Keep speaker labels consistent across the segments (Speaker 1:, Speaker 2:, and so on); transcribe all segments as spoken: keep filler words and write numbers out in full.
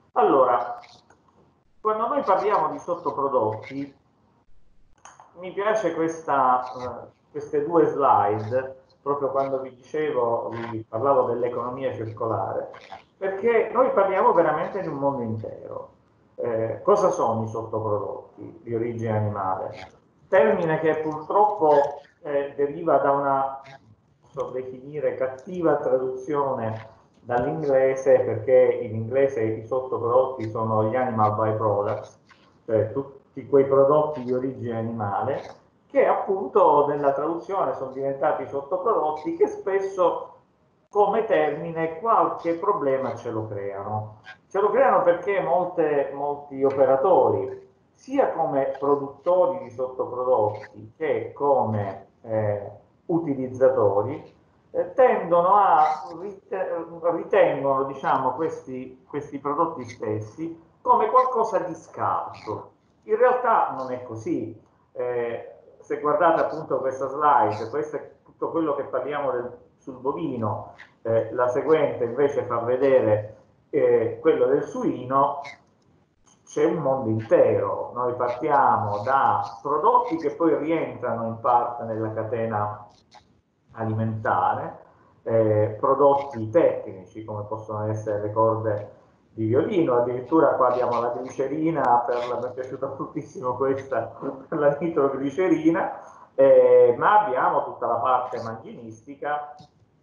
Speaker 1: Allora, quando noi parliamo di sottoprodotti, mi piace questa, eh, queste due slide, proprio quando vi dicevo, vi parlavo dell'economia circolare, perché noi parliamo veramente di un mondo intero. Eh, cosa sono i sottoprodotti di origine animale? Termine che purtroppo eh, deriva da una, posso definire, cattiva traduzione dall'inglese, perché in inglese i sottoprodotti sono gli animal byproducts, cioè tutti quei prodotti di origine animale, che appunto nella traduzione sono diventati sottoprodotti che spesso come termine qualche problema ce lo creano. Ce lo creano perché molte, molti operatori, sia come produttori di sottoprodotti che come eh, utilizzatori, eh, tendono a ritengono, diciamo, questi, questi prodotti stessi come qualcosa di scarso. In realtà non è così. Eh, se guardate appunto questa slide, questo è tutto quello che parliamo del, sul bovino, eh, la seguente invece fa vedere eh, quello del suino. C'è un mondo intero. Noi partiamo da prodotti che poi rientrano in parte nella catena alimentare, eh, prodotti tecnici come possono essere le corde di violino, addirittura qua abbiamo la glicerina, per la, mi è piaciuta moltissimo questa, per la nitroglicerina, eh, ma abbiamo tutta la parte manginistica,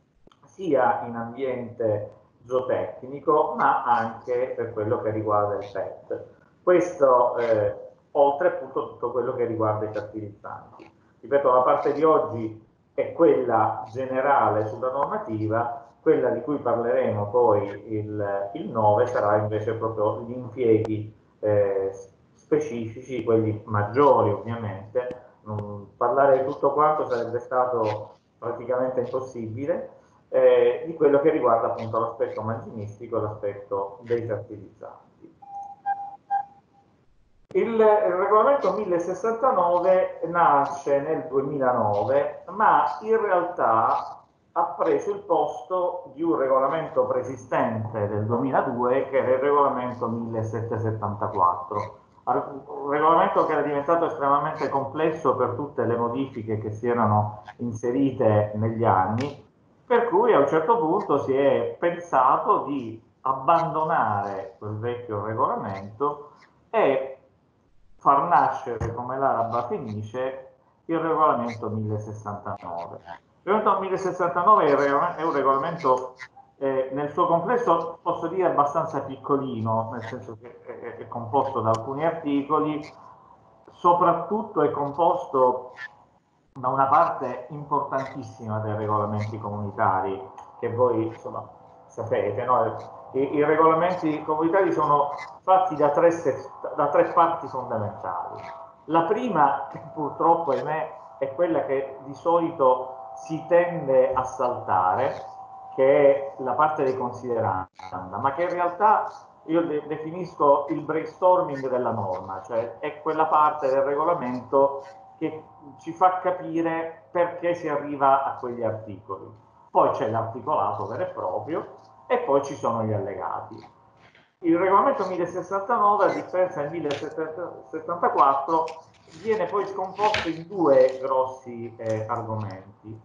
Speaker 1: sia in ambiente zootecnico, ma anche per quello che riguarda il pet. Questo, eh, oltre appunto tutto quello che riguarda i fertilizzanti. Ripeto, la parte di oggi è quella generale sulla normativa, quella di cui parleremo poi il, il nove sarà invece proprio gli impieghi eh, specifici, quelli maggiori ovviamente. Non parlare di tutto quanto sarebbe stato praticamente impossibile, eh, di quello che riguarda appunto l'aspetto mangimistico, l'aspetto dei fertilizzanti. Il, il regolamento mille sessantanove nasce nel duemilanove, ma in realtà ha preso il posto di un regolamento preesistente del duemiladue, che era il regolamento millesettecentosettantaquattro. Un regolamento che era diventato estremamente complesso per tutte le modifiche che si erano inserite negli anni, per cui a un certo punto si è pensato di abbandonare quel vecchio regolamento e far nascere come l'araba fenice il regolamento millesettecentossessantanove. Il regolamento millesettecentossessantanove è un regolamento eh, nel suo complesso, posso dire, abbastanza piccolino, nel senso che è, è composto da alcuni articoli, soprattutto è composto da una parte importantissima dei regolamenti comunitari, che voi insomma sapete, no? I, I regolamenti comunitari sono fatti da tre, da tre parti fondamentali. La prima, che purtroppo ahimè è quella che di solito si tende a saltare, che è la parte dei consideranda, ma che in realtà io de definisco il brainstorming della norma, cioè è quella parte del regolamento che ci fa capire perché si arriva a quegli articoli. Poi c'è l'articolato vero e proprio e poi ci sono gli allegati. Il regolamento millesessantanove, a differenza del millesettecentosettantaquattro, viene poi scomposto in due grossi eh, argomenti.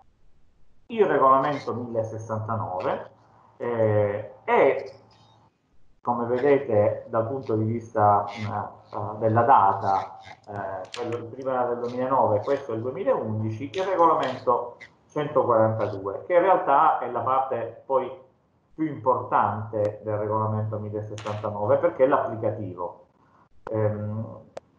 Speaker 1: Il regolamento millesessantanove eh, è, come vedete dal punto di vista uh, della data, eh, quello prima del duemilanove, questo è il duemilaundici, il regolamento centoquarantadue, che in realtà è la parte poi più importante del regolamento millesessantanove, perché è l'applicativo. Ehm,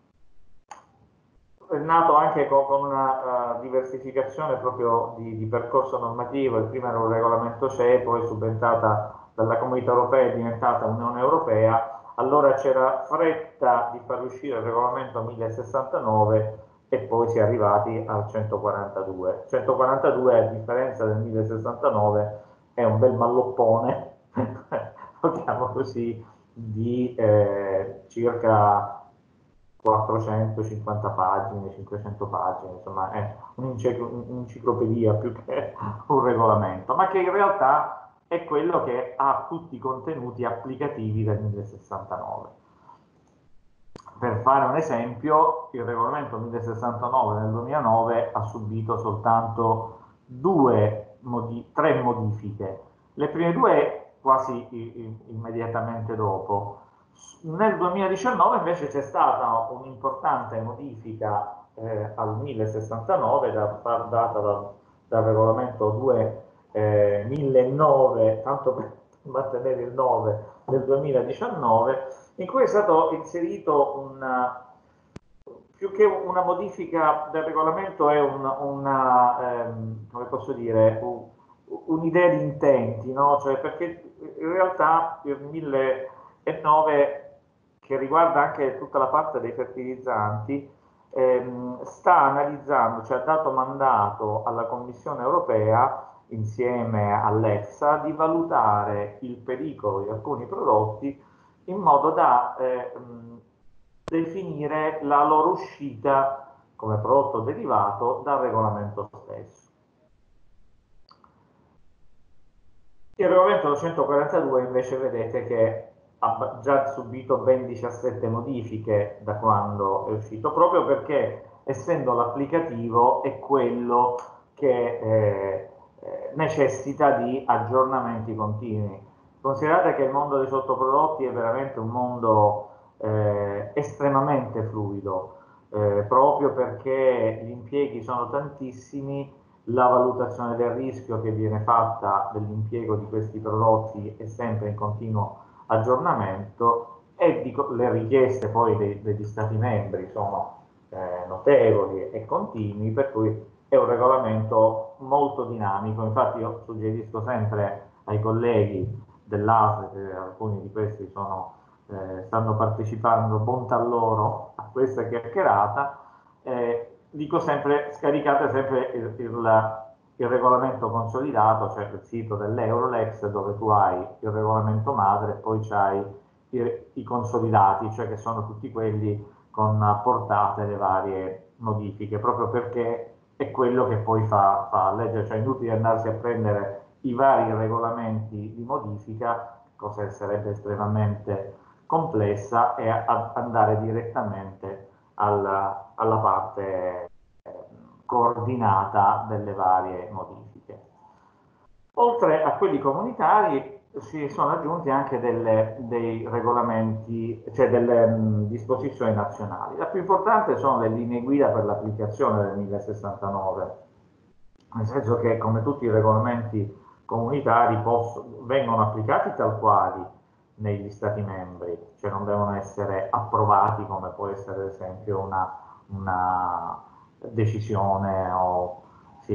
Speaker 1: è nato anche con, con una uh, diversificazione proprio di, di percorso normativo. Il primo era un regolamento C E, poi subentrata dalla Comunità Europea è diventata Unione Europea. Allora c'era fretta di far uscire il regolamento millesessantanove e poi si è arrivati al centoquarantadue. centoquarantadue, a differenza del millesessantanove, è un bel malloppone, lo chiamo così, di eh, circa quattrocentocinquanta pagine, cinquecento pagine, insomma è un'enciclopedia più che un regolamento, ma che in realtà è quello che ha tutti i contenuti applicativi del mille sessantanove. Per fare un esempio, il regolamento mille sessantanove nel duemilanove ha subito soltanto due modi- tre modifiche. Le prime due quasi immediatamente dopo. Nel duemiladiciannove invece c'è stata un'importante modifica eh, al mille sessantanove da, data da, dal regolamento due eh, mille nove, tanto per mantenere il nove, del duemiladiciannove, in cui è stato inserito una, più che una modifica del regolamento, è un, una, ehm, come posso dire, un, un'idea di intenti, no? Cioè, perché in realtà il mille nove, che riguarda anche tutta la parte dei fertilizzanti, ehm, sta analizzando, cioè ha dato mandato alla Commissione europea insieme all'EFSA di valutare il pericolo di alcuni prodotti in modo da eh, definire la loro uscita come prodotto derivato dal regolamento stesso. Il regolamento duecentoquarantadue invece vedete che ha già subito ben diciassette modifiche da quando è uscito, proprio perché essendo l'applicativo è quello che eh, necessita di aggiornamenti continui. Considerate che il mondo dei sottoprodotti è veramente un mondo eh, estremamente fluido, eh, proprio perché gli impieghi sono tantissimi, la valutazione del rischio che viene fatta dell'impiego di questi prodotti è sempre in continuo aggiornamento e dico, le richieste poi dei, degli Stati membri sono eh, notevoli e continui, per cui è un regolamento molto dinamico. Infatti io suggerisco sempre ai colleghi dell'A S E, che alcuni di questi sono, eh, stanno partecipando, bontà loro, a questa chiacchierata, eh, dico sempre, scaricate sempre il, il, il regolamento consolidato, cioè il sito dell'Eurolex, dove tu hai il regolamento madre e poi c'hai i, i consolidati, cioè che sono tutti quelli con portate le varie modifiche, proprio perché è quello che poi fa, fa leggere, cioè è inutile andarsi a prendere i vari regolamenti di modifica, cosa che sarebbe estremamente complessa, e a, andare direttamente alla, alla parte coordinata delle varie modifiche. Oltre a quelli comunitari si sono aggiunti anche delle, dei regolamenti, cioè delle mh, disposizioni nazionali. La più importante sono le linee guida per l'applicazione del mille sessantanove, nel senso che come tutti i regolamenti comunitari possono, vengono applicati tal quali negli Stati membri, cioè non devono essere approvati come può essere ad esempio una, una decisione o sì,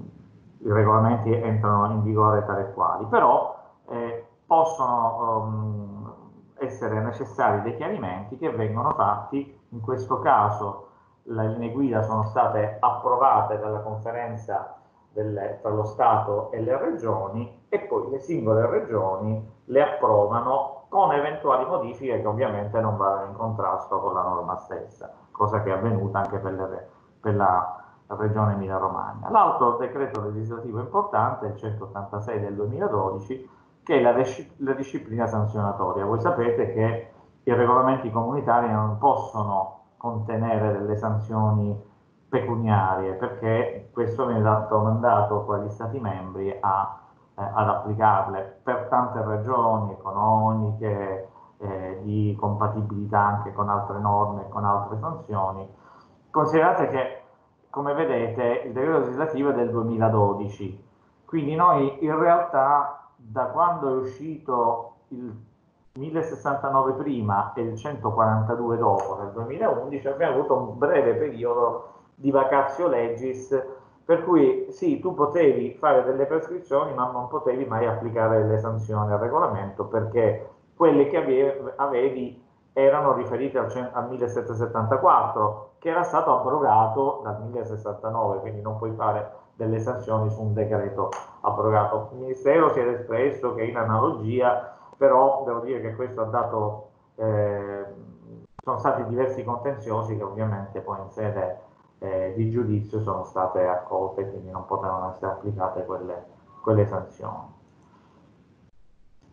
Speaker 1: i regolamenti entrano in vigore tale quali, però eh, possono um, essere necessari dei chiarimenti che vengono fatti. In questo caso le linee guida sono state approvate dalla conferenza del, tra lo Stato e le regioni, e poi le singole regioni le approvano con eventuali modifiche che ovviamente non vanno in contrasto con la norma stessa, cosa che è avvenuta anche per, le, per la regione Emilia-Romagna. L'altro decreto legislativo importante è il centottantasei del duemiladodici, che è la, la disciplina sanzionatoria. Voi sapete che i regolamenti comunitari non possono contenere delle sanzioni pecuniarie, perché questo viene dato mandato agli Stati membri a, eh, ad applicarle per tante ragioni economiche, eh, di compatibilità anche con altre norme e con altre sanzioni. Considerate che, come vedete, il decreto legislativo è del duemiladodici, quindi noi in realtà da quando è uscito il mille sessantanove prima e il centoquarantadue dopo, nel duemilaundici, abbiamo avuto un breve periodo di vacatio legis, per cui sì, tu potevi fare delle prescrizioni ma non potevi mai applicare le sanzioni al regolamento, perché quelle che avevi erano riferite al, al millesettecentosettantaquattro, che era stato abrogato dal mille sessantanove, quindi non puoi fare delle sanzioni su un decreto abrogato. Il Ministero si è espresso che in analogia, però devo dire che questo ha dato, eh, sono stati diversi contenziosi che ovviamente poi in sede eh, di giudizio sono state accolte, quindi non potevano essere applicate quelle, quelle sanzioni.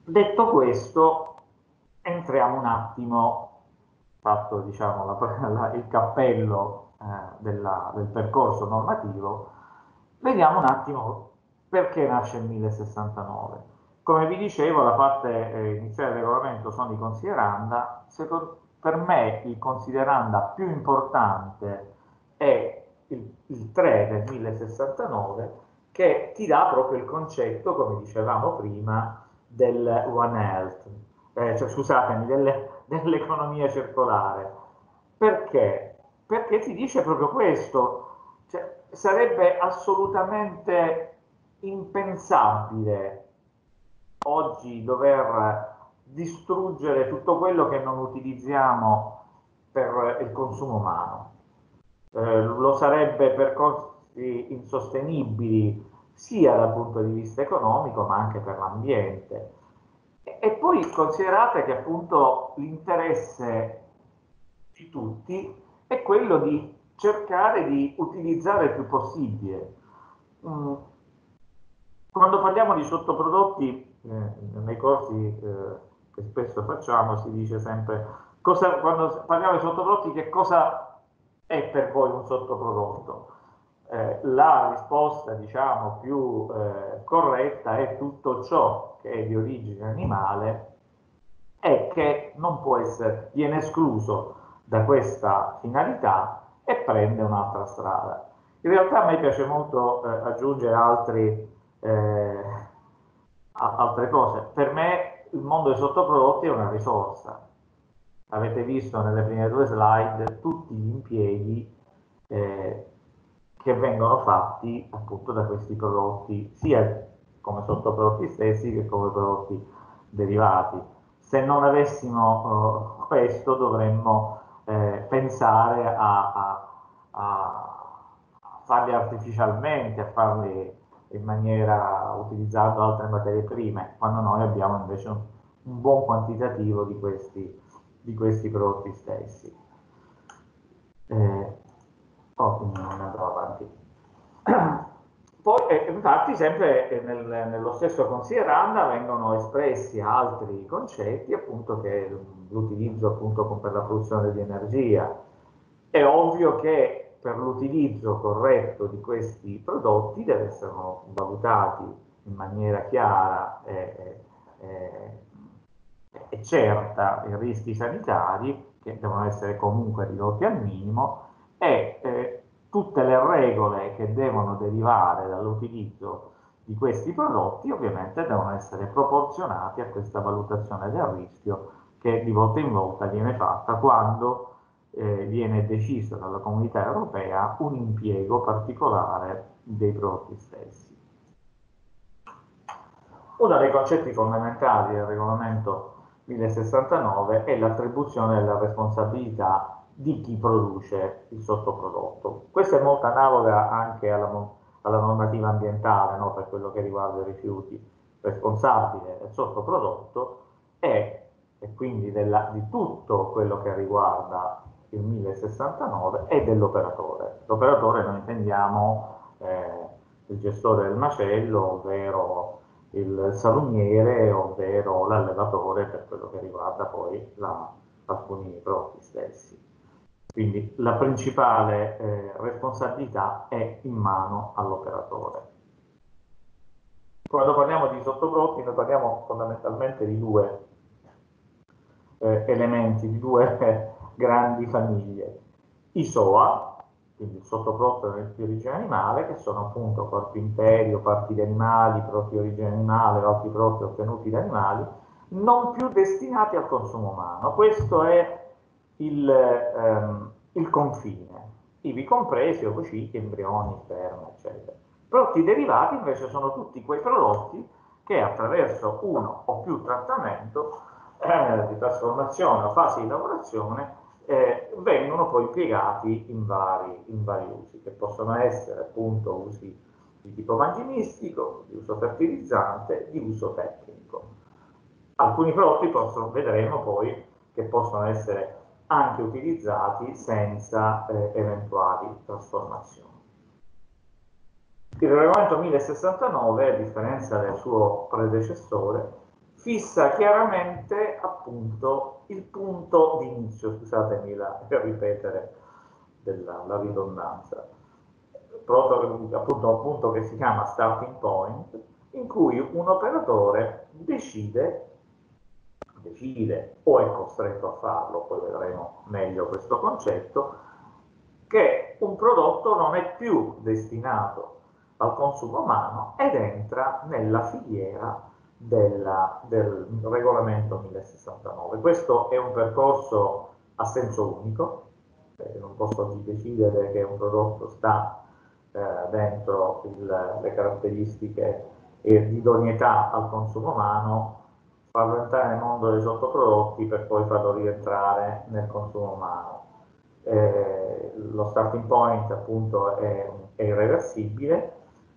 Speaker 1: Detto questo, entriamo un attimo, fatto diciamo, la, la, il cappello eh, della, del percorso normativo, vediamo un attimo perché nasce il mille sessantanove. Come vi dicevo, la parte eh, iniziale del regolamento sono i consideranda. Secondo, per me il consideranda più importante è il, il tre del mille sessantanove, che ti dà proprio il concetto, come dicevamo prima, del One Health, eh, cioè, scusatemi, delle, dell'economia circolare. Perché? Perché ti dice proprio questo, cioè, sarebbe assolutamente impensabile oggi dover distruggere tutto quello che non utilizziamo per il consumo umano. Eh, lo sarebbe per costi insostenibili sia dal punto di vista economico ma anche per l'ambiente. E, e poi considerate che appunto l'interesse di tutti è quello di cercare di utilizzare il più possibile. Mm, Quando parliamo di sottoprodotti, eh, nei corsi eh, che spesso facciamo, si dice sempre, cosa, quando parliamo di sottoprodotti, che cosa è per voi un sottoprodotto? Eh, la risposta, diciamo, più eh, corretta è tutto ciò che è di origine animale e che non può essere, viene escluso da questa finalità e prende un'altra strada. In realtà a me piace molto eh, aggiungere altri eh, altre cose. Per me il mondo dei sottoprodotti è una risorsa. Avete visto nelle prime due slide tutti gli impieghi eh, che vengono fatti appunto da questi prodotti, sia come sottoprodotti stessi che come prodotti derivati. Se non avessimo uh, questo dovremmo eh, pensare a, a, a farli artificialmente, a farli in maniera utilizzando altre materie prime, quando noi abbiamo invece un, un buon quantitativo di questi, di questi prodotti stessi. Eh, oh, quindi non andrò avanti. Poi, eh, infatti, sempre nel, nello stesso consideranda vengono espressi altri concetti, appunto, che l'utilizzo appunto per la produzione di energia. È ovvio che per l'utilizzo corretto di questi prodotti deve essere valutati in maniera chiara e, e, e certa i rischi sanitari, che devono essere comunque ridotti al minimo, e eh, tutte le regole che devono derivare dall'utilizzo di questi prodotti ovviamente devono essere proporzionati a questa valutazione del rischio che di volta in volta viene fatta quando eh, viene deciso dalla Comunità Europea un impiego particolare dei prodotti stessi. Uno dei concetti fondamentali del regolamento mille sessantanove è l'attribuzione della responsabilità di chi produce il sottoprodotto. Questa è molto analoga anche alla, alla normativa ambientale, no? Per quello che riguarda i rifiuti. Responsabile del sottoprodotto è, e quindi della, di tutto quello che riguarda il mille sessantanove è dell'operatore. L'operatore noi intendiamo eh, il gestore del macello, ovvero il salumiere, ovvero l'allevatore per quello che riguarda poi la, alcuni prodotti stessi. Quindi la principale eh, responsabilità è in mano all'operatore. Quando parliamo di sottoprodotti noi parliamo fondamentalmente di due eh, elementi, di due eh, grandi famiglie. I S O A, quindi il sottoprodotto di origine animale, che sono appunto corpi interi o parti di animali, prodotti di origine animale o altri prodotti ottenuti da animali, non più destinati al consumo umano. Questo è il, ehm, il confine, ivi compresi ovociti, embrioni, sperma, eccetera. Prodotti derivati invece sono tutti quei prodotti che attraverso uno o più trattamento eh, di trasformazione o fasi di lavorazione eh, vengono poi impiegati in vari, in vari usi, che possono essere appunto usi di tipo mangimistico, di uso fertilizzante, di uso tecnico. Alcuni prodotti possono, vedremo poi che possono essere anche utilizzati senza eh, eventuali trasformazioni. Il regolamento mille sessantanove, a differenza del suo predecessore, fissa chiaramente appunto il punto di inizio, scusatemi la, per ripetere della, la ridondanza, appunto un punto che si chiama starting point, in cui un operatore decide, decide o è costretto a farlo, poi vedremo meglio questo concetto, che un prodotto non è più destinato al consumo umano ed entra nella filiera della, del regolamento mille sessantanove. Questo è un percorso a senso unico, perché non posso decidere che un prodotto sta eh, dentro il, le caratteristiche di idoneità al consumo umano, farlo entrare nel mondo dei sottoprodotti per poi farlo rientrare nel consumo umano. Eh, lo starting point appunto è, è irreversibile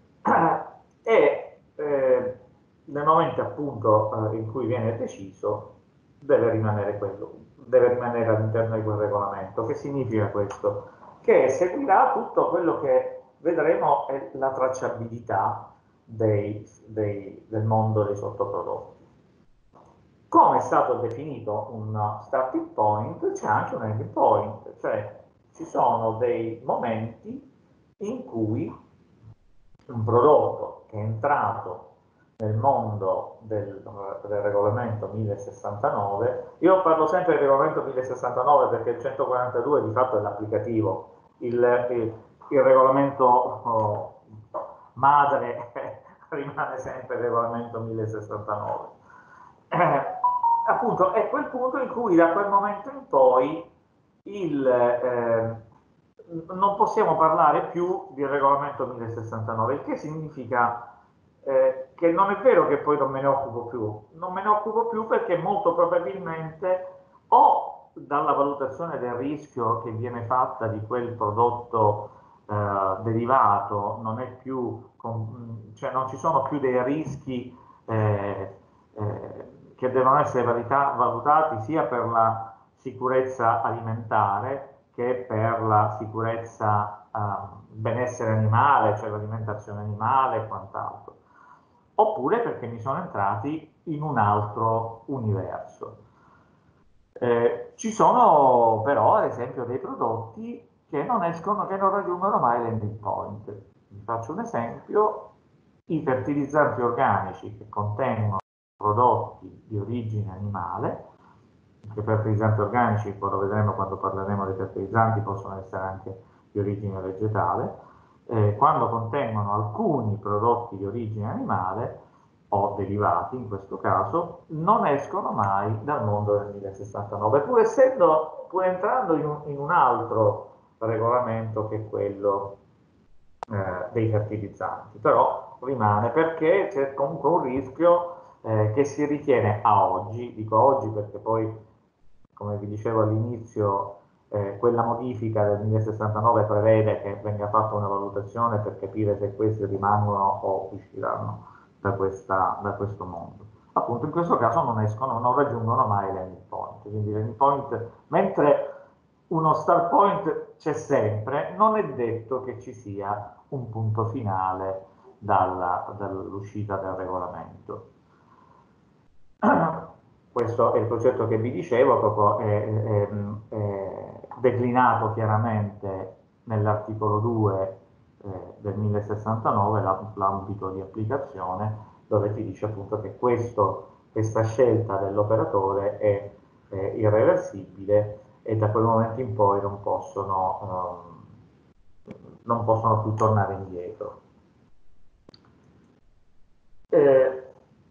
Speaker 1: e eh, nel momento appunto eh, in cui viene deciso deve rimanere quello, deve rimanere all'interno di quel regolamento. Che significa questo? Che seguirà tutto quello che vedremo è la tracciabilità dei, dei, del mondo dei sottoprodotti. Come è stato definito un starting point, c'è anche un ending point, cioè ci sono dei momenti in cui un prodotto che è entrato nel mondo del, del regolamento mille sessantanove, io parlo sempre del regolamento mille sessantanove perché il centoquarantadue di fatto è l'applicativo, il, il, il regolamento oh, madre rimane sempre il regolamento mille sessantanove. Eh, appunto è quel punto in cui da quel momento in poi il, eh, non possiamo parlare più di regolamento mille sessantanove, il che significa eh, che non è vero che poi non me ne occupo più, non me ne occupo più perché molto probabilmente o dalla valutazione del rischio che viene fatta di quel prodotto eh, derivato non è più, cioè non ci sono più dei rischi eh, eh, che devono essere valita, valutati sia per la sicurezza alimentare che per la sicurezza eh, benessere animale, cioè l'alimentazione animale e quant'altro, oppure perché mi sono entrati in un altro universo. Eh, ci sono però ad esempio dei prodotti che non escono, che non raggiungono mai l'ending point. Vi faccio un esempio: i fertilizzanti organici che contengono prodotti di origine animale, che fertilizzanti organici, poi lo vedremo quando parleremo dei fertilizzanti, possono essere anche di origine vegetale, eh, quando contengono alcuni prodotti di origine animale o derivati in questo caso, non escono mai dal mondo del mille sessantanove, pur essendo, pur entrando in un, in un altro regolamento che è quello eh, dei fertilizzanti, però rimane perché c'è comunque un rischio eh, che si ritiene a oggi, dico oggi perché poi, come vi dicevo all'inizio, eh, quella modifica del mille sessantanove prevede che venga fatta una valutazione per capire se questi rimangono o usciranno da, questa, da questo mondo. Appunto in questo caso non escono, non raggiungono mai l'ending point, quindi l'ending point, mentre uno start point c'è sempre, non è detto che ci sia un punto finale dall'uscita del regolamento. Questo è il concetto che vi dicevo, proprio è, è, è declinato chiaramente nell'articolo due eh, del mille sessantanove, l'ambito di applicazione, dove ti dice appunto che questo, questa scelta dell'operatore è, è irreversibile e da quel momento in poi non possono, um, non possono più tornare indietro. Eh,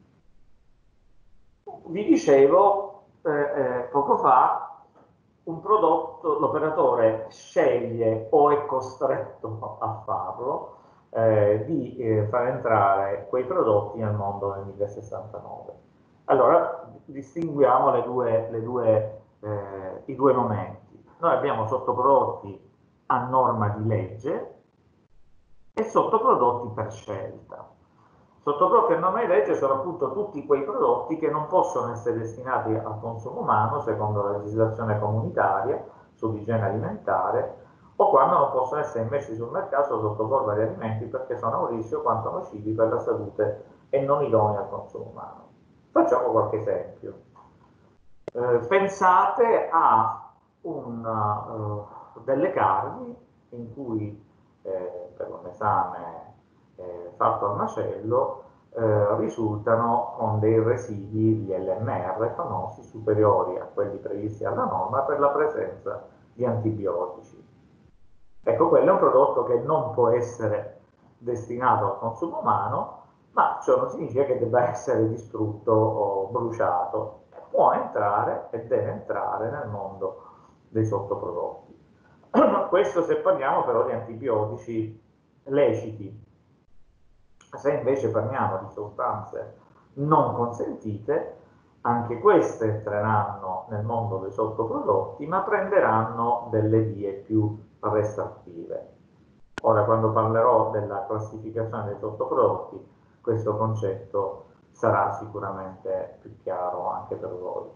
Speaker 1: vi dicevo eh, eh, poco fa, un prodotto, l'operatore sceglie o è costretto a farlo, eh, di eh, far entrare quei prodotti nel mondo del mille sessantanove. Allora, distinguiamo le due, le due, eh, i due momenti. Noi abbiamo sottoprodotti a norma di legge e sottoprodotti per scelta. Sottoprodotti a norma di legge sono appunto tutti quei prodotti che non possono essere destinati al consumo umano secondo la legislazione comunitaria sull'igiene alimentare, o quando non possono essere immessi sul mercato sotto forma di alimenti perché sono a un rischio quanto nocivi per la salute e non idonei al consumo umano. Facciamo qualche esempio. Eh, pensate a un, uh, delle carni in cui eh, per un esame eh, fatto al macello eh, risultano con dei residui di L M R famosi superiori a quelli previsti alla norma per la presenza di antibiotici. Ecco, quello è un prodotto che non può essere destinato al consumo umano, ma ciò non significa che debba essere distrutto o bruciato. Può entrare e deve entrare nel mondo dei sottoprodotti. Questo se parliamo però di antibiotici leciti. Se invece parliamo di sostanze non consentite, anche queste entreranno nel mondo dei sottoprodotti, ma prenderanno delle vie più restrittive. Ora, quando parlerò della classificazione dei sottoprodotti, questo concetto sarà sicuramente più chiaro anche per voi.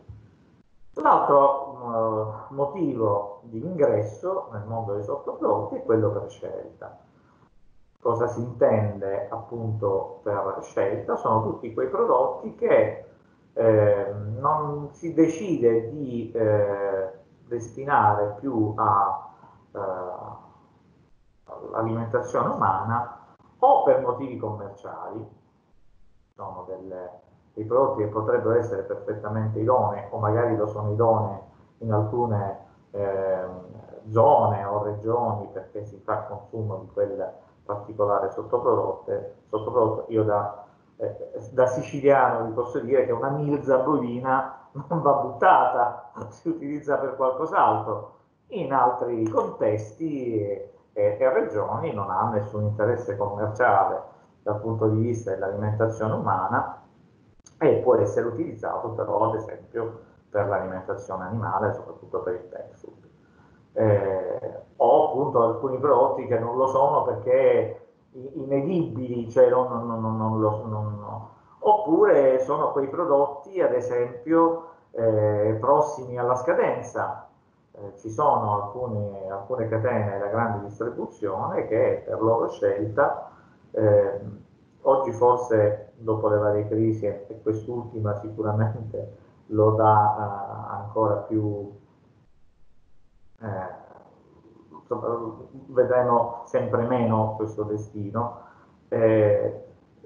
Speaker 1: L'altro eh, motivo di ingresso nel mondo dei sottoprodotti è quello per scelta. Cosa si intende appunto per scelta? Sono tutti quei prodotti che eh, non si decide di eh, destinare più all'alimentazione eh, umana o per motivi commerciali, sono delle, dei prodotti che potrebbero essere perfettamente idonei o magari lo sono idonei in alcune eh, zone o regioni perché si fa consumo di quel particolare sottoprodotto. sottoprodotto. Io da, eh, da siciliano vi posso dire che una milza bovina non va buttata, si utilizza per qualcos'altro. In altri contesti e, e, e regioni non ha nessun interesse commerciale dal punto di vista dell'alimentazione umana e può essere utilizzato però ad esempio per l'alimentazione animale, soprattutto per il pet food. Eh, o appunto alcuni prodotti che non lo sono perché inedibili, cioè non, non, non, non lo sono, oppure sono quei prodotti ad esempio eh, prossimi alla scadenza. Eh, ci sono alcune, alcune catene da grande distribuzione che per loro scelta eh, oggi forse dopo le varie crisi e quest'ultima sicuramente lo dà eh, ancora più eh, vedremo sempre meno questo destino. Eh,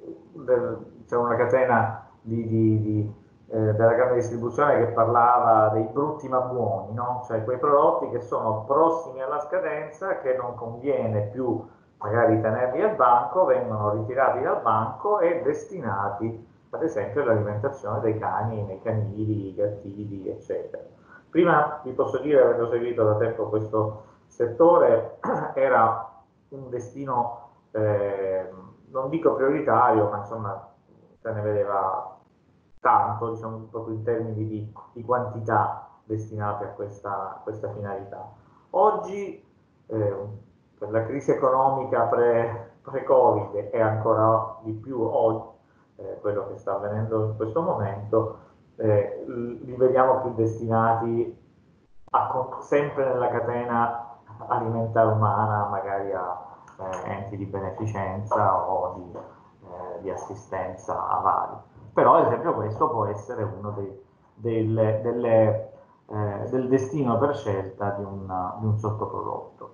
Speaker 1: c'è una catena di, di, di, eh, della grande distribuzione che parlava dei brutti ma buoni, no? Cioè quei prodotti che sono prossimi alla scadenza, che non conviene più magari tenerli al banco, vengono ritirati dal banco e destinati ad esempio all'alimentazione dei cani, nei canili, gattili, eccetera. Prima vi posso dire, avendo seguito da tempo questo settore, era un destino, eh, non dico prioritario, ma insomma se ne vedeva tanto, diciamo, proprio in termini di, di quantità destinate a questa, questa finalità. Oggi, eh, per la crisi economica pre-Covid pre e ancora di più oggi, eh, quello che sta avvenendo in questo momento, eh, li vediamo più destinati a, sempre nella catena alimentare umana, magari a eh, enti di beneficenza o di, eh, di assistenza a vari. Però ad esempio questo può essere uno dei, delle, delle, eh, del destino per scelta di, una, di un sottoprodotto.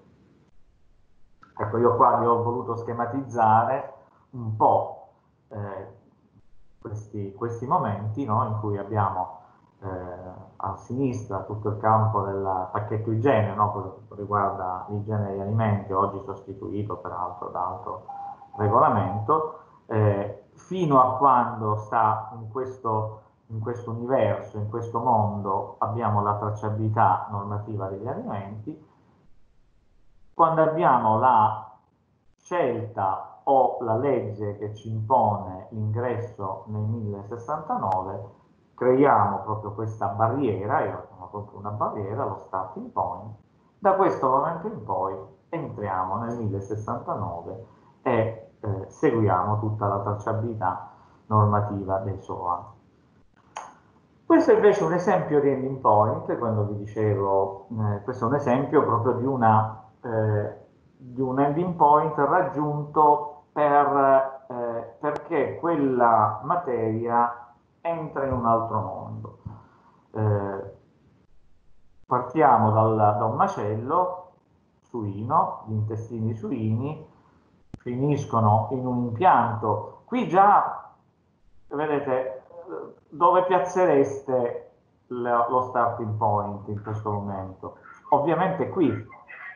Speaker 1: Ecco, io qua vi ho voluto schematizzare un po' eh, questi, questi momenti, no, in cui abbiamo eh, a sinistra tutto il campo del pacchetto igiene, no, quello che riguarda l'igiene degli alimenti, oggi sostituito peraltro da altro regolamento, eh, fino a quando sta in questo, in questo universo, in questo mondo, abbiamo la tracciabilità normativa degli alimenti. Quando abbiamo la scelta o la legge che ci impone l'ingresso nel mille sessantanove, creiamo proprio questa barriera, io sono proprio una barriera, lo starting point. Da questo momento in poi entriamo nel mille sessantanove e eh, seguiamo tutta la tracciabilità normativa del S O A. Questo è invece un esempio di ending point, quando vi dicevo, eh, questo è un esempio proprio di, una, eh, di un ending point raggiunto per, eh, perché quella materia entra in un altro mondo. Eh, partiamo dal, da un macello suino, gli intestini suini, finiscono in un impianto. Qui già, vedete, dove piazzereste lo starting point in questo momento? Ovviamente qui,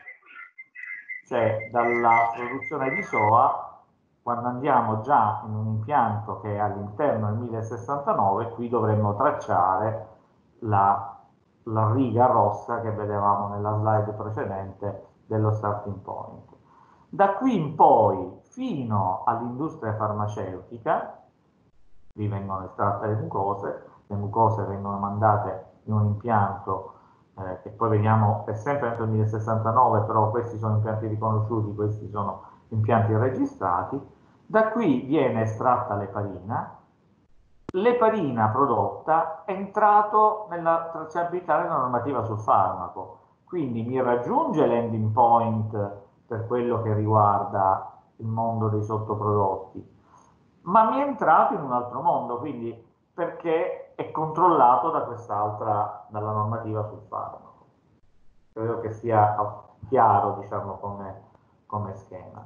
Speaker 1: cioè dalla produzione di soia, quando andiamo già in un impianto che è all'interno del mille sessantanove, qui dovremmo tracciare la, la riga rossa che vedevamo nella slide precedente dello starting point. Da qui in poi, fino all'industria farmaceutica, qui vengono estratte le mucose, le mucose vengono mandate in un impianto eh, che poi vediamo, è sempre entro il mille sessantanove, però questi sono impianti riconosciuti, questi sono impianti registrati. Da qui viene estratta l'eparina, l'eparina prodotta è entrato nella tracciabilità della normativa sul farmaco, quindi mi raggiunge l'ending point per quello che riguarda il mondo dei sottoprodotti, ma mi è entrato in un altro mondo, quindi perché è controllato da quest'altra, dalla normativa sul farmaco. Credo che sia chiaro, diciamo, come, come schema.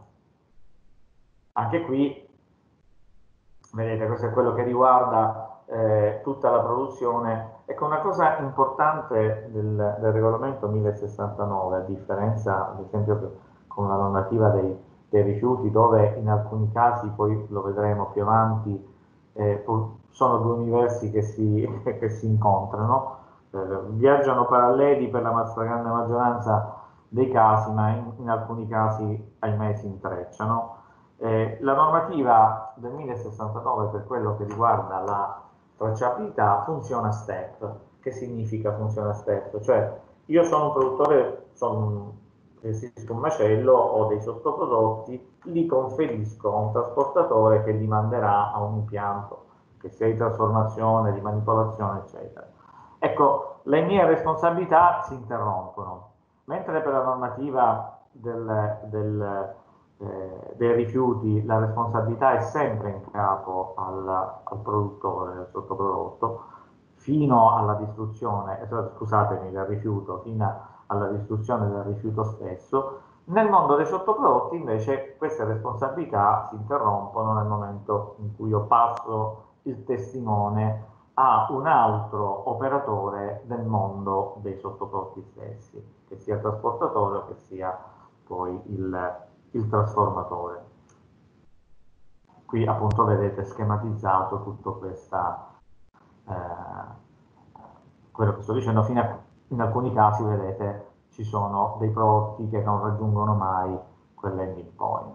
Speaker 1: Anche qui, vedete, questo è quello che riguarda eh, tutta la produzione. Ecco, una cosa importante del, del regolamento mille sessantanove, a differenza, ad esempio, con la normativa dei, dei rifiuti, dove in alcuni casi, poi lo vedremo più avanti, eh, sono due universi che si, che si incontrano, eh, viaggiano paralleli per la stragrande maggioranza dei casi, ma in, in alcuni casi, ahimè, si intrecciano. Eh, la normativa del mille sessantanove per quello che riguarda la tracciabilità funziona a step. Che significa funziona a step? Cioè, io sono un produttore, sono, gestisco un macello, ho dei sottoprodotti, li conferisco a un trasportatore che li manderà a un impianto, che sia di trasformazione, di manipolazione, eccetera. Ecco, le mie responsabilità si interrompono, mentre per la normativa del, del Eh, dei rifiuti la responsabilità è sempre in capo al, al produttore del sottoprodotto fino alla distruzione, eh, scusatemi, del rifiuto, fino alla distruzione del rifiuto stesso. Nel mondo dei sottoprodotti invece queste responsabilità si interrompono nel momento in cui io passo il testimone a un altro operatore del mondo dei sottoprodotti stessi, che sia il trasportatore o che sia poi il il trasformatore. Qui appunto vedete schematizzato tutto questa, eh, quello che sto dicendo, fino a, in alcuni casi vedete ci sono dei prodotti che non raggiungono mai quell'ending point.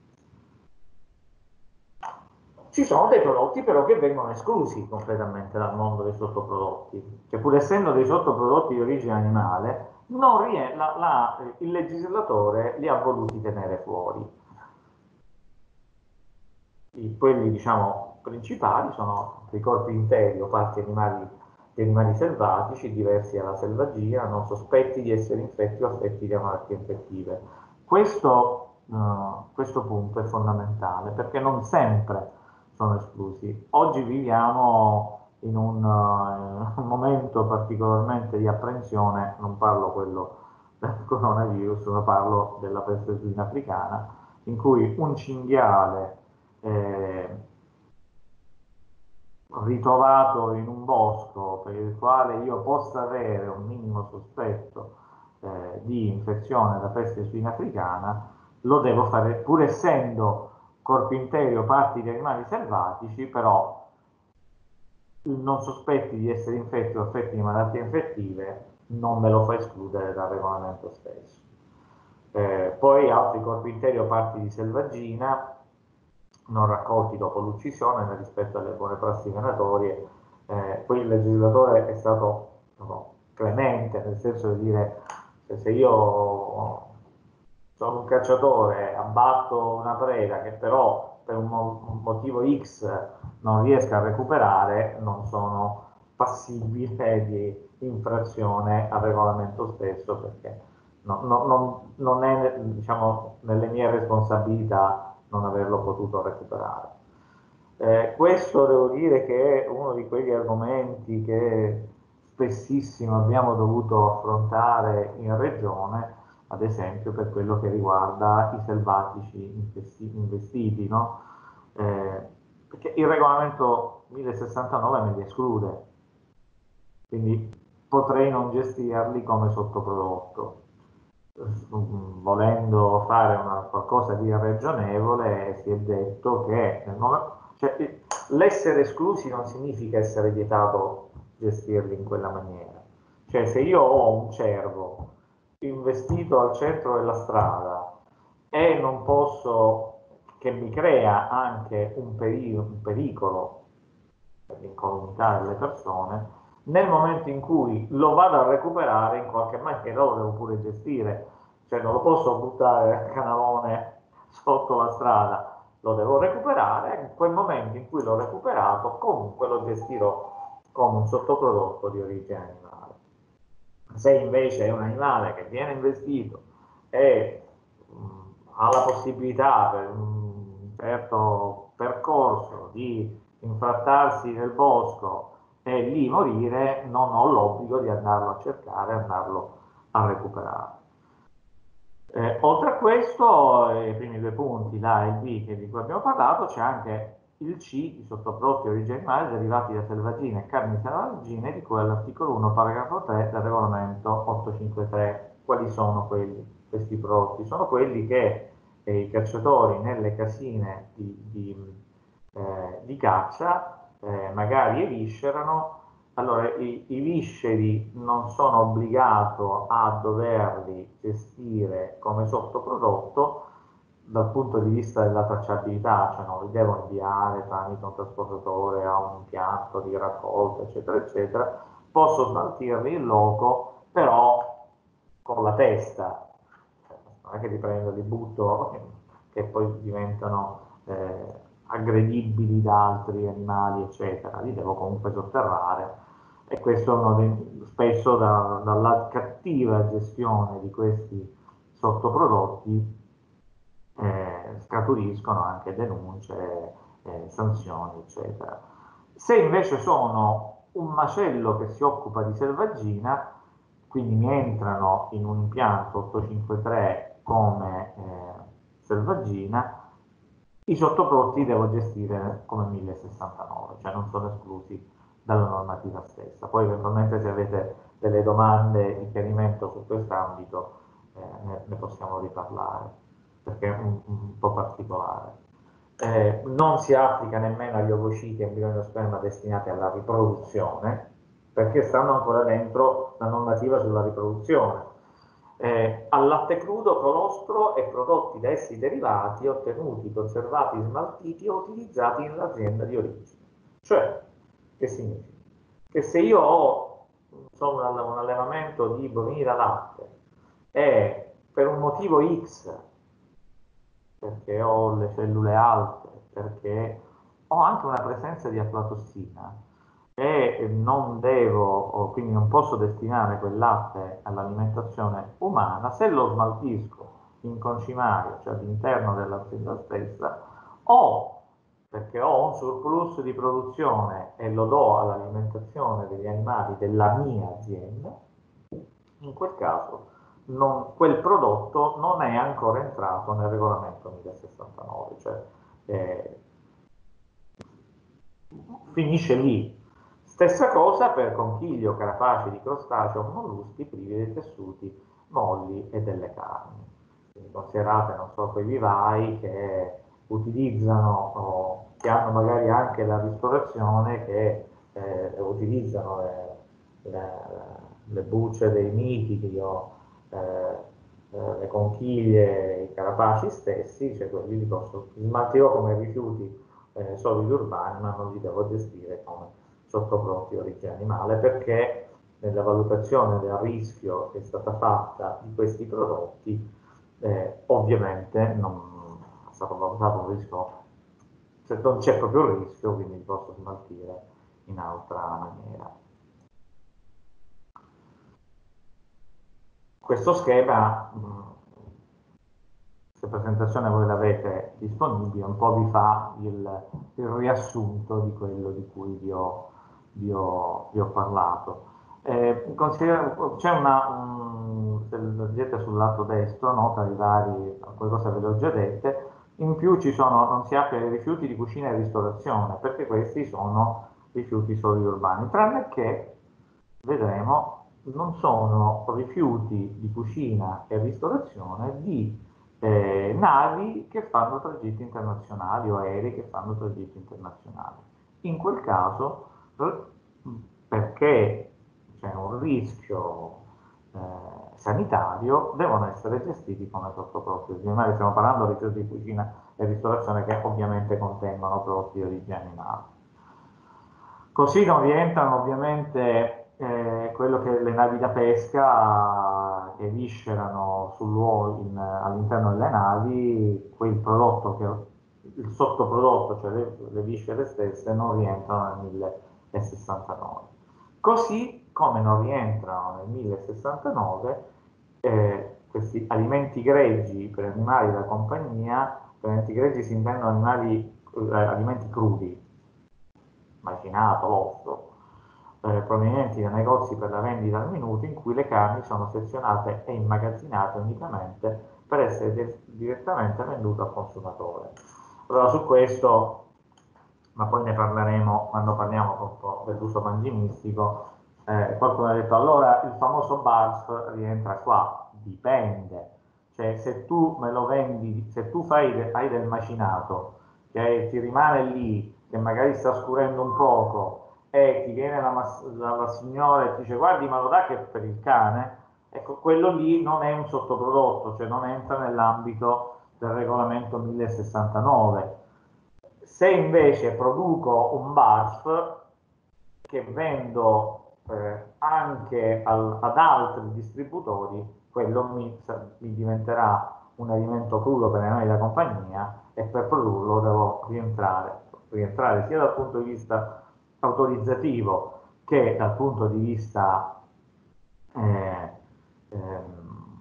Speaker 1: Ci sono dei prodotti però che vengono esclusi completamente dal mondo dei sottoprodotti, che pur essendo dei sottoprodotti di origine animale, non rie- la, la, il legislatore li ha voluti tenere fuori. I, quelli diciamo principali sono i corpi interi o parti animali, di animali selvatici diversi dalla selvaggina, non sospetti di essere infetti o affetti da malattie infettive. Questo, uh, questo punto è fondamentale perché non sempre sono esclusi. Oggi viviamo in un, uh, un momento particolarmente di apprensione, non parlo quello del coronavirus, ma parlo della peste suina africana, in cui un cinghiale eh, ritrovato in un bosco per il quale io possa avere un minimo sospetto eh, di infezione da peste suina africana, lo devo fare pur essendo corpi interi o parti di animali selvatici, però non sospetti di essere infetti o affetti di malattie infettive non me lo fa escludere dal regolamento stesso. Eh, poi altri corpi interi o parti di selvaggina non raccolti dopo l'uccisione rispetto alle buone prassi venatorie. Eh, poi il legislatore è stato no, clemente, nel senso di dire che se io sono un cacciatore, abbatto una preda che però per un, mo un motivo X non riesco a recuperare, non sono passibile di infrazione al regolamento stesso perché no, no, non, non è diciamo, nelle mie responsabilità non averlo potuto recuperare. Eh, questo devo dire che è uno di quegli argomenti che spessissimo abbiamo dovuto affrontare in regione, ad esempio per quello che riguarda i selvatici investi- investiti, no? Eh, perché il regolamento millesessantanove me li esclude, quindi potrei non gestirli come sottoprodotto. Volendo fare una, qualcosa di ragionevole, si è detto che nel momento, cioè, l'essere esclusi non significa essere vietato gestirli in quella maniera. Cioè, se io ho un cervo investito al centro della strada e non posso, che mi crea anche un, peri- un pericolo per l'incolumità delle persone, nel momento in cui lo vado a recuperare, in qualche maniera lo devo pure gestire, cioè non lo posso buttare a canalone sotto la strada, lo devo recuperare, in quel momento in cui l'ho recuperato comunque lo gestirò come un sottoprodotto di origine animale. Se invece è un animale che viene investito e mh, ha la possibilità per un certo percorso di infrattarsi nel bosco e lì morire, non ho l'obbligo di andarlo a cercare, andarlo a recuperare. Eh, oltre a questo, eh, i primi due punti, l'A e il B, che di cui abbiamo parlato, c'è anche il C, i sottoprodotti originali derivati da selvaggine e carni selvaggine, di cui all'articolo uno, paragrafo tre del regolamento ottocentocinquantatré. Quali sono quelli, questi prodotti? Sono quelli che eh, i cacciatori nelle casine di, di, eh, di caccia eh, magari eviscerano. Allora, i, i visceri non sono obbligato a doverli gestire come sottoprodotto dal punto di vista della tracciabilità, cioè non li devo inviare tramite un trasportatore a un impianto di raccolta, eccetera, eccetera. Posso smaltirli in loco, però con la testa, cioè, non è che li prendo, li butto, che poi diventano eh, aggredibili da altri animali, eccetera, li devo comunque sotterrare e questo uno dei, spesso da, dalla cattiva gestione di questi sottoprodotti eh, scaturiscono anche denunce, eh, sanzioni, eccetera. Se invece sono un macello che si occupa di selvaggina, quindi mi entrano in un impianto ottocentocinquantatré come eh, selvaggina, i sottoprodotti devo gestire come millesessantanove, cioè non sono esclusi dalla normativa stessa. Poi eventualmente se avete delle domande di chiarimento su quest'ambito eh, ne, ne possiamo riparlare, perché è un, un po' particolare. Eh, non si applica nemmeno agli ovociti e embrioni di sperma destinati alla riproduzione, perché stanno ancora dentro la normativa sulla riproduzione. Eh, al latte crudo, colostro e prodotti da essi derivati ottenuti, conservati, smaltiti o utilizzati nell'azienda di origine. Cioè, che significa? Che se io ho insomma, un allevamento di bovini da latte e per un motivo X, perché ho le cellule alte, perché ho anche una presenza di aflatossina e non devo, quindi non posso destinare quel latte all'alimentazione umana, se lo smaltisco in concimario, cioè all'interno dell'azienda stessa, o perché ho un surplus di produzione e lo do all'alimentazione degli animali della mia azienda, in quel caso non, quel prodotto non è ancora entrato nel regolamento millesessantanove, cioè eh, finisce lì. Stessa cosa per conchiglio, carapace di crostaceo, molluschi privi dei tessuti molli e delle carni. Quindi considerate, non so, quei vivai che utilizzano, o che hanno magari anche la ristorazione, che eh, utilizzano le, le, le bucce dei miti, o eh, eh, le conchiglie, i carapaci stessi, cioè quelli li posso smaltire come rifiuti eh, solidi urbani, ma non li devo gestire come sottoprodotti di origine animale, perché nella valutazione del rischio che è stata fatta di questi prodotti, eh, ovviamente non è stato valutato un rischio, cioè non c'è proprio il rischio, quindi li posso smaltire in altra maniera. Questo schema mh, questa presentazione voi l'avete disponibile, un po' vi fa il, il riassunto di quello di cui vi ho, vi ho, vi ho parlato. Eh, c'è una, um, se leggete sul lato destro, no, tra i vari, alcune cose ve le ho già dette, in più ci sono, non si apre ai rifiuti di cucina e ristorazione, perché questi sono rifiuti solidi urbani, tranne che, vedremo, non sono rifiuti di cucina e ristorazione di eh, navi che fanno tragitti internazionali o aerei che fanno tragitti internazionali. In quel caso, perché c'è un rischio eh, sanitario, devono essere gestiti come sottoprodotti. Stiamo parlando di rifiuti di cucina e ristorazione che ovviamente contengono prodotti di origine animale. Così non rientrano ovviamente eh, quello che le navi da pesca che viscerano all'interno delle navi, quel prodotto che il sottoprodotto, cioè le, le viscere stesse, non rientrano nel millesessantanove. Così come non rientrano nel millesessantanove eh, questi alimenti grezzi per animali da compagnia. Per alimenti grezzi si intendono animali, eh, alimenti crudi, macinato, l'osso, eh, provenienti da negozi per la vendita al minuto, in cui le carni sono sezionate e immagazzinate unicamente per essere direttamente vendute al consumatore. Allora su questo, ma poi ne parleremo quando parliamo dell'uso mangimistico, eh, qualcuno ha detto allora il famoso B A R F rientra qua. Dipende, cioè se tu me lo vendi, se tu fai, hai del macinato che ti rimane lì, che magari sta scurendo un poco, e ti viene la, la, la signora e ti dice guardi ma lo dà che è per il cane, ecco, quello lì non è un sottoprodotto, cioè non entra nell'ambito del regolamento millesessantanove. Se invece produco un B A R F che vendo eh, anche al, ad altri distributori, quello mi, mi diventerà un alimento crudo per animali da compagnia, e per produrlo devo rientrare, rientrare sia dal punto di vista autorizzativo che dal punto di vista eh, ehm,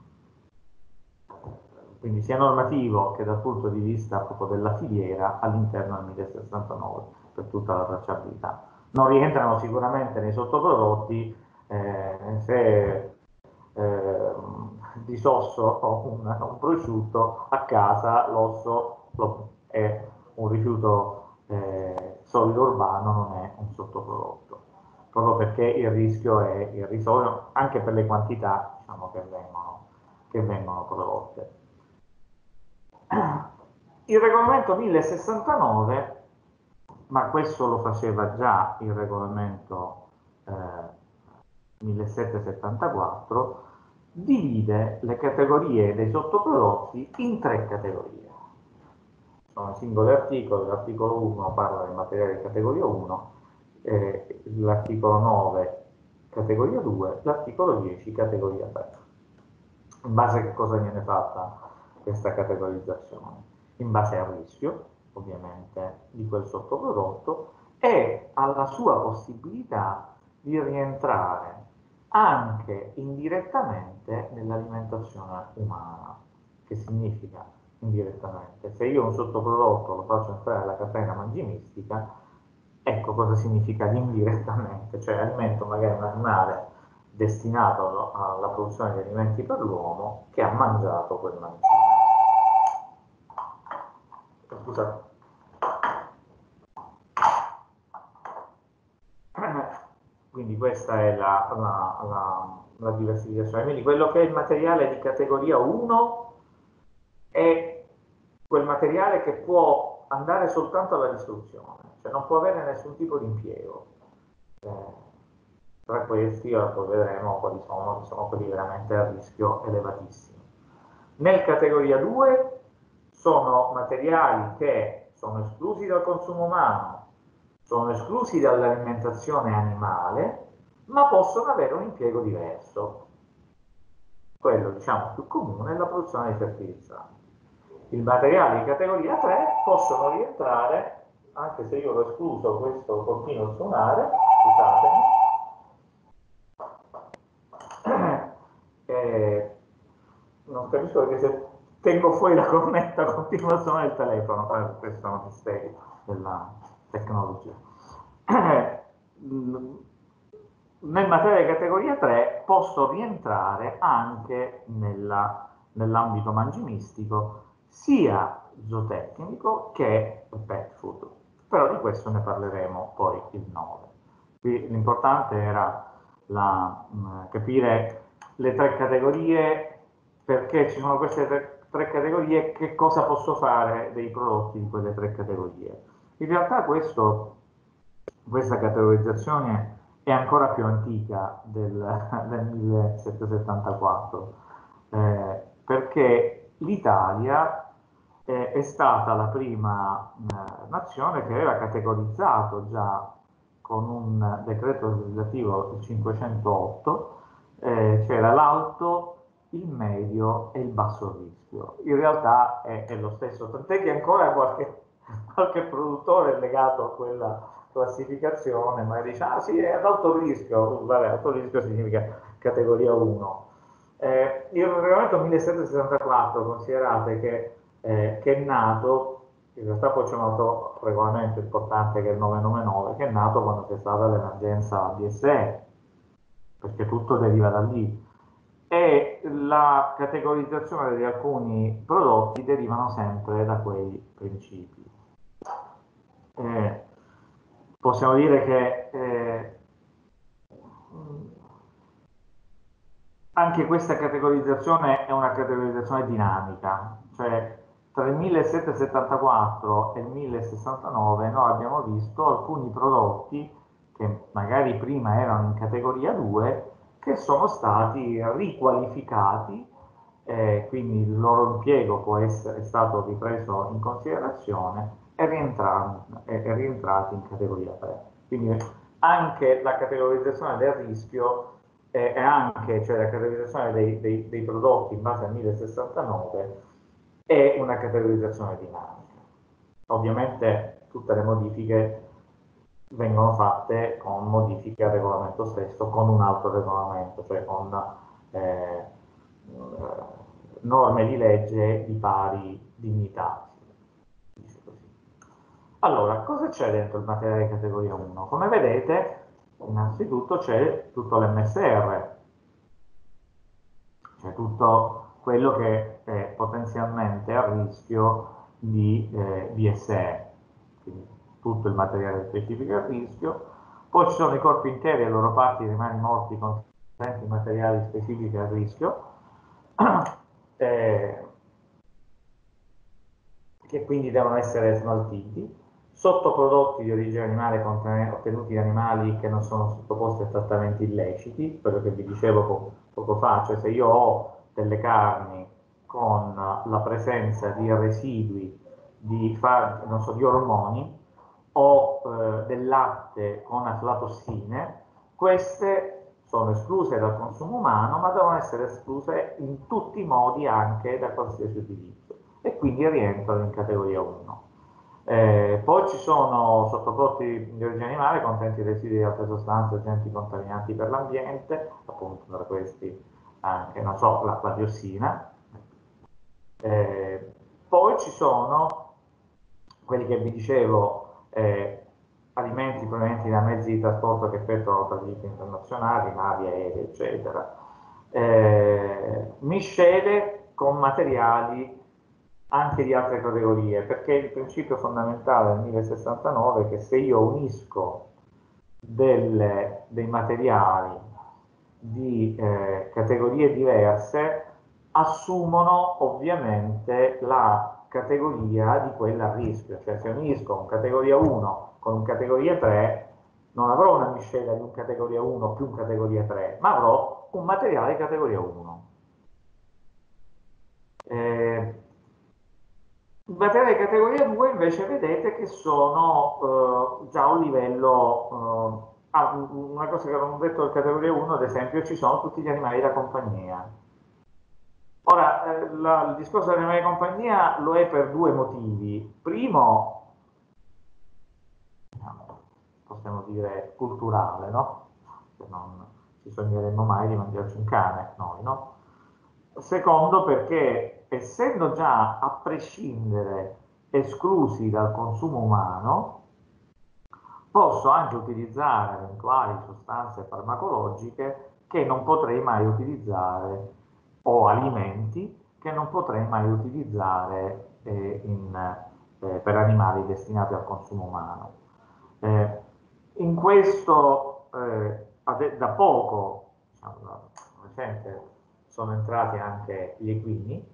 Speaker 1: quindi sia normativo che dal punto di vista proprio della filiera all'interno del millesessantanove per tutta la tracciabilità. Non rientrano sicuramente nei sottoprodotti eh, se eh, disosso ho un, un prosciutto a casa, l'osso è un rifiuto eh, solido urbano, non è un sottoprodotto, proprio perché il rischio è irrisorio anche per le quantità, diciamo, che vengono, che vengono prodotte. Il regolamento millesessantanove, ma questo lo faceva già il regolamento eh, millesettecentosettantaquattro, divide le categorie dei sottoprodotti in tre categorie. Sono singoli articoli, l'articolo uno parla di materiali di categoria uno, eh, l'articolo nove categoria due, l'articolo dieci categoria tre. In base a che cosa viene fatta questa categorizzazione? In base al rischio, ovviamente, di quel sottoprodotto e alla sua possibilità di rientrare anche indirettamente nell'alimentazione umana. Che significa indirettamente? Se io un sottoprodotto lo faccio entrare nella catena mangimistica, ecco cosa significa indirettamente, cioè alimento magari un animale destinato alla produzione di alimenti per l'uomo che ha mangiato quel mangime. Scusate. Quindi questa è la, la, la, la diversificazione. Quindi quello che è il materiale di categoria uno è quel materiale che può andare soltanto alla distruzione, cioè non può avere nessun tipo di impiego. Eh, tra questi poi vedremo quali sono, sono quelli veramente a rischio elevatissimo. Nel categoria due sono materiali che sono esclusi dal consumo umano, sono esclusi dall'alimentazione animale, ma possono avere un impiego diverso. Quello, diciamo, più comune è la produzione di fertilizzanti. I materiali di categoria tre possono rientrare, anche se io l'ho escluso, questo continuo a suonare, scusatemi, eh, non capisco perché se tengo fuori la cornetta, continuo a suonare il telefono, eh, questo è un mistero della tecnologia. Nel materiale di categoria tre posso rientrare anche nell'ambito mangimistico, sia zootecnico che pet food, però di questo ne parleremo poi il nove. Qui l'importante era la, mh, capire le tre categorie, perché ci sono queste tre, tre categorie, che cosa posso fare dei prodotti di quelle tre categorie. In realtà questo, questa categorizzazione è ancora più antica del, del millesettecentosettantaquattro, eh, perché l'Italia eh, è stata la prima eh, nazione che aveva categorizzato già con un decreto legislativo cinquecentootto, eh, c'era l'alto, il medio e il basso rischio. In realtà è, è lo stesso, tant'è che ancora qualche, qualche produttore è legato a quella classificazione, ma dice, ah sì, è ad alto rischio. Vabbè, alto rischio significa categoria uno. Eh, il regolamento millesettecentosessantaquattro, considerate che, eh, che è nato, in realtà poi c'è un altro regolamento importante che è il novecentonovantanove, che è nato quando c'è stata l'emergenza D S E, perché tutto deriva da lì. E la categorizzazione di alcuni prodotti derivano sempre da quei principi. Eh, possiamo dire che eh, anche questa categorizzazione è una categorizzazione dinamica, cioè tra il millesettecentosettantaquattro e il millesessantanove noi abbiamo visto alcuni prodotti che magari prima erano in categoria due che sono stati riqualificati, eh, quindi il loro impiego può essere stato ripreso in considerazione e rientrati, è rientrati in categoria tre. Quindi anche la categorizzazione del rischio e eh, anche, cioè, la categorizzazione dei, dei, dei prodotti in base al millesessantanove è una categorizzazione dinamica. Ovviamente tutte le modifiche vengono fatte con modifiche al regolamento stesso, con un altro regolamento, cioè con eh, norme di legge di pari dignità. Allora, cosa c'è dentro il materiale di categoria uno? Come vedete, innanzitutto c'è tutto l'M S R, cioè tutto quello che è potenzialmente a rischio di eh, B S E, quindi tutto il materiale specifico a rischio. Poi ci sono i corpi interi e le loro parti di animali morti contenenti materiali specifici a rischio, eh, che quindi devono essere smaltiti. Sottoprodotti di origine animale ottenuti da animali che non sono sottoposti a trattamenti illeciti, quello che vi dicevo po poco fa, cioè se io ho delle carni con la presenza di residui di, non so, di ormoni o eh, del latte con aflatossine, queste sono escluse dal consumo umano, ma devono essere escluse in tutti i modi anche da qualsiasi utilizzo, e quindi rientrano in categoria uno. Eh, poi ci sono sottoprodotti di origine animale contenenti residui di altre sostanze agenti contaminanti per l'ambiente, appunto tra questi anche, non so, la, la diossina. Eh, poi ci sono quelli che vi dicevo, eh, alimenti provenienti da mezzi di trasporto che effettuano tragitti internazionali, navi, aerei, eccetera. Eh, miscele con materiali anche di altre categorie, perché il principio fondamentale del millesessantanove è che se io unisco delle, dei materiali di eh, categorie diverse, assumono ovviamente la categoria di quella a rischio, cioè se unisco un categoria uno con un categoria tre non avrò una miscela di un categoria uno più un categoria tre, ma avrò un materiale categoria uno. Eh, I materiali di categoria due invece vedete che sono eh, già a un livello, eh, ah, una cosa che avevo detto del categoria uno, ad esempio, ci sono tutti gli animali da compagnia. Ora, eh, la, il discorso degli animali da compagnia lo è per due motivi. Primo, possiamo dire culturale, no? Che non ci sogneremmo mai di mangiarci un cane, noi, no? Secondo, perché essendo già a prescindere esclusi dal consumo umano, posso anche utilizzare eventuali sostanze farmacologiche che non potrei mai utilizzare, o alimenti che non potrei mai utilizzare eh, in, eh, per animali destinati al consumo umano. Eh, in questo, eh, da poco, diciamo, recente, sono entrati anche gli equini,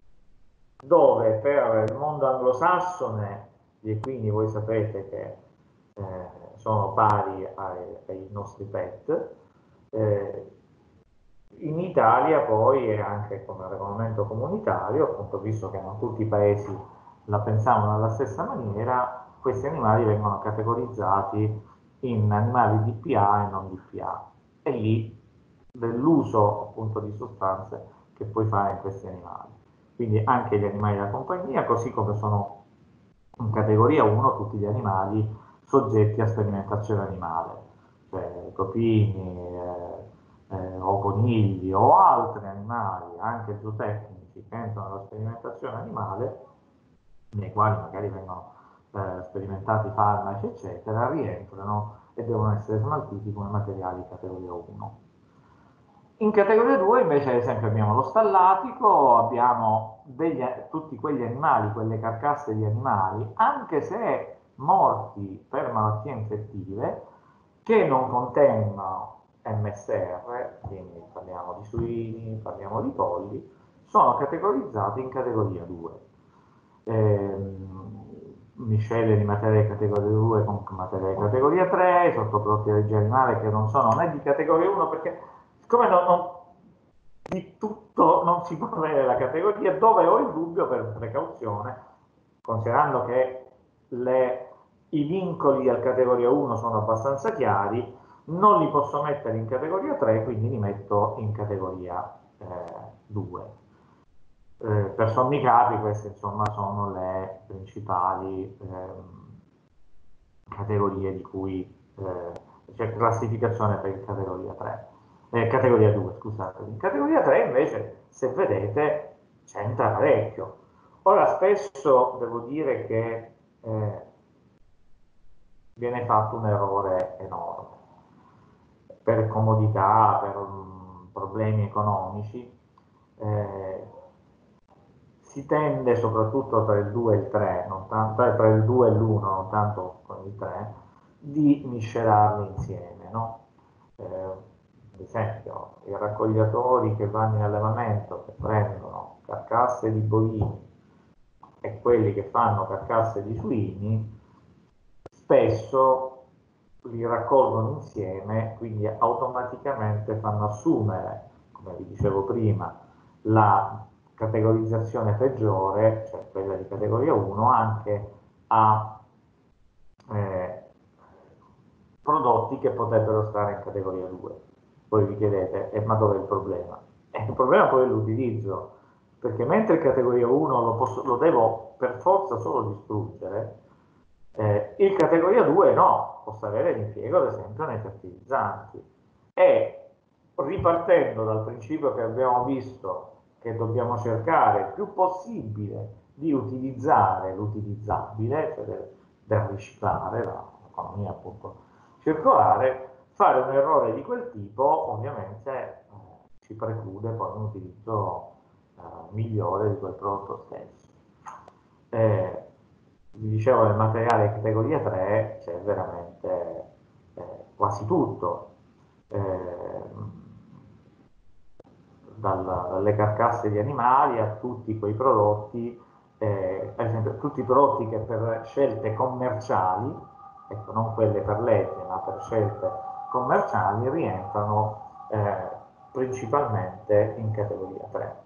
Speaker 1: dove per il mondo anglosassone gli equini, voi sapete che eh, sono pari ai, ai nostri pet, eh, in Italia poi è anche come regolamento comunitario, appunto, visto che non tutti i paesi la pensavano alla stessa maniera, questi animali vengono categorizzati in animali D P A e non D P A, e lì dell'uso appunto di sostanze che puoi fare in questi animali. Quindi anche gli animali da compagnia, così come sono in categoria uno tutti gli animali soggetti a sperimentazione animale, cioè topini, eh, eh, o conigli o altri animali, anche zootecnici, che entrano nella sperimentazione animale, nei quali magari vengono eh, sperimentati farmaci, eccetera, rientrano e devono essere smaltiti come materiali di categoria uno. In categoria due invece, ad esempio, abbiamo lo stallatico, abbiamo degli, tutti quegli animali, quelle carcasse di animali, anche se morti per malattie infettive, che non contengono M S R, quindi parliamo di suini, parliamo di polli, sono categorizzati in categoria due. Eh, miscele di materia di categoria due con materia di categoria tre, sottoprodotti di animale che non sono né di categoria uno, perché siccome non, non, di tutto non si può avere la categoria, dove ho il dubbio, per precauzione, considerando che le, i vincoli al categoria uno sono abbastanza chiari, non li posso mettere in categoria tre, quindi li metto in categoria eh, due. Eh, per sommi capi queste insomma sono le principali eh, categorie di cui eh, c'è classificazione per il categoria tre. Eh, categoria due, scusate. In categoria tre invece, se vedete, c'entra parecchio. Ora, spesso devo dire che eh, viene fatto un errore enorme. Per comodità, per um, problemi economici, eh, si tende, soprattutto tra il due e il tre, non tanto, tra il due e l'uno, non tanto con il tre, di miscelarli insieme, no? Eh, ad esempio, i raccogliatori che vanno in allevamento, che prendono carcasse di bovini e quelli che fanno carcasse di suini, spesso li raccolgono insieme, quindi automaticamente fanno assumere, come vi dicevo prima, la categorizzazione peggiore, cioè quella di categoria uno, anche a eh, prodotti che potrebbero stare in categoria due. Poi vi chiedete, eh, ma dov'è il problema? Eh, il problema poi è l'utilizzo, perché mentre in categoria uno lo, posso, lo devo per forza solo distruggere, eh, in categoria due no, posso avere l'impiego ad esempio nei fertilizzanti. E ripartendo dal principio che abbiamo visto, che dobbiamo cercare il più possibile di utilizzare l'utilizzabile, cioè del, del riciclare, l'economia appunto circolare, fare un errore di quel tipo ovviamente eh, ci preclude poi un utilizzo eh, migliore di quel prodotto stesso. Eh, vi dicevo, nel materiale categoria tre c'è veramente eh, quasi tutto. Eh, Dalla, dalle carcasse di animali a tutti quei prodotti, eh, ad esempio tutti i prodotti che per scelte commerciali, ecco, non quelle per legge, ma per scelte commerciali, rientrano eh, principalmente in categoria tre.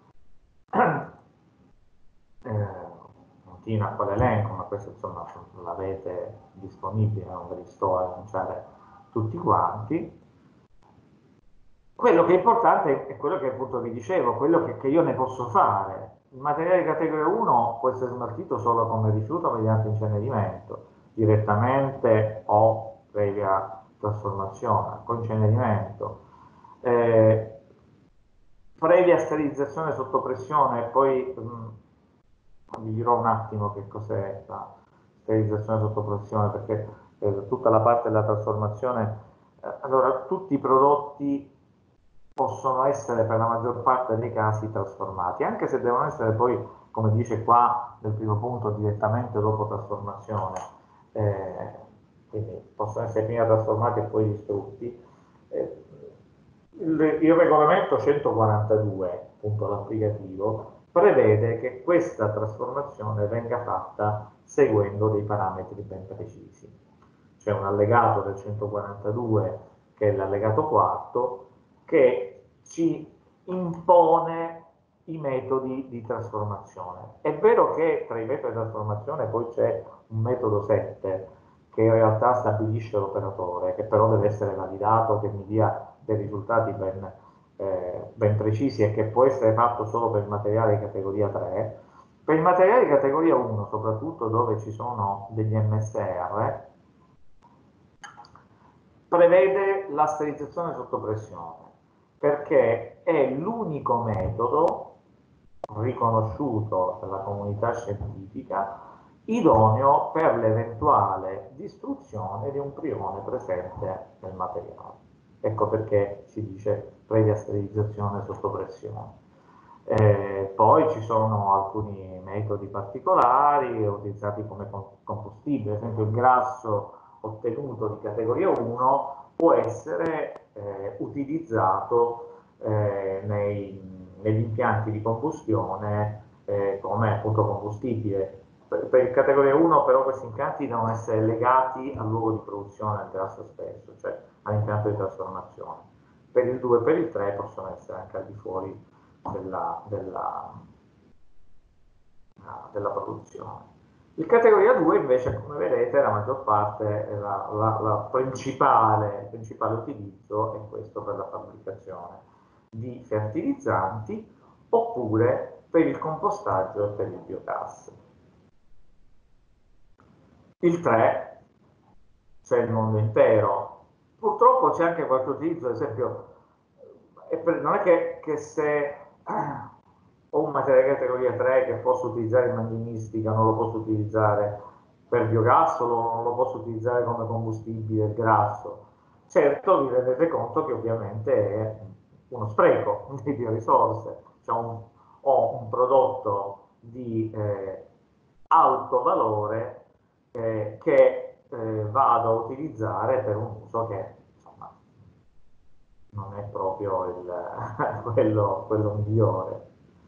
Speaker 1: Eh, continua con l'elenco, ma questo insomma l'avete disponibile, non ve li sto a enunciare tutti quanti. Quello che è importante è quello che appunto vi dicevo, quello che, che io ne posso fare. Il materiale di categoria uno può essere smaltito solo come rifiuto mediante incenerimento, direttamente o previa trasformazione, con incenerimento. Eh, previa sterilizzazione sotto pressione, poi mh, vi dirò un attimo che cos'è la sterilizzazione sotto pressione, perché eh, tutta la parte della trasformazione, eh, allora tutti i prodotti possono essere per la maggior parte dei casi trasformati, anche se devono essere poi, come dice qua nel primo punto, direttamente dopo trasformazione, eh, quindi possono essere prima trasformati e poi distrutti. Eh, il, il regolamento centoquarantadue, appunto l'applicativo, prevede che questa trasformazione venga fatta seguendo dei parametri ben precisi. C'è un allegato del centoquarantadue, che è l'allegato quarto, che ci impone i metodi di trasformazione. È vero che tra i metodi di trasformazione poi c'è un metodo sette, che in realtà stabilisce l'operatore, che però deve essere validato, che mi dia dei risultati ben, eh, ben precisi e che può essere fatto solo per il materiale di categoria tre. Per il materiale di categoria uno, soprattutto dove ci sono degli M S R, prevede la sterilizzazione sotto pressione, perché è l'unico metodo riconosciuto dalla comunità scientifica idoneo per l'eventuale distruzione di un prione presente nel materiale. Ecco perché si dice previa sterilizzazione sotto pressione. Eh, poi ci sono alcuni metodi particolari utilizzati come combustibile, ad esempio il grasso ottenuto di categoria uno può essere eh, utilizzato eh, nei, negli impianti di combustione eh, come appunto combustibile. Per, per il categoria uno però questi impianti devono essere legati al luogo di produzione del grasso stesso, cioè all'impianto di trasformazione. Per il due e per il tre possono essere anche al di fuori della, della, della produzione. Il categoria due invece, come vedete, la maggior parte, la, la, la principale, il principale utilizzo è questo per la fabbricazione di fertilizzanti oppure per il compostaggio e per il biogas. Il tre c'è il mondo intero. Purtroppo c'è anche qualche utilizzo, ad esempio, non è che, che se ho un materiale categoria tre che posso utilizzare in manginistica, non lo posso utilizzare per biogas, non lo posso utilizzare come combustibile il grasso. Certo, vi rendete conto che ovviamente è uno spreco di risorse. Cioè un, ho un prodotto di eh, alto valore eh, che eh, vado a utilizzare per un uso che insomma non è proprio il, quello, quello migliore.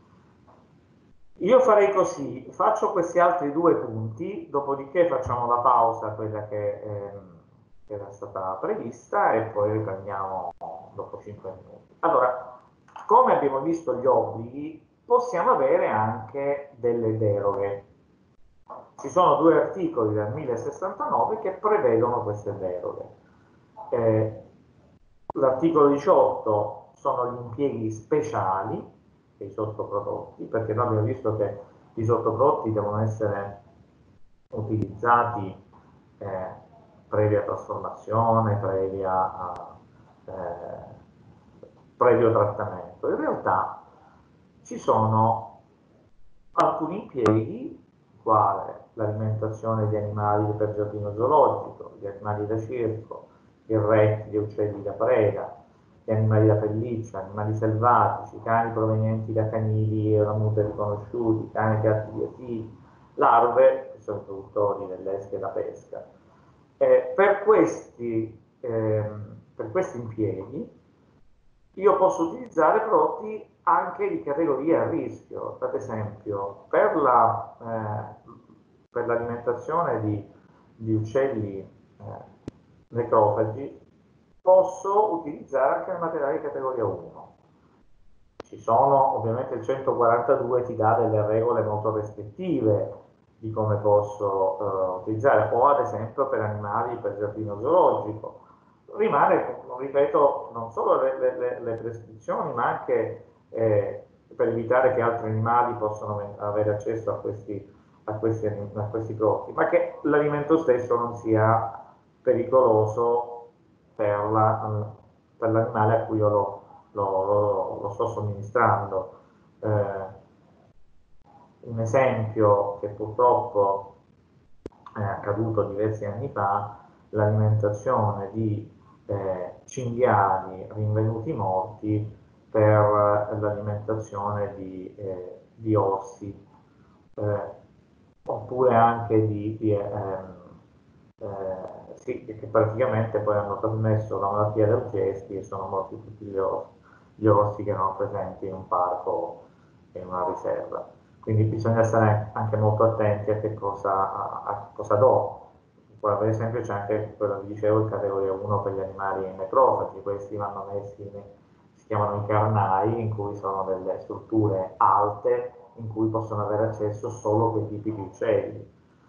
Speaker 1: Io farei così, faccio questi altri due punti, dopodiché facciamo la pausa, quella che, ehm, che era stata prevista, e poi riprendiamo dopo cinque minuti. Allora, come abbiamo visto gli obblighi, possiamo avere anche delle deroghe. Ci sono due articoli del mille sessantanove che prevedono queste deroghe. Eh, L'articolo diciotto sono gli impieghi speciali dei sottoprodotti, perché noi abbiamo visto che i sottoprodotti devono essere utilizzati eh, previa trasformazione, previa, eh, previo trattamento. In realtà ci sono alcuni impieghi, quale l'alimentazione di animali per giardino zoologico, gli animali da circo, i rettili e uccelli da preda, gli animali da pelliccia, animali selvatici, cani provenienti da canili e ramute riconosciuti, cani gatti di asili, larve, che sono i produttori delle esche da pesca. Eh, per, questi, ehm, per questi impieghi io posso utilizzare prodotti anche di categoria a rischio, ad esempio per la, eh, per l'alimentazione di, di uccelli eh, necrofagi posso utilizzare anche il materiale di categoria uno. Ci sono, ovviamente il centoquarantadue ti dà delle regole molto restrittive di come posso eh, utilizzare, o ad esempio per animali per giardino zoologico. Rimane, ripeto, non solo le, le, le prescrizioni, ma anche eh, per evitare che altri animali possano avere accesso a questi, a questi, a questi prodotti, ma che l'alimento stesso non sia pericoloso per, la, per l'animale a cui io lo, lo, lo, lo sto somministrando. Eh, un esempio che purtroppo è accaduto diversi anni fa, l'alimentazione di eh, cinghiali rinvenuti morti per eh, l'alimentazione di, eh, di orsi, eh, oppure anche di, di ehm, eh, sì, che praticamente poi hanno trasmesso la malattia del Chesky e sono morti tutti gli orsi, gli orsi che erano presenti in un parco e in una riserva. Quindi bisogna stare anche molto attenti a che cosa, a, a cosa do. Poi, per esempio c'è anche quello che dicevo, il categoria uno per gli animali necrofagi, questi vanno messi, in, si chiamano incarnai, in cui sono delle strutture alte in cui possono avere accesso solo quei tipi di uccelli.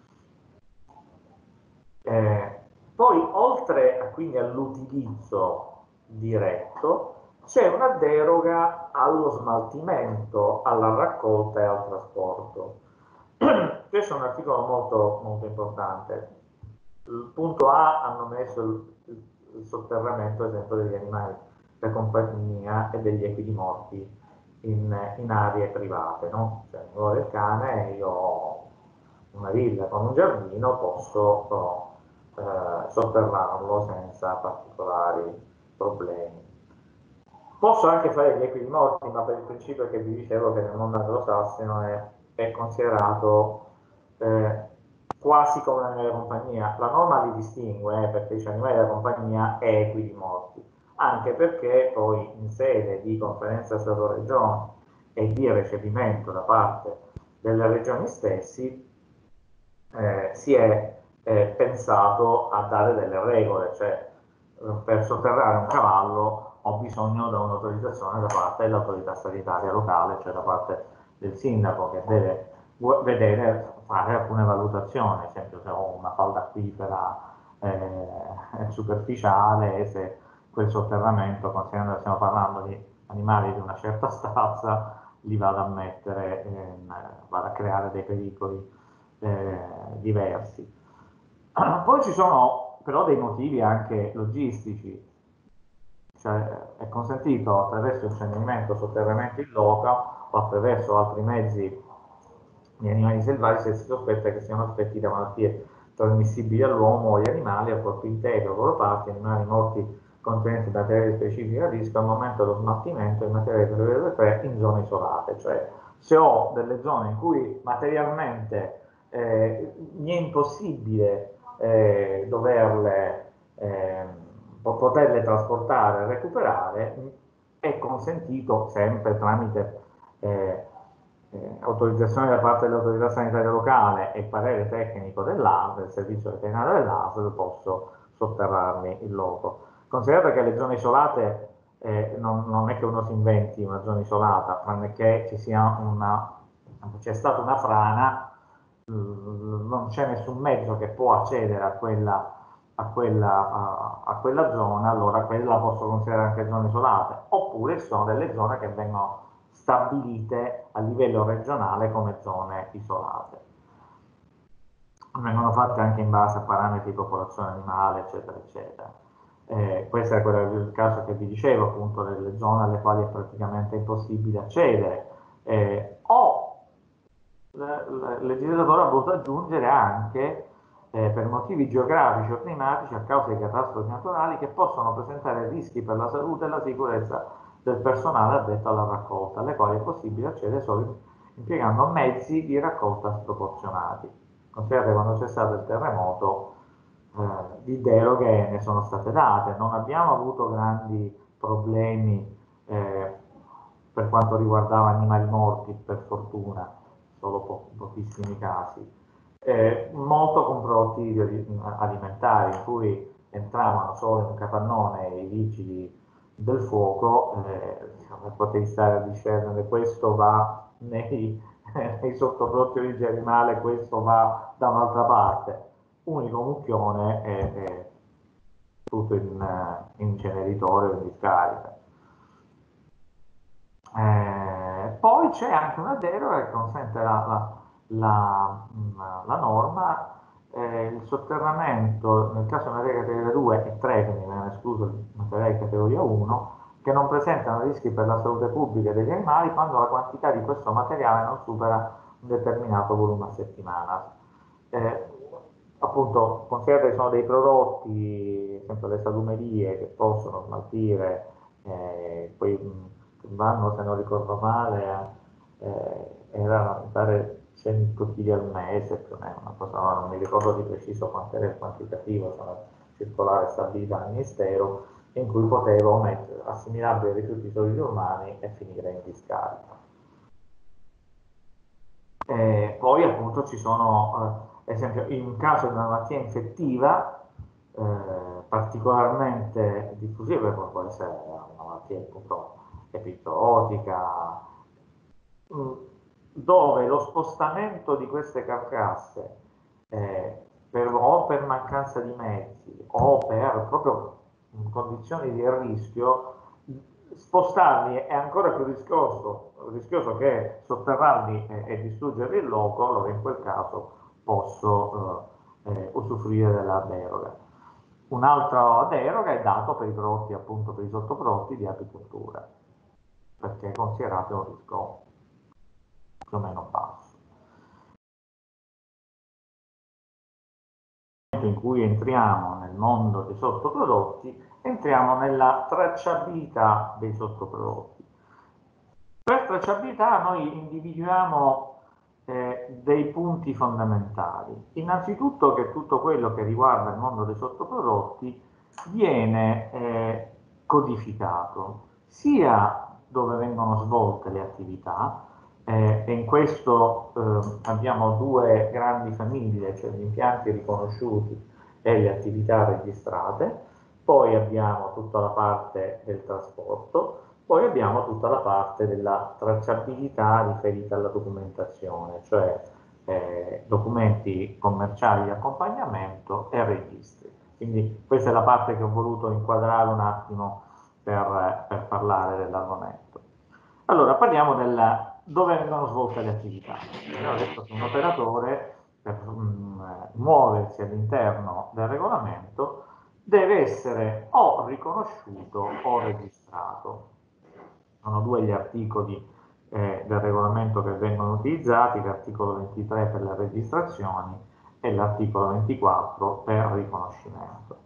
Speaker 1: Eh, poi, oltre a, quindi all'utilizzo diretto, c'è una deroga allo smaltimento, alla raccolta e al trasporto. Questo è un articolo molto, molto importante. Il punto A hanno messo il, il, il sotterramento, ad esempio, degli animali da compagnia e degli equidi morti in, in aree private, no? Cioè, io ho il cane e io ho una villa con un giardino, posso no, eh, sotterrarlo senza particolari problemi. Posso anche fare gli equidi morti, ma per il principio che vi dicevo che nel mondo anglosassone è, è considerato eh, quasi come un animale da compagnia. La norma li distingue eh, perché dice animali da compagnia e equidi morti, anche perché poi in sede di conferenza Stato-Regione e di recepimento da parte delle regioni stessi eh, si è eh, pensato a dare delle regole, cioè eh, per sotterrare un cavallo ho bisogno di un'autorizzazione da parte dell'autorità sanitaria locale, cioè da parte del sindaco che deve vedere, fare alcune valutazioni, ad esempio se ho una falda acquifera eh, superficiale, se quel sotterramento, considerando che stiamo parlando di animali di una certa stazza, li vado a mettere, in, vado a creare dei pericoli eh, diversi. Poi ci sono però dei motivi anche logistici, cioè è consentito attraverso il censimento sotterramento in loco o attraverso altri mezzi di animali selvatici se si sospetta che siano affetti da malattie trasmissibili all'uomo o agli animali a corpo intero o loro parti, animali morti contenenti materiali specifici a rischio al momento dello smaltimento di materiali tre in zone isolate, cioè se ho delle zone in cui materialmente eh, mi è impossibile eh, doverle eh, poterle trasportare e recuperare, è consentito sempre tramite eh, eh, autorizzazione da parte dell'autorità sanitaria locale e parere tecnico dell'A S L, del servizio veterinario dell'A S L, posso sotterrarmi in loco. Considerate che le zone isolate eh, non, non è che uno si inventi una zona isolata, tranne che ci sia una, c'è stata una frana, non c'è nessun mezzo che può accedere a quella, a quella, a, a quella zona, allora quella la posso considerare anche zone isolate, oppure sono delle zone che vengono stabilite a livello regionale come zone isolate. Vengono fatte anche in base a parametri di popolazione animale, eccetera, eccetera. Eh, questo è quello, il caso che vi dicevo, appunto, delle zone alle quali è praticamente impossibile accedere. Eh, o il legislatore ha voluto aggiungere anche eh, per motivi geografici o climatici a causa di catastrofi naturali che possono presentare rischi per la salute e la sicurezza del personale addetto alla raccolta, alle quali è possibile accedere solo impiegando mezzi di raccolta sproporzionati. Considerate quando c'è stato il terremoto, eh, di deroghe ne sono state date, non abbiamo avuto grandi problemi eh, per quanto riguardava animali morti, per fortuna, solo po pochissimi casi, eh, molto con prodotti alimentari in cui entravano solo in un capannone i vigili del fuoco, eh, diciamo, potevi stare a discernere questo va nei, nei sottoprodotti di origine animale, questo va da un'altra parte, unico mucchione e, e tutto in, in inceneritore o in discarica. Eh, poi c'è anche una deroga che consente la, la, la, la norma, eh, il sotterramento nel caso di materia categoria due e tre, quindi viene escluso il materiale categoria uno, che non presentano rischi per la salute pubblica degli animali quando la quantità di questo materiale non supera un determinato volume a settimana. Eh, appunto, considerate che sono dei prodotti, sempre le salumerie, che possono smaltire, eh, poi mh, vanno, se non ricordo male, eh, erano mi pare cento chili al mese, più o meno, una cosa, no, non mi ricordo di preciso quanto era il quantitativo, sono circolare stabilita dal Ministero, in cui potevo mettere assimilabile ai rifiuti solidi umani e finire in discarica. E poi appunto ci sono, eh, esempio, in caso di una malattia infettiva eh, particolarmente diffusiva, come può essere una malattia appunto epizootica, mh, dove lo spostamento di queste carcasse eh, per, o per mancanza di mezzi o per proprio in condizioni di rischio, spostarli è ancora più rischioso, rischioso che sotterrarli e, e distruggerli in loco, allora in quel caso posso eh, eh, usufruire della deroga. Un'altra deroga è dato per i prodotti, appunto per i sottoprodotti di apicoltura, perché è considerato un rischio più o meno basso. In cui entriamo nel mondo dei sottoprodotti, entriamo nella tracciabilità dei sottoprodotti. Per tracciabilità noi individuiamo eh, dei punti fondamentali. Innanzitutto che tutto quello che riguarda il mondo dei sottoprodotti viene eh, codificato, sia dove vengono svolte le attività, eh, e in questo eh, abbiamo due grandi famiglie, cioè gli impianti riconosciuti e le attività registrate, poi abbiamo tutta la parte del trasporto, poi abbiamo tutta la parte della tracciabilità riferita alla documentazione, cioè eh, documenti commerciali di accompagnamento e registri. Quindi questa è la parte che ho voluto inquadrare un attimo per, per parlare dell'argomento. Allora, parliamo del dove vengono svolte le attività. Abbiamo detto che un operatore, per um, muoversi all'interno del regolamento, deve essere o riconosciuto o registrato. Sono due gli articoli eh, del regolamento che vengono utilizzati, l'articolo ventitré per le registrazioni e l'articolo ventiquattro per il riconoscimento.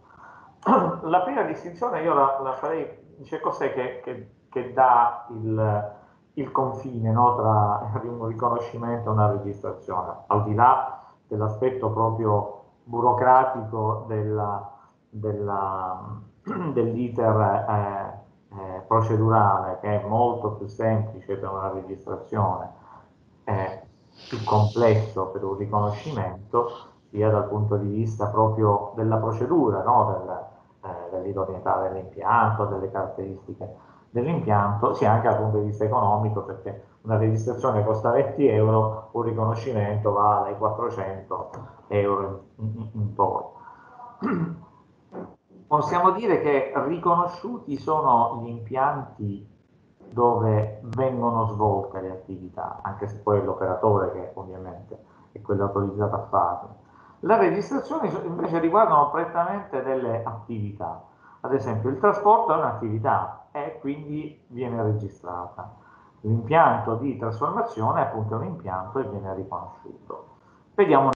Speaker 1: La prima distinzione io la, la farei, dice cos'è che, che, che dà il, il confine, no, tra un riconoscimento e una registrazione, al di là dell'aspetto proprio burocratico della, della, dell'iter eh, eh, procedurale, che è molto più semplice per una registrazione, è più complesso per un riconoscimento, sia dal punto di vista proprio della procedura, no? Del, eh, dell'idoneità dell'impianto, delle caratteristiche dell'impianto, sia anche dal punto di vista economico, perché una registrazione costa venti euro, un riconoscimento va dai quattrocento euro in, in, in poi. Possiamo dire che riconosciuti sono gli impianti dove vengono svolte le attività, anche se poi è l'operatore che ovviamente è quello autorizzato a farle. Le registrazioni invece riguardano prettamente delle attività. Ad esempio il trasporto è un'attività e quindi viene registrata. L'impianto di trasformazione appunto è un impianto e viene riconosciuto. Vediamo,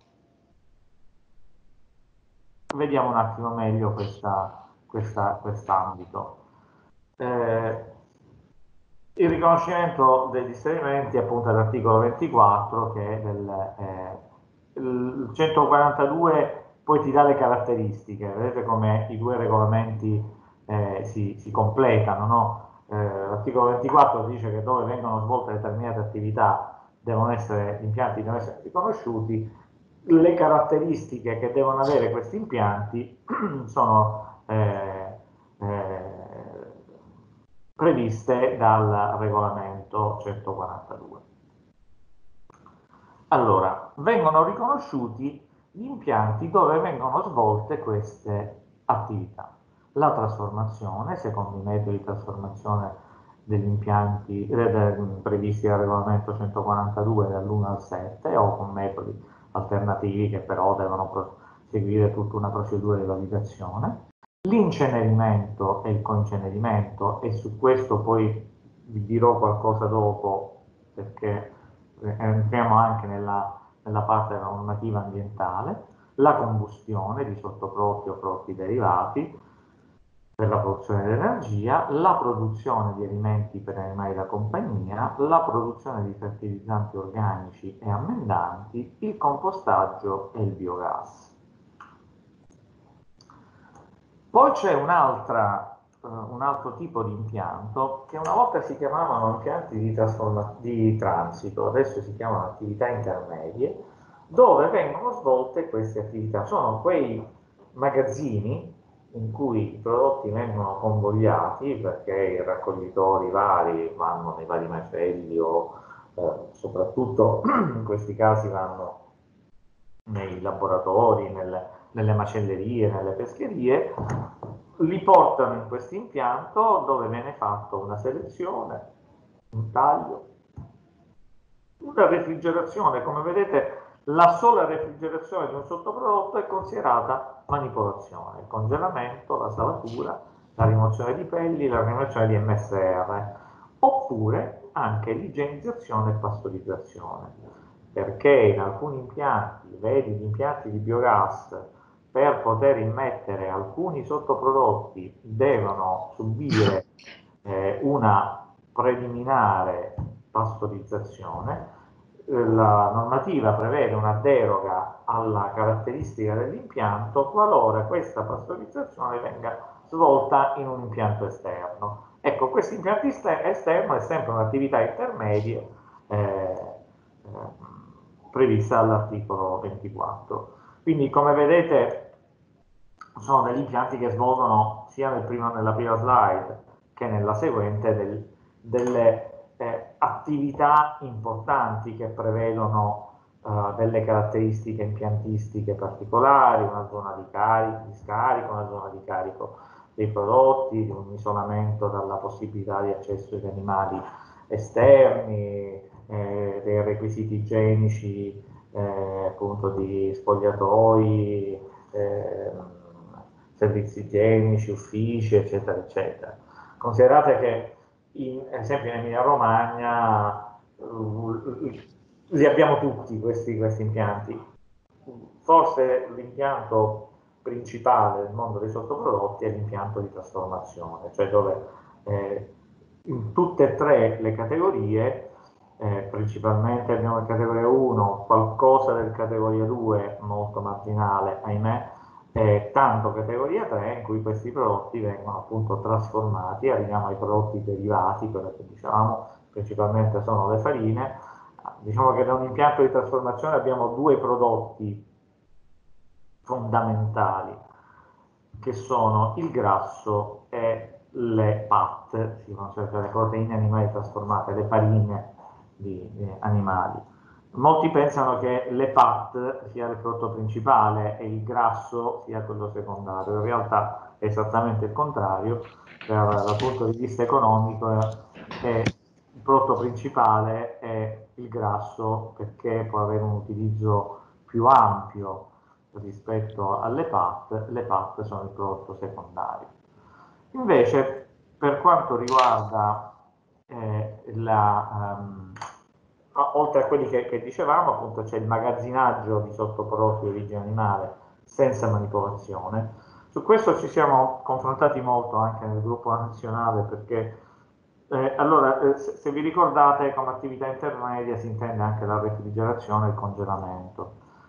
Speaker 1: vediamo un attimo meglio questa, questa, quest'ambito. Eh, il riconoscimento degli stabilimenti appunto all'articolo ventiquattro, che è del eh, il centoquarantadue, poi ti dà le caratteristiche, vedete come i due regolamenti eh, si, si completano, no? Eh, l'articolo ventiquattro dice che dove vengono svolte determinate attività devono essere, gli impianti devono essere riconosciuti, le caratteristiche che devono avere questi impianti sono eh, eh, previste dal regolamento centoquarantadue. Allora, vengono riconosciuti gli impianti dove vengono svolte queste attività. La trasformazione, secondo i metodi di trasformazione degli impianti eh, previsti dal regolamento centoquarantadue dall'uno al sette, o con metodi alternativi che però devono seguire tutta una procedura di validazione. l'incenerimento e il coincenerimento, e su questo poi vi dirò qualcosa dopo, perché entriamo anche nella, nella parte della normativa ambientale, la combustione di sottoprodotti o prodotti derivati per la produzione di energia, la produzione di alimenti per animali da compagnia, la produzione di fertilizzanti organici e ammendanti, il compostaggio e il biogas. Poi c'è un'altra, uh, un altro tipo di impianto che una volta si chiamavano impianti di, di transito, adesso si chiamano attività intermedie, dove vengono svolte queste attività. Sono quei magazzini in cui i prodotti vengono convogliati, perché i raccoglitori vari vanno nei vari macelli o eh, soprattutto in questi casi vanno nei laboratori, nelle, nelle macellerie, nelle pescherie, li portano in questo impianto dove viene fatta una selezione, un taglio, una refrigerazione. Come vedete, la sola refrigerazione di un sottoprodotto è considerata manipolazione, il congelamento, la salatura, la rimozione di pelli, la rimozione di M S R, oppure anche l'igienizzazione e pastorizzazione, perché in alcuni impianti, vedi gli impianti di biogas, per poter immettere alcuni sottoprodotti devono subire eh, una preliminare pastorizzazione. La normativa prevede una deroga alla caratteristica dell'impianto qualora questa pastorizzazione venga svolta in un impianto esterno. Ecco, questo impianto esterno è sempre un'attività intermedia eh, eh, prevista dall'articolo ventiquattro. Quindi, come vedete, sono degli impianti che svolgono sia nel primo, nella prima slide che nella seguente del, delle eh, attività importanti che prevedono uh, delle caratteristiche impiantistiche particolari, una zona di, carico, di scarico, una zona di carico dei prodotti, un isolamento dalla possibilità di accesso agli animali esterni, eh, dei requisiti igienici, eh, appunto di spogliatoi, eh, servizi igienici, uffici, eccetera, eccetera. Considerate che, in, ad esempio, in Emilia Romagna uh, li abbiamo tutti questi, questi impianti. Forse l'impianto principale del mondo dei sottoprodotti è l'impianto di trasformazione, cioè dove eh, in tutte e tre le categorie, eh, principalmente abbiamo il categoria uno, qualcosa del categoria due, molto marginale, ahimè, eh, tanto categoria tre, in cui questi prodotti vengono appunto trasformati. Arriviamo ai prodotti derivati, quello che diciamo, principalmente sono le farine. Diciamo che da un impianto di trasformazione abbiamo due prodotti fondamentali, che sono il grasso e le P A T, si cioè le proteine animali trasformate, le farine di, di animali. Molti pensano che le P A T sia il prodotto principale e il grasso sia quello secondario. In realtà è esattamente il contrario. Dal punto di vista economico è il prodotto principale è il grasso, perché può avere un utilizzo più ampio rispetto alle P A T. Le P A T sono il prodotto secondario. Invece, per quanto riguarda eh, la, um, oltre a quelli che, che dicevamo, appunto c'è il magazzinaggio di sottoprodotti di origine animale senza manipolazione. Su questo ci siamo confrontati molto anche nel gruppo nazionale, perché eh, allora, eh, se, se vi ricordate, come attività intermedia si intende anche la refrigerazione e il congelamento.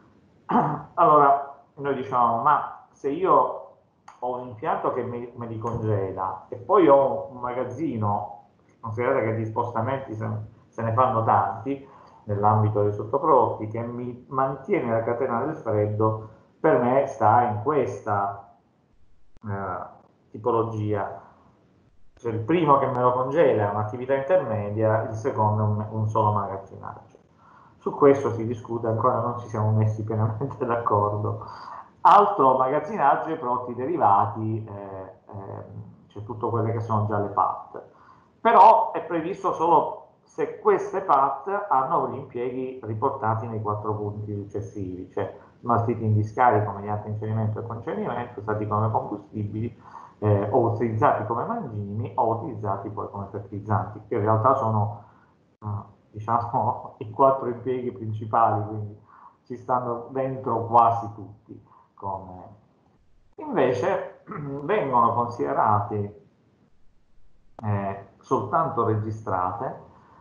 Speaker 1: Allora, noi diciamo, ma se io ho un impianto che me, me li congela e poi ho un magazzino, considerate che di spostamenti se, se ne fanno tanti nell'ambito dei sottoprodotti, che mi mantiene la catena del freddo, per me sta in questa eh, tipologia. Cioè, il primo che me lo congela è un'attività intermedia, il secondo è un, un solo magazzinaggio. Su questo si discute, ancora non ci siamo messi pienamente d'accordo. Altro magazzinaggio e prodotti derivati, eh, eh, c'è tutto quelle che sono già le P A T. Però è previsto solo se queste P A T hanno gli impieghi riportati nei quattro punti successivi, cioè smaltiti in discarica mediante incenerimento e concenerimento, usati come combustibili eh, o utilizzati come mangimi o utilizzati poi come fertilizzanti, che in realtà sono eh, diciamo i quattro impieghi principali, quindi ci stanno dentro quasi tutti. Come... Invece vengono considerati eh, soltanto registrate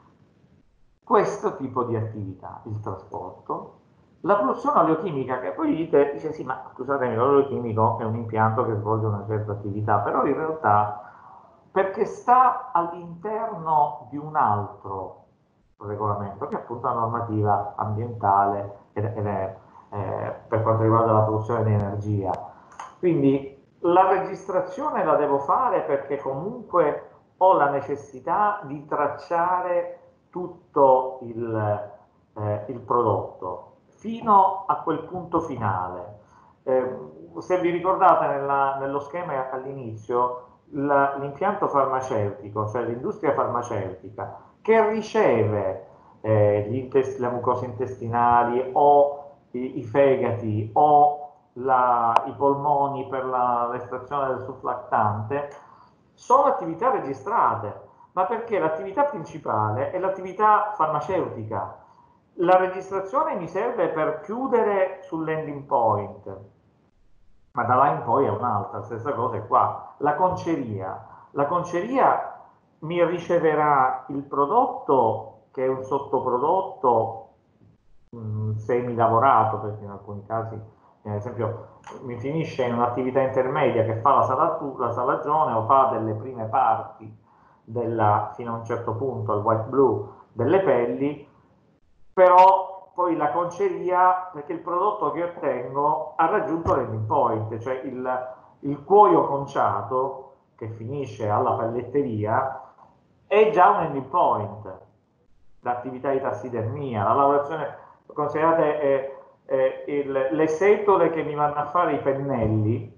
Speaker 1: questo tipo di attività, il trasporto, la produzione oleochimica, che poi dite, dice sì, ma scusatemi, l'olio chimico è un impianto che svolge una certa attività, però in realtà perché sta all'interno di un altro regolamento, che è appunto la normativa ambientale ed è, eh, per quanto riguarda la produzione di energia. Quindi la registrazione la devo fare perché comunque ho la necessità di tracciare tutto il, eh, il prodotto fino a quel punto finale. Eh, se vi ricordate nella, nello schema all'inizio, l'impianto farmaceutico, cioè l'industria farmaceutica, che riceve eh, gli intest- le mucose intestinali o i, i fegati o la, i polmoni per l'estrazione del surflactante, sono attività registrate, ma perché l'attività principale è l'attività farmaceutica. La registrazione mi serve per chiudere sul landing point, ma da là in poi è un'altra, stessa cosa è qua. La conceria. La conceria mi riceverà il prodotto, che è un sottoprodotto mh, semi-lavorato, perché in alcuni casi, ad esempio, mi finisce in un'attività intermedia che fa la, salatu, la salagione o fa delle prime parti della, fino a un certo punto, il white blue, delle pelli, però poi la conceria, perché il prodotto che ottengo ha raggiunto l'ending point, cioè il, il cuoio conciato che finisce alla pelletteria è già un ending point. L'attività di tassidermia, la lavorazione, considerate eh, eh, il, le setole che mi vanno a fare i pennelli,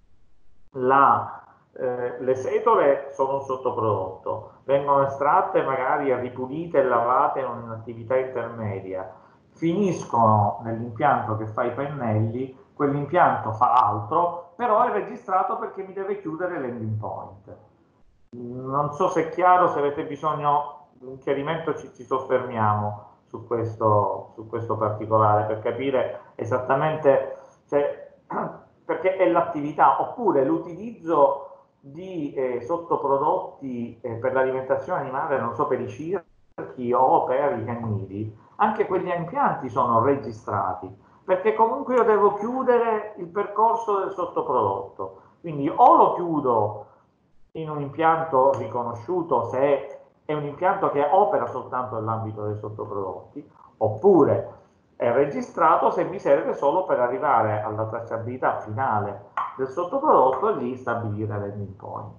Speaker 1: la, eh, le setole sono un sottoprodotto, vengono estratte, magari ripulite e lavate in un'attività intermedia, finiscono nell'impianto che fa i pennelli, quell'impianto fa altro, però è registrato perché mi deve chiudere l'ending point. Non so se è chiaro, se avete bisogno di un chiarimento ci, ci soffermiamo su questo, su questo particolare per capire esattamente, cioè, perché è l'attività, oppure l'utilizzo di eh, sottoprodotti eh, per l'alimentazione animale, non so, per i circhi o per i cannili, anche quegli impianti sono registrati, perché comunque io devo chiudere il percorso del sottoprodotto, quindi o lo chiudo in un impianto riconosciuto se è un impianto che opera soltanto nell'ambito dei sottoprodotti, oppure è registrato se mi serve solo per arrivare alla tracciabilità finale del sottoprodotto e lì stabilire l'ending point.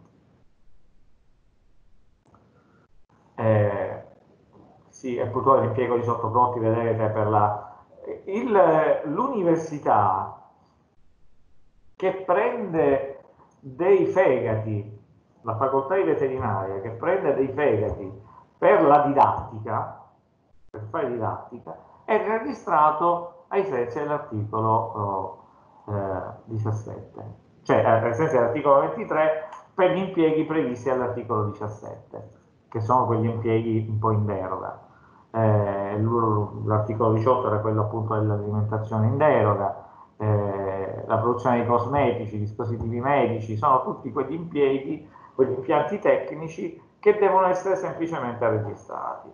Speaker 1: Eh, sì, è purtroppo l'impiego di sottoprodotti, vedete, per la... l'università che prende dei fegati, la facoltà di veterinaria che prende dei fegati per la didattica, per fare didattica, è registrato ai sensi dell'articolo eh, diciassette, cioè ai sensi dell'articolo ventitré per gli impieghi previsti all'articolo diciassette, che sono quegli impieghi un po' in deroga. Eh, l'articolo diciotto era quello appunto dell'alimentazione in deroga, eh, la produzione di cosmetici, dispositivi medici, sono tutti quegli impieghi, quegli impianti tecnici che devono essere semplicemente registrati.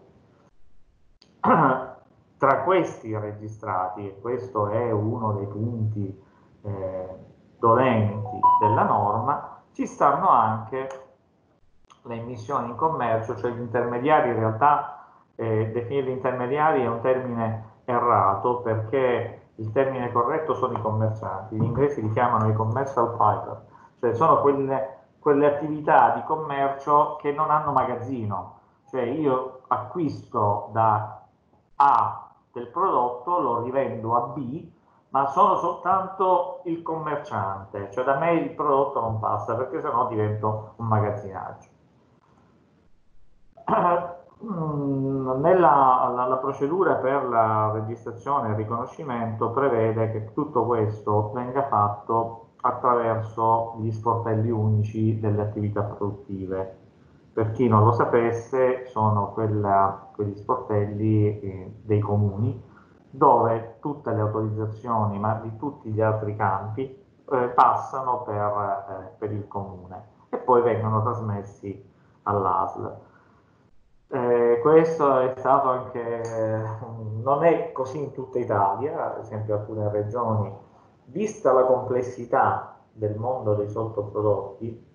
Speaker 1: Tra questi registrati, e questo è uno dei punti eh, dolenti della norma, ci stanno anche le emissioni in commercio, cioè gli intermediari. In realtà eh, definirli intermediari è un termine errato, perché il termine corretto sono i commercianti. Gli inglesi li chiamano i commercial piper, cioè sono quelle, quelle attività di commercio che non hanno magazzino, cioè io acquisto da A del prodotto, lo rivendo a B, ma sono soltanto il commerciante, cioè da me il prodotto non passa, perché sennò divento un magazzinaggio. Mm, Nella la, la procedura per la registrazione e il riconoscimento prevede che tutto questo venga fatto attraverso gli sportelli unici delle attività produttive. Per chi non lo sapesse, sono quella- quegli sportelli eh, dei comuni dove tutte le autorizzazioni, ma di tutti gli altri campi, eh, passano per, eh, per il comune e poi vengono trasmessi all'A S L. Eh, questo è stato anche, eh, non è così in tutta Italia, ad esempio alcune regioni, vista la complessità del mondo dei sottoprodotti,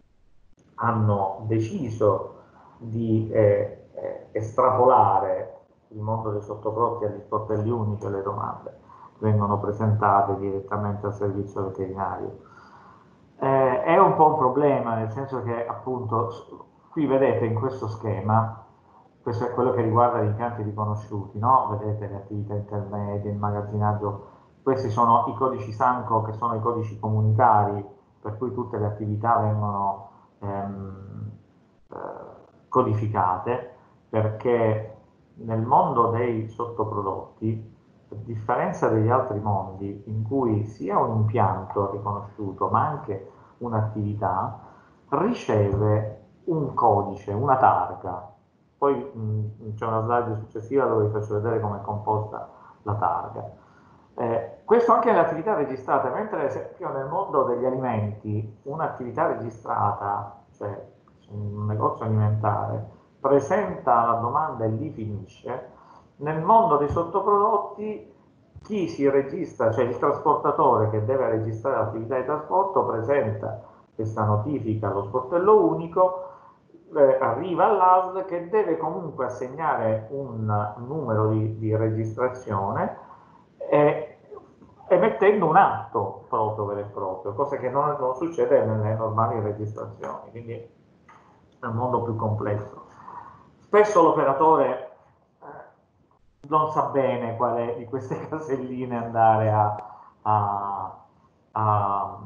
Speaker 1: hanno deciso di eh, eh, estrapolare il mondo dei sottoprodotti agli sportelli unici e le domande vengono presentate direttamente al servizio veterinario. Eh, è un po' un problema, nel senso che appunto qui vedete in questo schema, questo è quello che riguarda gli impianti riconosciuti, no? Vedete le attività intermedie, il magazzinaggio, questi sono i codici SANCO, che sono i codici comunitari per cui tutte le attività vengono ehm, eh, codificate, perché nel mondo dei sottoprodotti, a differenza degli altri mondi in cui sia un impianto riconosciuto ma anche un'attività riceve un codice, una targa. Poi mh, c'è una slide successiva dove vi faccio vedere come è composta la targa. Eh, questo anche nelle attività registrate, mentre ad esempio nel mondo degli alimenti un'attività registrata, cioè un negozio alimentare, presenta la domanda e lì finisce, nel mondo dei sottoprodotti chi si registra, cioè il trasportatore che deve registrare l'attività di trasporto, presenta questa notifica allo sportello unico, eh, arriva all'A S L che deve comunque assegnare un numero di, di registrazione e, emettendo un atto proprio vero e proprio, cosa che non, non succede nelle normali registrazioni, quindi è un mondo più complesso. Spesso l'operatore eh, non sa bene quale di queste caselline andare a, a, a,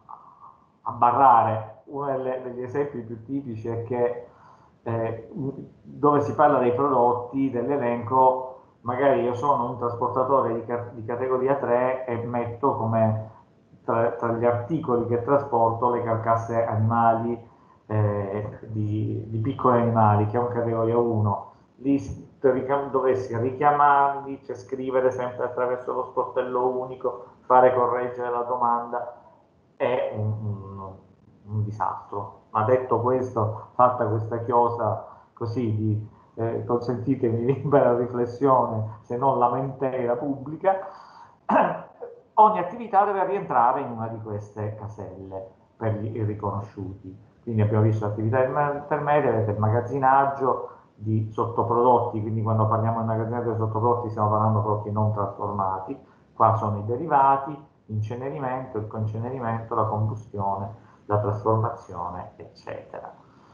Speaker 1: a barrare. Uno delle, degli esempi più tipici è che eh, dove si parla dei prodotti, dell'elenco, magari io sono un trasportatore di, di categoria tre e metto come tra, tra, gli articoli che trasporto le carcasse animali, eh, di, di piccoli animali, che è un categoria uno. Lì dovessi richiamarli, cioè scrivere sempre attraverso lo sportello unico, fare correggere la domanda, è un, un, un disastro. Ma detto questo, fatta questa chiosa così di eh, consentitemi libera riflessione, se non lamentela pubblica, ogni attività deve rientrare in una di queste caselle per i riconosciuti. Quindi abbiamo visto attività intermedie, avete il magazzinaggio di sottoprodotti, quindi quando parliamo di magazzinaggio di sottoprodotti stiamo parlando di prodotti non trasformati, qua sono i derivati, l'incenerimento, il concenerimento, la combustione, la trasformazione, eccetera.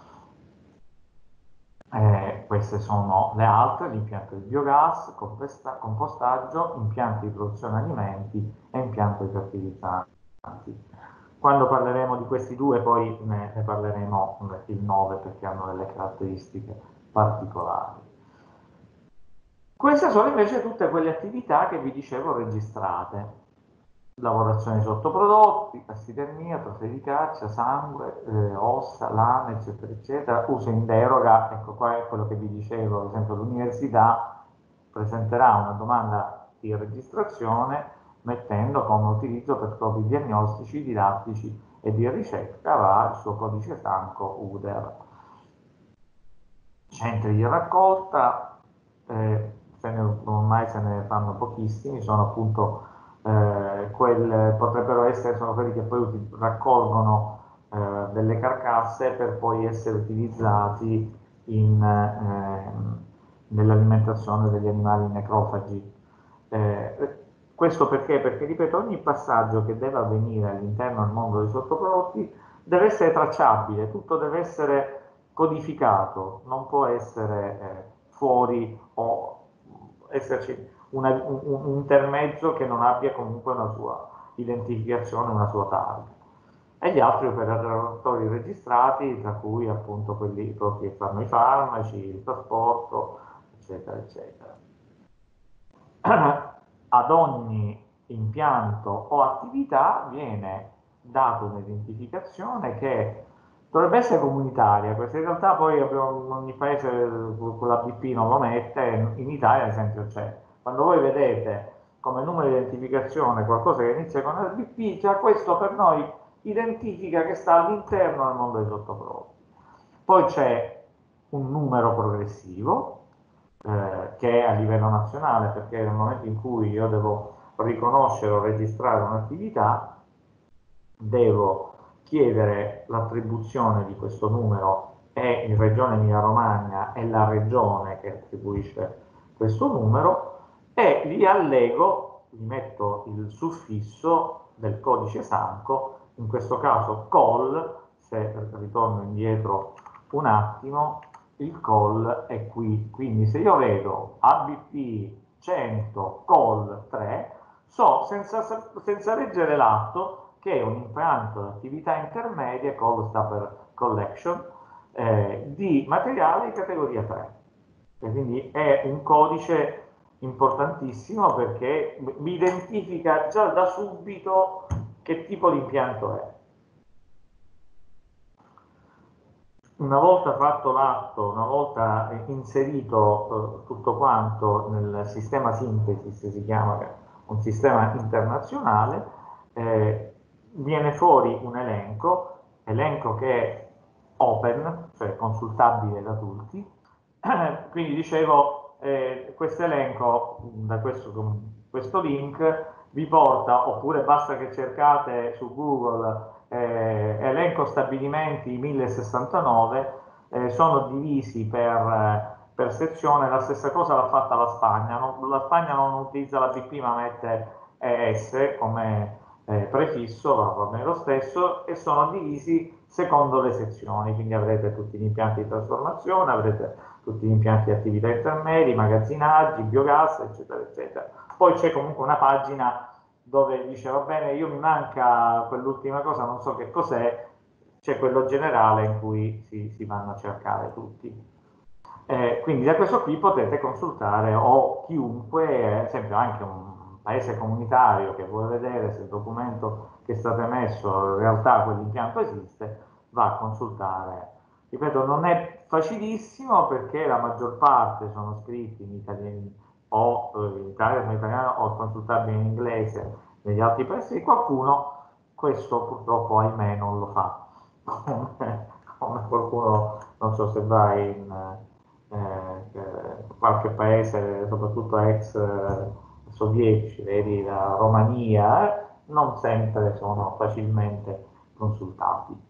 Speaker 1: Eh, queste sono le altre, l'impianto di biogas, compostaggio, impianti di produzione alimenti e impianto di fertilizzanti. Quando parleremo di questi due poi ne, ne parleremo il nove perché hanno delle caratteristiche particolari. Queste sono invece tutte quelle attività che vi dicevo registrate. Lavorazione di sottoprodotti, tassidermia, trofei di caccia, sangue, eh, ossa, lame, eccetera, eccetera. Uso in deroga, ecco qua è quello che vi dicevo, ad esempio l'università presenterà una domanda di registrazione mettendo come utilizzo per scopi diagnostici, didattici e di ricerca va il suo codice SANCO U D E R. Centri di raccolta, eh, se ne, ormai se ne fanno pochissimi, sono appunto eh, quelle, potrebbero essere, sono quelli che poi raccolgono eh, delle carcasse per poi essere utilizzati in, eh, nell'alimentazione degli animali necrofagi. Eh, questo perché? Perché, ripeto, ogni passaggio che deve avvenire all'interno del mondo dei sottoprodotti deve essere tracciabile, tutto deve essere codificato, non può essere eh, fuori o esserci una, un, un intermezzo che non abbia comunque una sua identificazione, una sua targa. E gli altri operatori registrati, tra cui appunto quelli propri che fanno i farmaci, il trasporto, eccetera, eccetera. Ad ogni impianto o attività viene data un'identificazione che dovrebbe essere comunitaria. Questa in realtà poi abbiamo, in ogni paese con la B P non lo mette, in Italia ad esempio c'è. Quando voi vedete come numero di identificazione qualcosa che inizia con il B P, già questo per noi identifica che sta all'interno del mondo dei sottoprodotti. Poi c'è un numero progressivo eh, che è a livello nazionale, perché nel momento in cui io devo riconoscere o registrare un'attività, devo chiedere l'attribuzione di questo numero e in Regione Emilia-Romagna è la regione che attribuisce questo numero e gli allego, gli metto il suffisso del codice SANCO, in questo caso call, se ritorno indietro un attimo, il call è qui, quindi se io vedo A B P cento call tre, so senza, senza leggere l'atto che è un impianto di attività intermedia, call sta per collection, eh, di materiale di categoria tre. E quindi è un codice importantissimo perché mi identifica già da subito che tipo di impianto è. Una volta fatto l'atto, una volta inserito eh, tutto quanto nel sistema Synthesis, si chiama, un sistema internazionale, eh, viene fuori un elenco, elenco che è open, cioè consultabile da tutti. Quindi dicevo, eh, questo elenco, da questo, questo link, vi porta, oppure basta che cercate su Google eh, elenco stabilimenti mille sessantanove, eh, sono divisi per, per sezione. La stessa cosa l'ha fatta la Spagna, non, la Spagna non utilizza la B P ma mette E S come eh, prefisso, va, va bene lo stesso, e sono divisi secondo le sezioni, quindi avrete tutti gli impianti di trasformazione, avrete tutti gli impianti di attività intermedi, magazzinaggi, biogas, eccetera, eccetera. Poi c'è comunque una pagina dove dice, va bene, io mi manca quell'ultima cosa, non so che cos'è, c'è quello generale in cui si, si vanno a cercare tutti. Eh, quindi da questo qui potete consultare, o chiunque, ad esempio anche un paese comunitario che vuole vedere se il documento che è stato emesso in realtà quell'impianto esiste, va a consultare. Ripeto, non è facilissimo perché la maggior parte sono scritti in italiano o eh, in italiano, in italiano o consultabili in inglese negli altri paesi. Qualcuno questo purtroppo ahimè non lo fa, come, come qualcuno, non so se vai in eh, qualche paese, soprattutto ex eh, sovietici, vedi la Romania, eh, non sempre sono facilmente consultabili.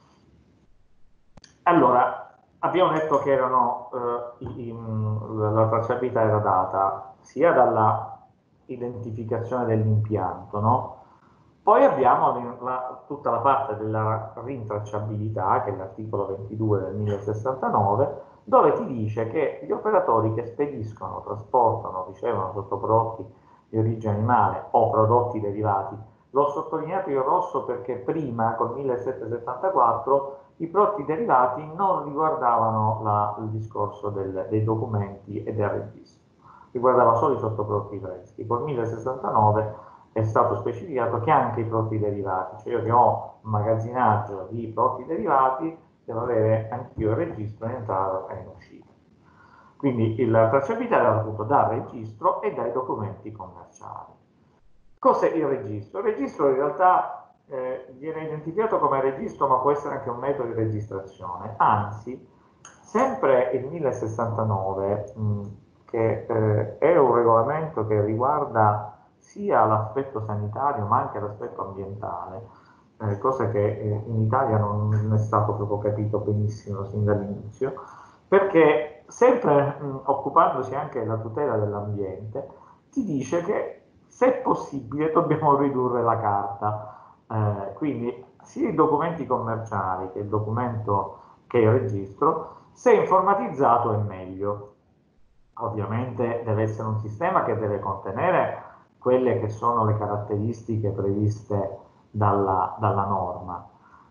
Speaker 1: Allora, abbiamo detto che erano, eh, in, la tracciabilità era data sia dalla identificazione dell'impianto, no? Poi abbiamo la, tutta la parte della rintracciabilità, che è l'articolo ventidue del mille sessantanove, dove ti dice che gli operatori che spediscono, trasportano, ricevono sottoprodotti di origine animale o prodotti derivati. L'ho sottolineato in rosso perché prima, col millesettecentosettantaquattro, i prodotti derivati non riguardavano la, il discorso del, dei documenti e del registro, riguardava solo i sottoprodotti freschi. Col millesettecentosettantanove è stato specificato che anche i prodotti derivati, cioè io che ho un magazzinaggio di prodotti derivati, devo avere anch'io il registro in entrata e in uscita. Quindi la tracciabilità è data appunto dal registro e dai documenti commerciali. Cos'è il registro? Il registro in realtà eh, viene identificato come registro, ma può essere anche un metodo di registrazione. Anzi, sempre il mille sessantanove, mh, che eh, è un regolamento che riguarda sia l'aspetto sanitario ma anche l'aspetto ambientale, eh, cosa che eh, in Italia non è stato proprio capito benissimo sin dall'inizio, perché sempre mh, occupandosi anche della tutela dell'ambiente, ti dice che se è possibile dobbiamo ridurre la carta, eh, quindi sia i documenti commerciali che il documento che è il registro, se informatizzato è meglio. Ovviamente deve essere un sistema che deve contenere quelle che sono le caratteristiche previste dalla, dalla norma.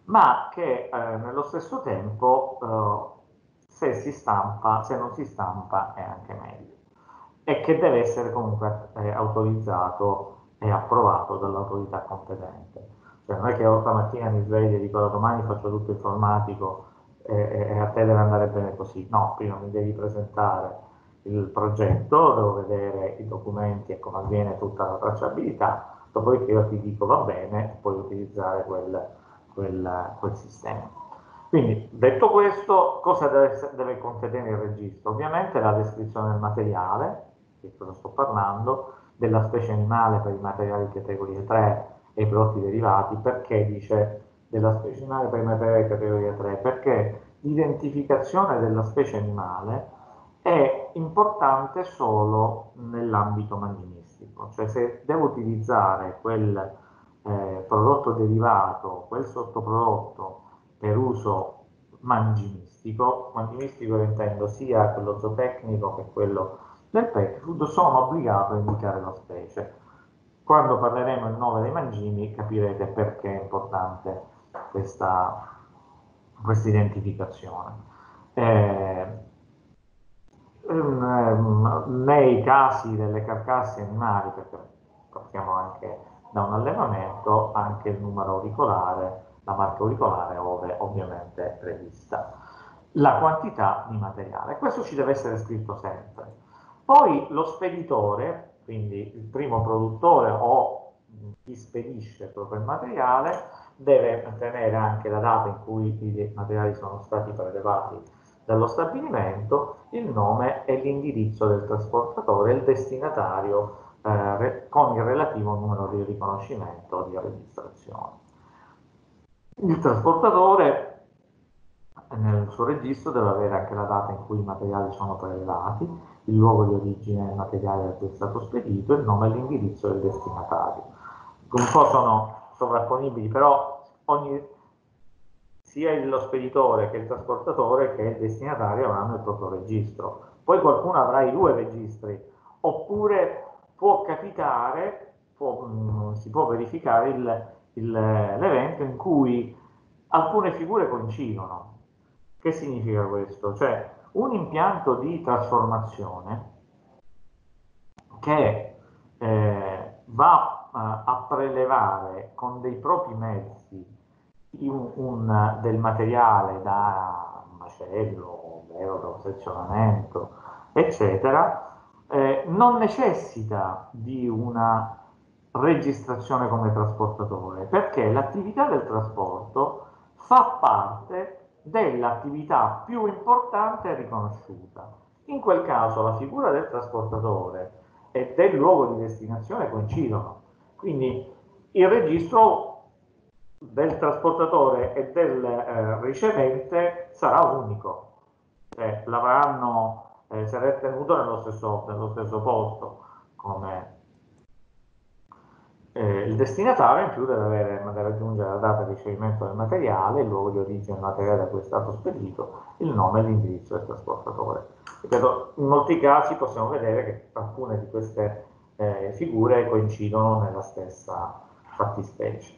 Speaker 1: ma che eh, nello stesso tempo eh, se si stampa, se non si stampa è anche meglio, e che deve essere comunque eh, autorizzato e approvato dall'autorità competente. Cioè non è che io stamattina mi sveglio e dico domani faccio tutto informatico e, e a te deve andare bene così. No, prima mi devi presentare il progetto, devo vedere i documenti e come avviene tutta la tracciabilità, dopodiché io ti dico va bene, puoi utilizzare quel, quel, quel sistema. Quindi, detto questo, cosa deve, deve contenere il registro? Ovviamente la descrizione del materiale, di cosa sto parlando, della specie animale per i materiali di categoria tre e i prodotti derivati. Perché dice della specie animale per i materiali di categoria tre? Perché l'identificazione della specie animale è importante solo nell'ambito mangimistico, cioè se devo utilizzare quel eh, prodotto derivato, quel sottoprodotto per uso mangimistico, mangimistico lo intendo sia quello zootecnico che quello del pet food, sono obbligato a indicare la specie. Quando parleremo il nome dei mangimi capirete perché è importante questa, questa identificazione. Eh, nei casi delle carcasse animali, perché partiamo anche da un allevamento, anche il numero auricolare, la marca auricolare ove ovviamente è prevista, la quantità di materiale. Questo ci deve essere scritto sempre. Poi lo speditore, quindi il primo produttore o chi spedisce proprio il materiale, deve tenere anche la data in cui i materiali sono stati prelevati dallo stabilimento, il nome e l'indirizzo del trasportatore e il destinatario eh, con il relativo numero di riconoscimento o di registrazione. Il trasportatore nel suo registro deve avere anche la data in cui i materiali sono prelevati, il luogo di origine del materiale a cui è stato spedito, il nome e l'indirizzo del destinatario. Un po' sono sovrapponibili, però ogni, sia lo speditore che il trasportatore che il destinatario avranno il proprio registro. Poi qualcuno avrà i due registri, oppure può capitare, può, mh, si può verificare l'evento in cui alcune figure coincidono. Che significa questo? Cioè, un impianto di trasformazione che eh, va a, a prelevare con dei propri mezzi un, un, del materiale da macello, vero, sezionamento, eccetera, eh, non necessita di una registrazione come trasportatore, perché l'attività del trasporto fa parte dell'attività più importante e riconosciuta. In quel caso la figura del trasportatore e del luogo di destinazione coincidono, quindi il registro del trasportatore e del eh, ricevente sarà unico, cioè l'avranno, eh, sarà tenuto nello stesso, nello stesso posto come eh, il destinatario. In più deve, avere, deve aggiungere la data di ricevimento del materiale, il luogo di origine del materiale da cui è stato spedito, il nome e l'indirizzo del trasportatore. Ripeto, in molti casi possiamo vedere che alcune di queste eh, figure coincidono nella stessa fattispecie.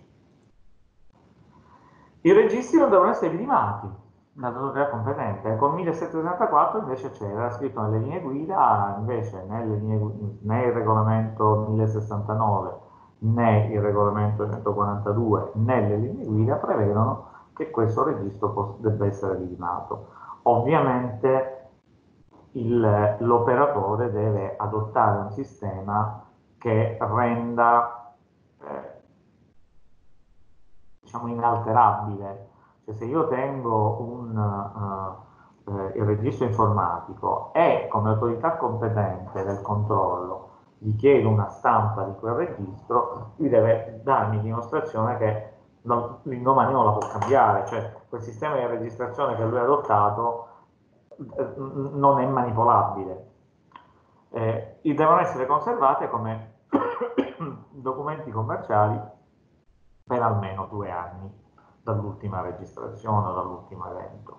Speaker 1: I registri non devono essere vidimati dall'autorità competente. Con millesettecentosettantaquattro invece c'era scritto nelle linee guida, invece nelle linee, né il regolamento millesessantanove né il regolamento centoquarantadue né le linee guida prevedono che questo registro debba essere vidimato. Ovviamente l'operatore deve adottare un sistema che renda eh, diciamo inalterabile. Cioè, se io tengo un, uh, eh, il registro informatico e come autorità competente del controllo gli chiedo una stampa di quel registro, lui deve darmi dimostrazione che l'indomani non la può cambiare, cioè quel sistema di registrazione che lui ha adottato eh, non è manipolabile. Eh, devono essere conservate come documenti commerciali per almeno due anni dall'ultima registrazione o dall'ultimo evento.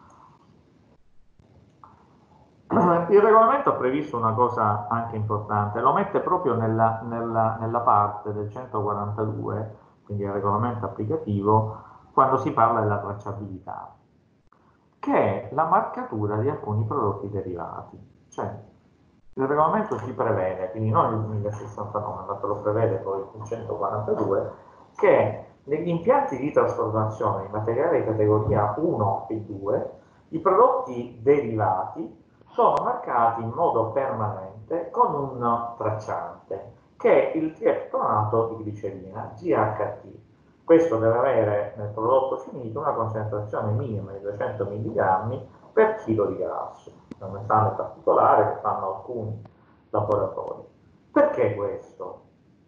Speaker 1: Il regolamento ha previsto una cosa anche importante, lo mette proprio nella, nella, nella parte del centoquarantadue, quindi il regolamento applicativo, quando si parla della tracciabilità, che è la marcatura di alcuni prodotti derivati. Cioè, il regolamento ci prevede, quindi non il mille sessantanove, ma te lo prevede poi il centoquarantadue, che negli impianti di trasformazione di materiale di categoria uno e due, i prodotti derivati sono marcati in modo permanente con un tracciante, che è il trietonato di glicerina, G H T. Questo deve avere nel prodotto finito una concentrazione minima di duecento milligrammi per chilo di grasso. È un esame particolare che fanno alcuni laboratori. Perché questo?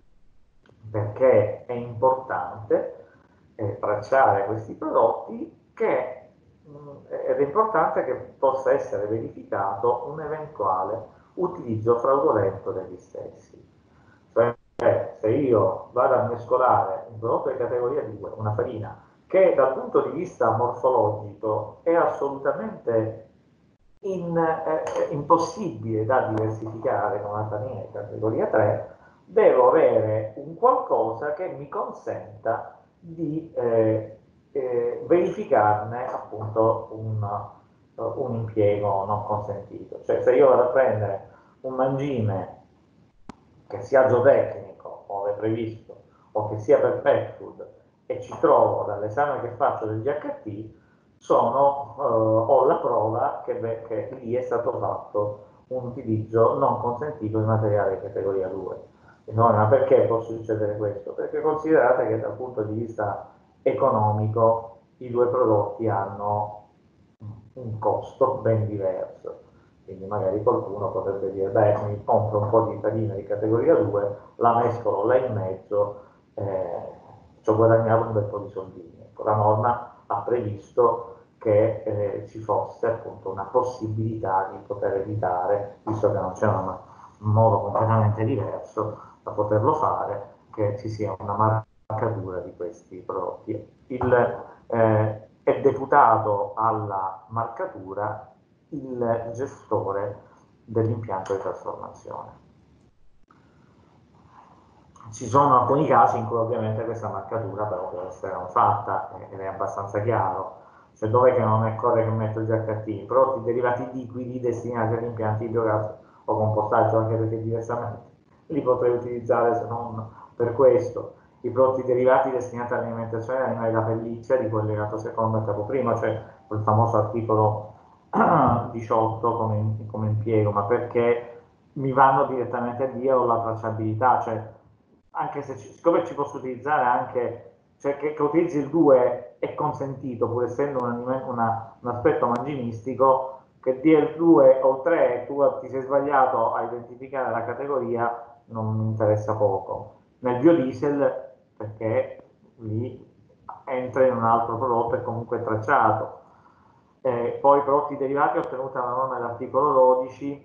Speaker 1: Perché è importante eh, tracciare questi prodotti che, mh, ed è importante che possa essere verificato un eventuale utilizzo fraudolento degli stessi. Cioè, se io vado a mescolare un prodotto di categoria due, una farina, che dal punto di vista morfologico è assolutamente in, eh, impossibile da diversificare con una farina di categoria tre, devo avere un qualcosa che mi consenta di eh, eh, verificarne appunto un, un impiego non consentito. Cioè, se io vado a prendere un mangime che sia zootecnico, come previsto, o che sia per pet food, e ci trovo dall'esame che faccio del G H T, sono, eh, ho la prova che, beh, che lì è stato fatto un utilizzo non consentito di materiale di categoria due. No, ma perché può succedere questo? Perché considerate che dal punto di vista economico i due prodotti hanno un costo ben diverso. Quindi magari qualcuno potrebbe dire, beh, mi compro un po' di farina di categoria due, la mescolo là in mezzo, eh, ci ho guadagnato un bel po' di soldini. Ecco, la norma ha previsto che eh, ci fosse appunto una possibilità di poter evitare, visto che non c'è un modo completamente diverso da poterlo fare, che ci sia una marcatura di questi prodotti. Il, eh, è deputato alla marcatura il gestore dell'impianto di trasformazione. Ci sono alcuni casi in cui ovviamente questa marcatura però può essere non fatta ed è abbastanza chiaro. Cioè, dov'è che non occorre che metto il G H T? I prodotti derivati liquidi destinati agli impianti di biogas o compostaggio, anche perché diversamente li potrei utilizzare se non per questo. I prodotti derivati destinati all'alimentazione degli animali da pelliccia, di cui è legato secondo al capo primo, cioè quel famoso articolo diciotto come, come impiego, ma perché mi vanno direttamente a dire ho la tracciabilità, cioè anche se ci, siccome ci posso utilizzare anche, cioè che, che utilizzi il due è consentito, pur essendo un, una, un aspetto mangimistico, che dia il due o il tre e tu ti sei sbagliato a identificare la categoria, non mi interessa poco. Nel biodiesel, perché lì entra in un altro prodotto e comunque tracciato. Eh, poi i prodotti derivati ottenuti alla norma dell'articolo dodici,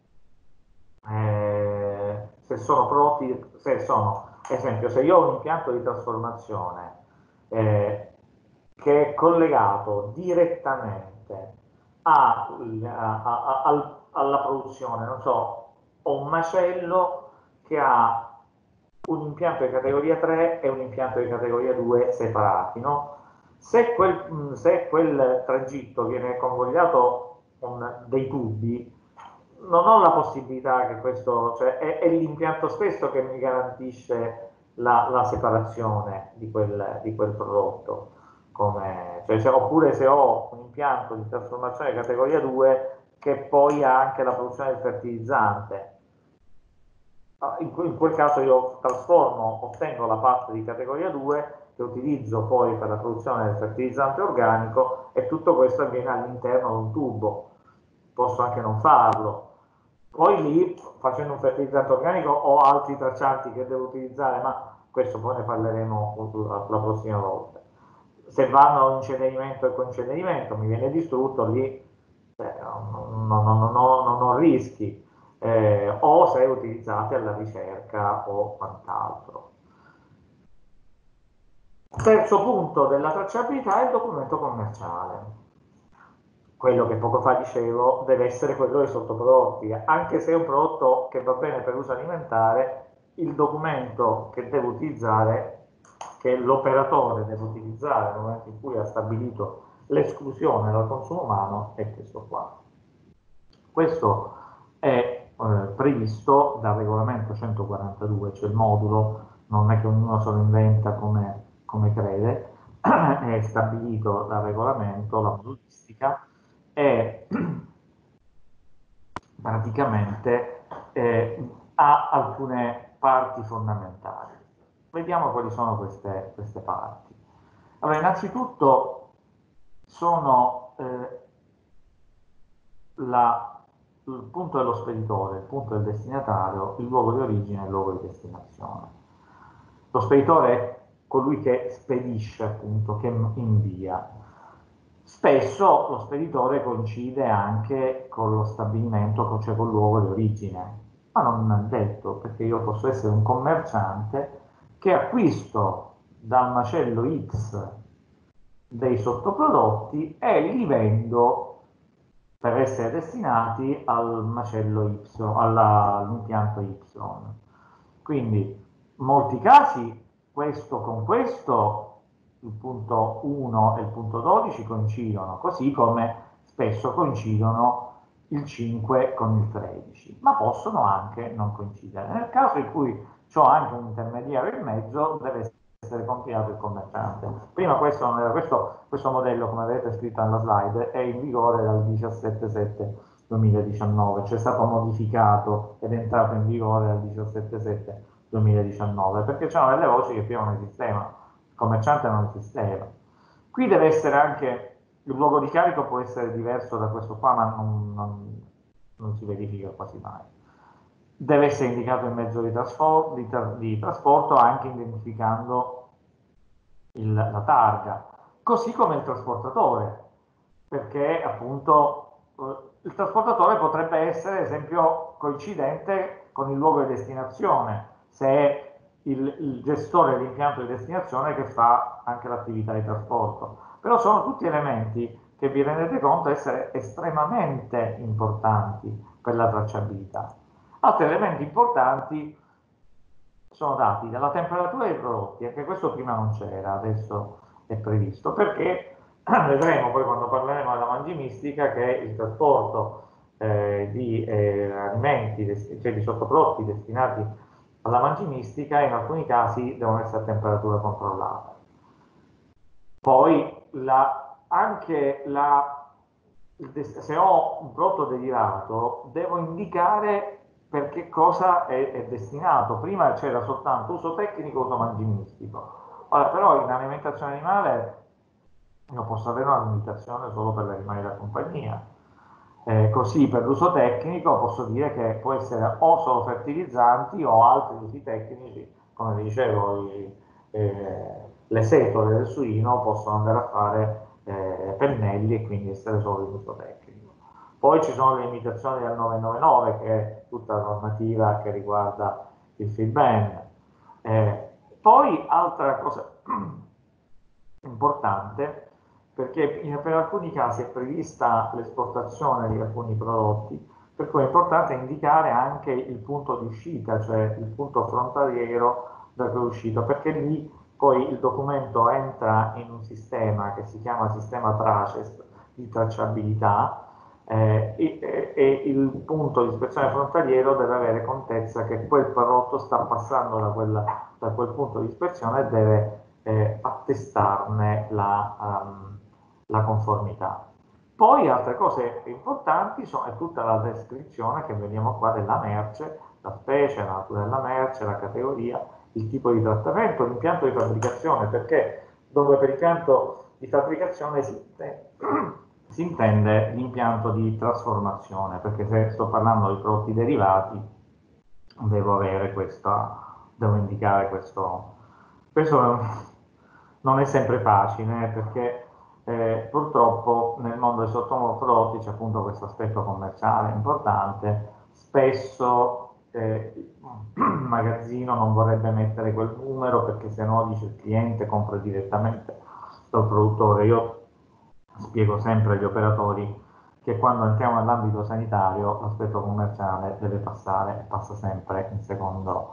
Speaker 1: eh, se sono prodotti, se sono, esempio, se io ho un impianto di trasformazione eh, che è collegato direttamente a, a, a, a, alla produzione, non so, ho un macello che ha un impianto di categoria tre e un impianto di categoria due separati, no? Se quel, se quel tragitto viene convogliato con dei tubi, non ho la possibilità che questo, cioè è, è l'impianto stesso che mi garantisce la, la separazione di quel, di quel prodotto. Come, cioè, se, oppure se ho un impianto di trasformazione categoria due che poi ha anche la produzione del fertilizzante. In, in quel caso io trasformo, ottengo la parte di categoria due che utilizzo poi per la produzione del fertilizzante organico e tutto questo avviene all'interno di un tubo. Posso anche non farlo. Poi lì, facendo un fertilizzante organico, ho altri traccianti che devo utilizzare, ma questo poi ne parleremo la, la prossima volta. Se vanno a incenerimento e coincenerimento mi viene distrutto, lì eh, non, non, non, non, non ho rischi. Eh, o se utilizzati alla ricerca o quant'altro. Terzo punto della tracciabilità è il documento commerciale. Quello che poco fa dicevo deve essere quello dei sottoprodotti, anche se è un prodotto che va bene per uso alimentare, il documento che devo utilizzare che l'operatore deve utilizzare nel momento in cui ha stabilito l'esclusione dal consumo umano è questo qua. Questo è eh, previsto dal regolamento centoquarantadue, cioè il modulo, non è che ognuno se lo inventa come, come crede, è stabilito dal regolamento, la modulistica, e praticamente eh, ha alcune parti fondamentali. Vediamo quali sono queste, queste parti. Allora, innanzitutto sono eh, la, il punto dello speditore, il punto del destinatario, il luogo di origine e il luogo di destinazione. Lo speditore è colui che spedisce, appunto, che invia. Spesso lo speditore coincide anche con lo stabilimento, cioè col luogo di origine, ma non è detto, perché io posso essere un commerciante che acquisto dal macello X dei sottoprodotti e li vendo per essere destinati al macello Y, all'impianto Y. Quindi, in molti casi, questo con questo, il punto uno e il punto dodici coincidono, così come spesso coincidono il cinque con il tredici, ma possono anche non coincidere. Nel caso in cui ho anche un intermediario in mezzo, deve essere compilato il commerciante. Prima questo, non era, questo, questo modello, come avete scritto nella slide, è in vigore dal diciassette sette duemiladiciannove, cioè è stato modificato ed è entrato in vigore dal diciassette sette duemiladiciannove, perché c'erano delle voci che prima non esistevano, il commerciante non esisteva. Qui deve essere anche, il luogo di carico può essere diverso da questo qua, ma non, non, non si verifica quasi mai. Deve essere indicato il mezzo di, trasfor di, tra di trasporto, anche identificando il, la targa, così come il trasportatore, perché appunto eh, il trasportatore potrebbe essere, ad esempio, coincidente con il luogo di destinazione, se è il, il gestore dell'impianto di destinazione che fa anche l'attività di trasporto. Però sono tutti elementi che vi rendete conto essere estremamente importanti per la tracciabilità. Altri elementi importanti sono dati dalla temperatura dei prodotti, anche questo prima non c'era, adesso è previsto, perché vedremo poi quando parleremo della mangimistica che il trasporto eh, di eh, alimenti, cioè di sottoprodotti destinati alla mangimistica in alcuni casi devono essere a temperatura controllata. Poi la, anche la, se ho un prodotto derivato devo indicare per che cosa è, è destinato. Prima c'era soltanto uso tecnico, uso mangimistico. Ora però in alimentazione animale io posso avere una limitazione solo per gli animali da compagnia. Eh, così per l'uso tecnico posso dire che può essere o solo fertilizzanti o altri usi tecnici, come vi dicevo, i, eh, le setole del suino possono andare a fare eh, pennelli e quindi essere solo in uso tecnico. Poi ci sono le limitazioni del novecentonovantanove, che è tutta la normativa che riguarda il feedban. Eh, poi altra cosa importante, perché in, per alcuni casi è prevista l'esportazione di alcuni prodotti, per cui è importante indicare anche il punto di uscita, cioè il punto frontaliero da cui è uscito, perché lì poi il documento entra in un sistema che si chiama sistema TRACES di tracciabilità, eh, e, e il punto di ispezione frontaliero deve avere contezza che quel prodotto sta passando da, quella, da quel punto di ispezione e deve eh, attestarne la, um, la conformità. Poi altre cose importanti sono è tutta la descrizione che vediamo qua della merce, la specie, la natura della merce, la categoria, il tipo di trattamento, l'impianto di fabbricazione, perché dove per impianto di fabbricazione si intende, si intende l'impianto di trasformazione, perché se sto parlando di prodotti derivati devo avere questa, devo indicare questo. Questo non è sempre facile, perché eh, purtroppo nel mondo dei sottoprodotti c'è appunto questo aspetto commerciale importante. Spesso eh, il magazzino non vorrebbe mettere quel numero perché se no dice il cliente compra direttamente dal produttore. Io spiego sempre agli operatori che quando entriamo nell'ambito sanitario l'aspetto commerciale deve passare, passa sempre in secondo,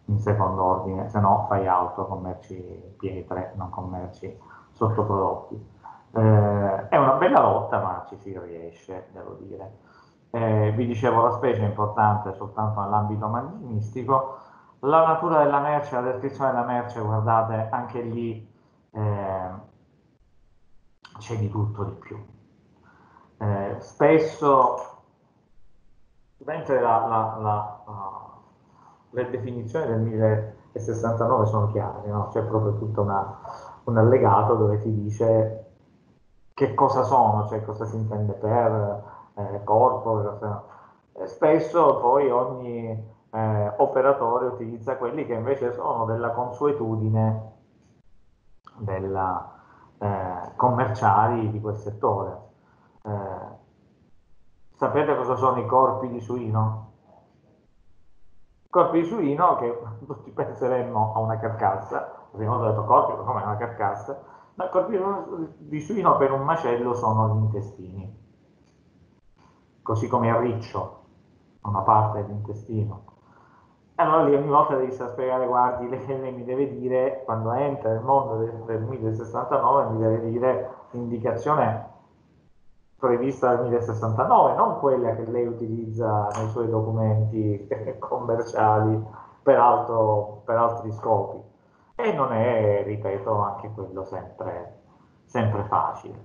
Speaker 1: in secondo ordine, se no fai altro, commerci pietre, non commerci sottoprodotti. Eh, è una bella lotta, ma ci si riesce, devo dire. Eh, vi dicevo, la specie è importante soltanto nell'ambito mangimistico. La natura della merce, la descrizione della merce, guardate, anche lì eh, c'è di tutto di più. Eh, spesso, mentre la, la, la, la, le definizioni del millesessantanove sono chiare, no? C'è proprio tutto una, un allegato dove ti dice che cosa sono, cioè cosa si intende per eh, corpo, cosa... eh, spesso poi ogni eh, operatore utilizza quelli che invece sono della consuetudine della, eh, commerciali di quel settore. Eh, sapete cosa sono i corpi di suino? Corpi di suino che tutti penseremmo a una carcassa, prima ho detto corpi come una carcassa, ma corpi di suino per un macello sono gli intestini, così come il riccio, una parte dell'intestino. Allora lì ogni volta devi stare a spiegare, guardi, lei, lei mi deve dire, quando entra nel mondo del, del millesessantanove, mi deve dire l'indicazione prevista dal millesessantanove, non quella che lei utilizza nei suoi documenti commerciali per, altro, per altri scopi. E non è, ripeto, anche quello sempre, sempre facile.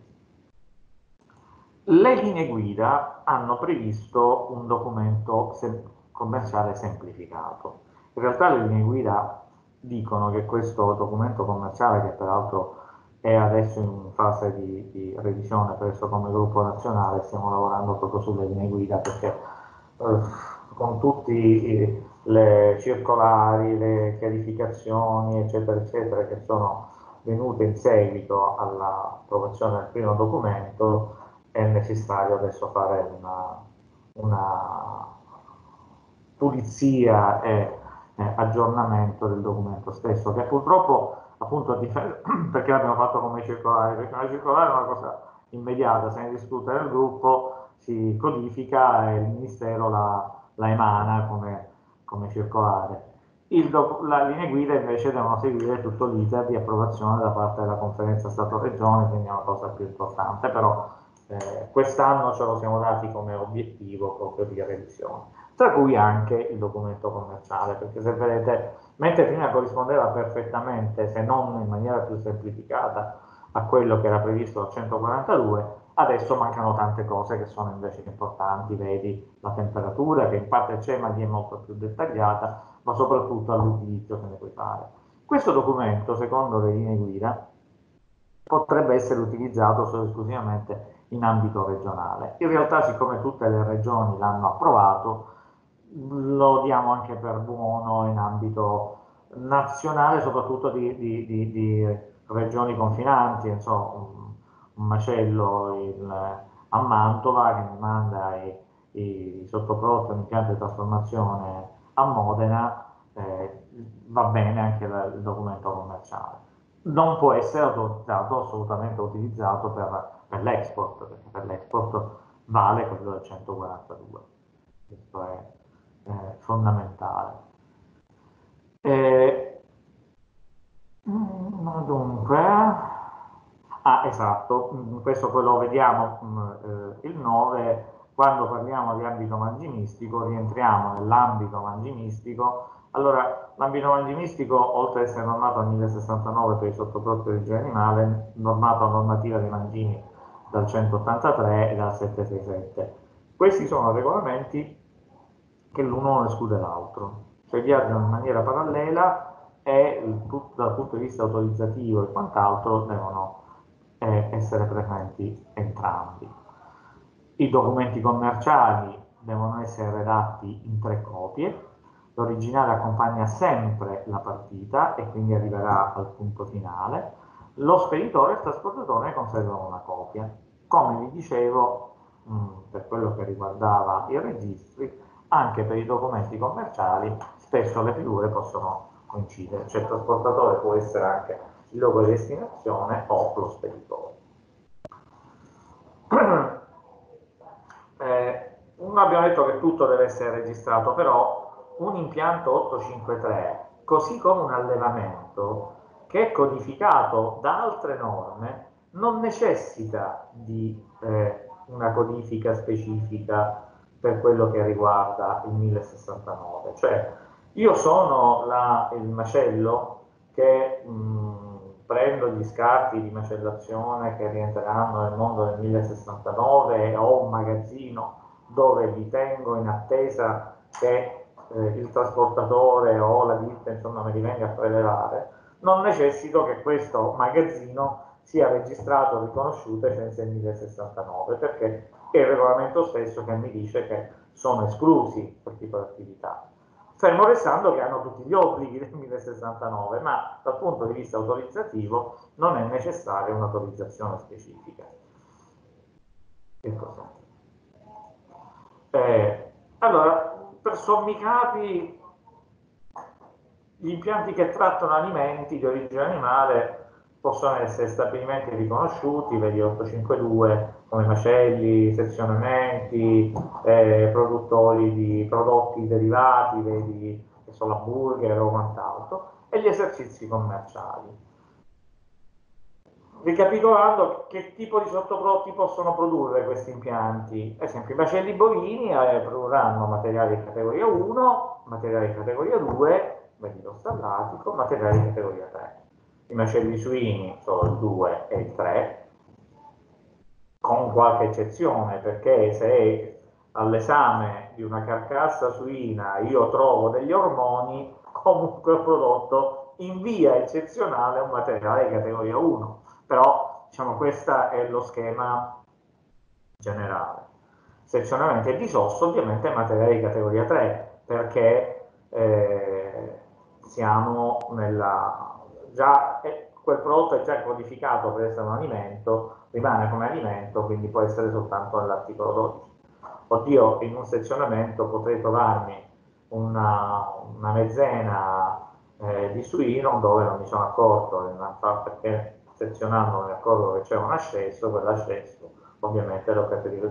Speaker 1: Le linee guida hanno previsto un documento sem- commerciale semplificato. In realtà le linee guida dicono che questo documento commerciale, che peraltro è adesso in fase di, di revisione presso come gruppo nazionale, stiamo lavorando proprio sulle linee guida perché eh, con tutte le circolari, le chiarificazioni, eccetera, eccetera, che sono venute in seguito all'approvazione del primo documento, è necessario adesso fare una, una pulizia e eh, aggiornamento del documento stesso, che purtroppo appunto perché l'abbiamo fatto come circolare, perché una circolare è una cosa immediata, se ne discute nel gruppo, si codifica e il Ministero la, la emana come, come circolare. Il la linee guida invece devono seguire tutto l'iter di approvazione da parte della conferenza Stato-Regione, quindi è una cosa più importante, però eh, quest'anno ce lo siamo dati come obiettivo proprio di revisione, tra cui anche il documento commerciale, perché se vedete, mentre prima corrispondeva perfettamente, se non in maniera più semplificata, a quello che era previsto dal centoquarantadue, adesso mancano tante cose che sono invece importanti, vedi la temperatura che in parte c'è ma lì è molto più dettagliata, ma soprattutto all'utilizzo che ne puoi fare. Questo documento, secondo le linee guida, potrebbe essere utilizzato solo esclusivamente in ambito regionale. In realtà, siccome tutte le regioni l'hanno approvato, lo diamo anche per buono in ambito nazionale, soprattutto di, di, di, di regioni confinanti, insomma, un, un macello il, a Mantova che mi manda i, i sottoprodotti all'impianto di trasformazione a Modena, eh, va bene anche il, il documento commerciale. Non può essere autorizzato, assolutamente utilizzato per, per l'export, perché per l'export vale quello del centoquarantadue. Questo è eh, fondamentale. Eh, dunque, ah, esatto, questo poi lo vediamo eh, il nove, quando parliamo di ambito mangimistico, rientriamo nell'ambito mangimistico. Allora, l'ambito mangimistico, oltre ad essere normato al millesessantanove per i sottoprodotti di origine animale, normato a normativa dei mangimi dal centottantatré e dal settecentosessantasette. Questi sono regolamenti che l'uno non esclude l'altro, cioè viaggiano in maniera parallela e dal punto di vista autorizzativo e quant'altro devono eh, essere presenti entrambi. I documenti commerciali devono essere redatti in tre copie, l'originale accompagna sempre la partita e quindi arriverà al punto finale, lo speditore e il trasportatore ne conservano una copia. Come vi dicevo, mh, per quello che riguardava i registri, anche per i documenti commerciali spesso le figure possono coincidere, cioè il trasportatore può essere anche il luogo di destinazione o lo speditore. Eh, non abbiamo detto che tutto deve essere registrato, però un impianto ottocentocinquantatré così come un allevamento che è codificato da altre norme, non necessita di eh, una codifica specifica per quello che riguarda il mille sessantanove. Cioè, io sono la, il macello che mh, prendo gli scarti di macellazione che rientreranno nel mondo del mille sessantanove e ho un magazzino dove li tengo in attesa che eh, il trasportatore o la ditta insomma me li venga a prelevare. Non necessito che questo magazzino sia registrato o riconosciuto ai sensi del mille sessantanove, perché è il regolamento stesso che mi dice che sono esclusi quel tipo di attività. Fermo restando che hanno tutti gli obblighi del mille sessantanove, ma dal punto di vista autorizzativo non è necessaria un'autorizzazione specifica. Che cos'è? Eh, allora, per sommi capi, gli impianti che trattano alimenti di origine animale possono essere stabilimenti riconosciuti, vedi ottocentocinquantadue, come macelli, sezionamenti, eh, produttori di prodotti derivati, vedi che sono la burger o quant'altro, e gli esercizi commerciali. Ricapitolando, che tipo di sottoprodotti possono produrre questi impianti? Ad esempio, i macelli bovini eh, produrranno materiali di categoria uno, materiali di categoria due, vedi lo stallatico, materiali di categoria tre. I macelli suini sono il due e il tre, con qualche eccezione, perché se all'esame di una carcassa suina io trovo degli ormoni, comunque ho prodotto in via eccezionale un materiale di categoria uno. Però diciamo questo è lo schema generale. Sezionamento e disosso ovviamente è materiale di categoria tre, perché eh, siamo nella già eh, quel prodotto è già codificato per essere un alimento, rimane come alimento, quindi può essere soltanto nell'articolo dodici. Oddio, in un sezionamento potrei trovarmi una, una mezzena eh, di suino dove non mi sono accorto, perché sezionando mi accorgo che c'è un ascesso, quell'ascesso ovviamente lo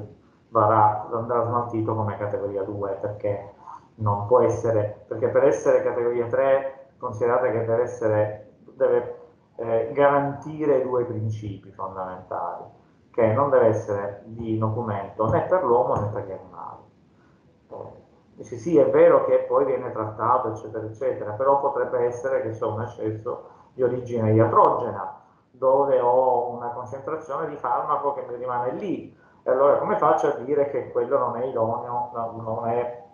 Speaker 1: varrà, andrà smaltito come categoria due, perché non può essere, perché per essere categoria tre considerate che deve essere, deve eh, garantire due principi fondamentali, che non deve essere di nocumento né per l'uomo né per gli animali. Eh, dice sì, è vero che poi viene trattato, eccetera, eccetera, però potrebbe essere che c'è un eccesso di origine iatrogena, dove ho una concentrazione di farmaco che mi rimane lì, e allora come faccio a dire che quello non è idoneo, non è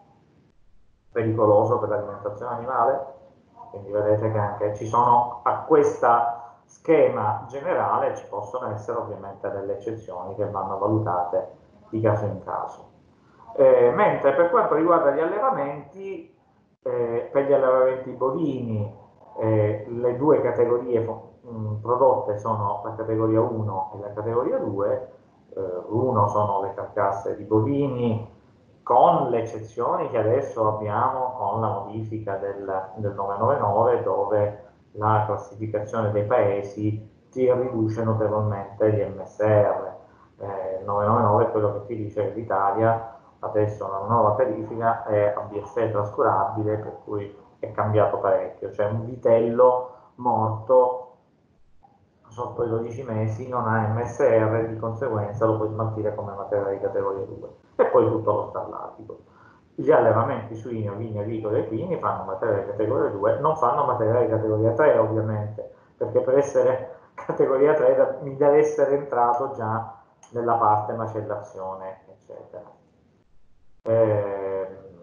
Speaker 1: pericoloso per l'alimentazione animale? Quindi vedete che anche ci sono a questo schema generale ci possono essere ovviamente delle eccezioni che vanno valutate di caso in caso. Eh, mentre per quanto riguarda gli allevamenti, eh, per gli allevamenti bovini, eh, le due categorie mh, prodotte sono la categoria uno e la categoria due. Eh, uno sono le carcasse di bovini, con le eccezioni che adesso abbiamo con la modifica del, del novecentonovantanove, dove la classificazione dei paesi ti riduce notevolmente gli M S R. Eh, il novecentonovantanove è quello che ti dice che l'Italia adesso ha una nuova verifica è A B S E trascurabile, per cui è cambiato parecchio, cioè un vitello morto sotto i dodici mesi non ha M S R, di conseguenza lo puoi smaltire come materiale di categoria due, e poi tutto lo stallatico. Gli allevamenti suini, ovini, avicoli e equini fanno materiale di categoria due, non fanno materiale di categoria tre ovviamente, perché per essere categoria tre mi deve essere entrato già nella parte macellazione, eccetera. Eh,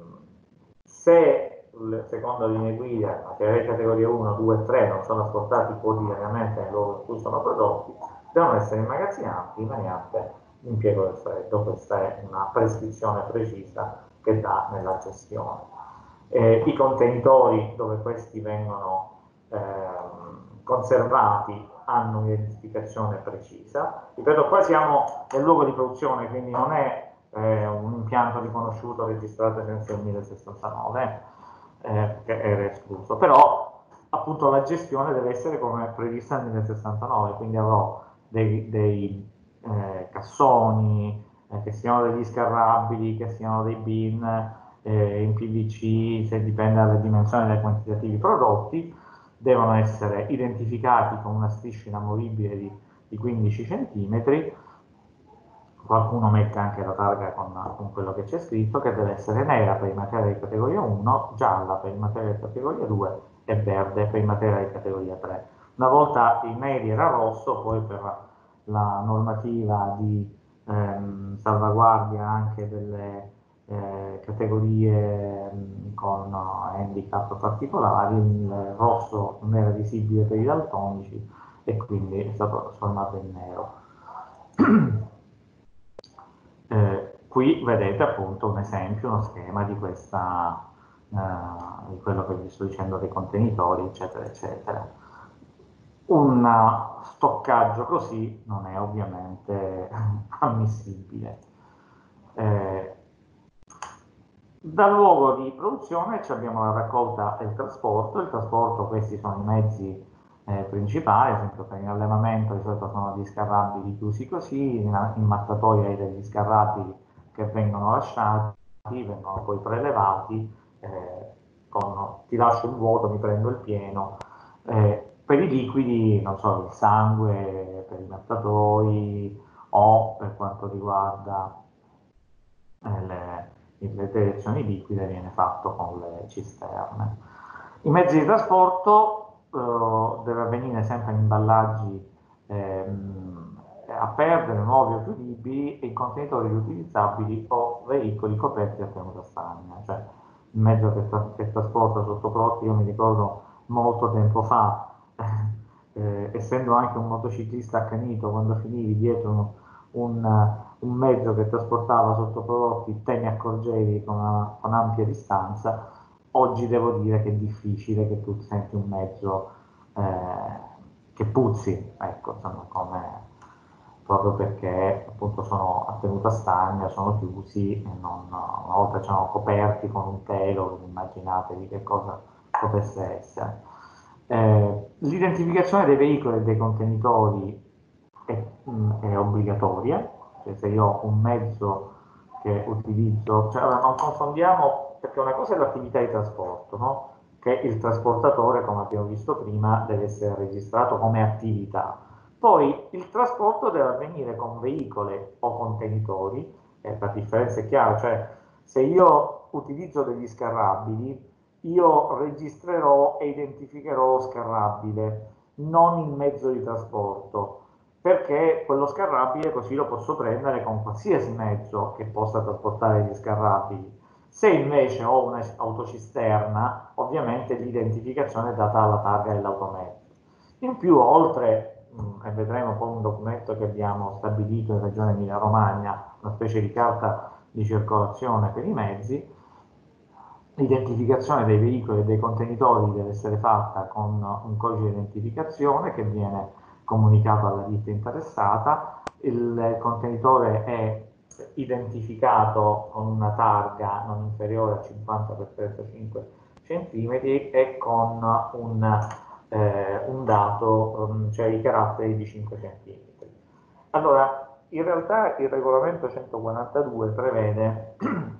Speaker 1: se secondo le linee guida materiali di categoria uno, due e tre non sono asportati quotidianamente nel luogo in cui sono prodotti, devono essere immagazzinati mediante l'impiego del freddo. Questa è una prescrizione precisa che dà nella gestione. Eh, I contenitori dove questi vengono eh, conservati hanno un'identificazione precisa. Ripeto, qua siamo nel luogo di produzione, quindi non è eh, un impianto riconosciuto registrato ai sensi del mille sessantanove, eh, che era escluso, però appunto la gestione deve essere come prevista nel mille sessantanove, quindi avrò dei, dei eh, cassoni, eh, che siano degli scarrabili, che siano dei bin, eh, in P V C, se dipende dalle dimensioni dei quantitativi prodotti, devono essere identificati con una striscia inamovibile di, di quindici centimetri. Qualcuno mette anche la targa con, con quello che c'è scritto, che deve essere nera per i materiali di categoria uno, gialla per i materiali di categoria due e verde per i materiali di categoria tre. Una volta il neri era rosso, poi per la normativa di ehm, salvaguardia anche delle eh, categorie mh, con uh, handicap particolari, il rosso non era visibile per i daltonici e quindi è stato trasformato in nero. Eh, qui vedete appunto un esempio, uno schema di questa, eh, di quello che vi sto dicendo dei contenitori, eccetera, eccetera. Un stoccaggio così non è ovviamente ammissibile. Eh, dal luogo di produzione abbiamo la raccolta e il trasporto. Il trasporto, questi sono i mezzi eh, principali, ad esempio per l'allevamento di solito sono gli scarrabili chiusi così, in, in mattatoio hai degli scarrabili che vengono lasciati, vengono poi prelevati, eh, con, ti lascio il vuoto, mi prendo il pieno. Eh, per i liquidi, non so, il sangue per i mattatoi o per quanto riguarda eh, le, le deiezioni liquide viene fatto con le cisterne. I mezzi di trasporto eh, deve avvenire sempre in imballaggi ehm, a perdere, nuovi o chiudibili e in contenitori riutilizzabili o veicoli coperti a tenuta stagna. Cioè, il mezzo che, tra che trasporta sottoprodotti, io mi ricordo molto tempo fa, eh, essendo anche un motociclista accanito, quando finivi dietro un, un, un mezzo che trasportava sottoprodotti, te ne accorgevi con, una, con ampia distanza. Oggi devo dire che è difficile che tu senti un mezzo eh, che puzzi, ecco, insomma, come, proprio perché appunto sono a tenuta stagna, sono chiusi e non, una volta c'erano coperti con un telo, immaginatevi che cosa potesse essere. Eh, l'identificazione dei veicoli e dei contenitori è, mh, è obbligatoria, cioè se io ho un mezzo che utilizzo, cioè allora non confondiamo, perché una cosa è l'attività di trasporto, no? Che il trasportatore, come abbiamo visto prima, deve essere registrato come attività. Poi il trasporto deve avvenire con veicoli o contenitori, eh, la differenza è chiara, cioè se io utilizzo degli scarrabili, io registrerò e identificherò lo scarrabile, non il mezzo di trasporto, perché quello scarrabile così lo posso prendere con qualsiasi mezzo che possa trasportare gli scarrabili. Se invece ho un'autocisterna, ovviamente l'identificazione è data alla targa dell'automezzo. In più, oltre, mh, e vedremo poi un documento che abbiamo stabilito in Regione Emilia-Romagna, una specie di carta di circolazione per i mezzi, l'identificazione dei veicoli e dei contenitori deve essere fatta con un codice di identificazione che viene comunicato alla ditta interessata, il contenitore è identificato con una targa non inferiore a cinquanta per trentacinque centimetri e con un, eh, un dato, um, cioè i caratteri di cinque centimetri. Allora, in realtà il regolamento centoquarantadue prevede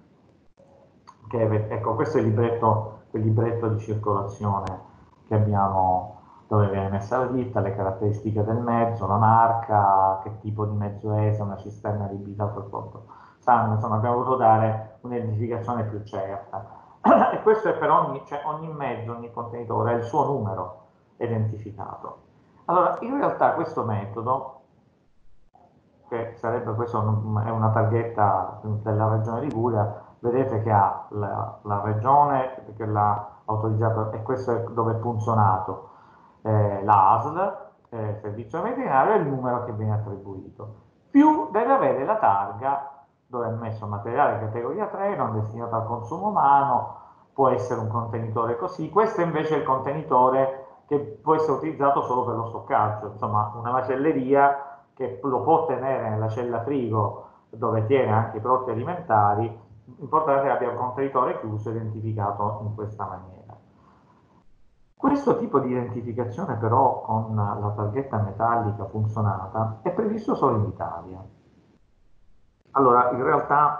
Speaker 1: che, ecco, questo è il libretto, quel libretto di circolazione che abbiamo, dove viene messa la ditta, le caratteristiche del mezzo, la marca, che tipo di mezzo è, se è una cisterna adibita al trasporto sangue, insomma abbiamo voluto dare un'identificazione più certa. E questo è per ogni, cioè ogni mezzo, ogni contenitore ha il suo numero identificato. Allora, in realtà questo metodo, che sarebbe, questo è una targhetta della regione Liguria, vedete che ha la, la regione che l'ha autorizzato e questo è dove è funzionato, eh, l'A S L, eh, servizio veterinario, e il numero che viene attribuito. Più deve avere la targa dove è messo materiale categoria tre, non destinato al consumo umano, può essere un contenitore così, questo invece è il contenitore che può essere utilizzato solo per lo stoccaggio, insomma una macelleria che lo può tenere nella cella frigo dove tiene anche i prodotti alimentari, l'importante è che abbia un contenitore chiuso identificato in questa maniera. Questo tipo di identificazione però con la targhetta metallica funzionata è previsto solo in Italia. Allora, in realtà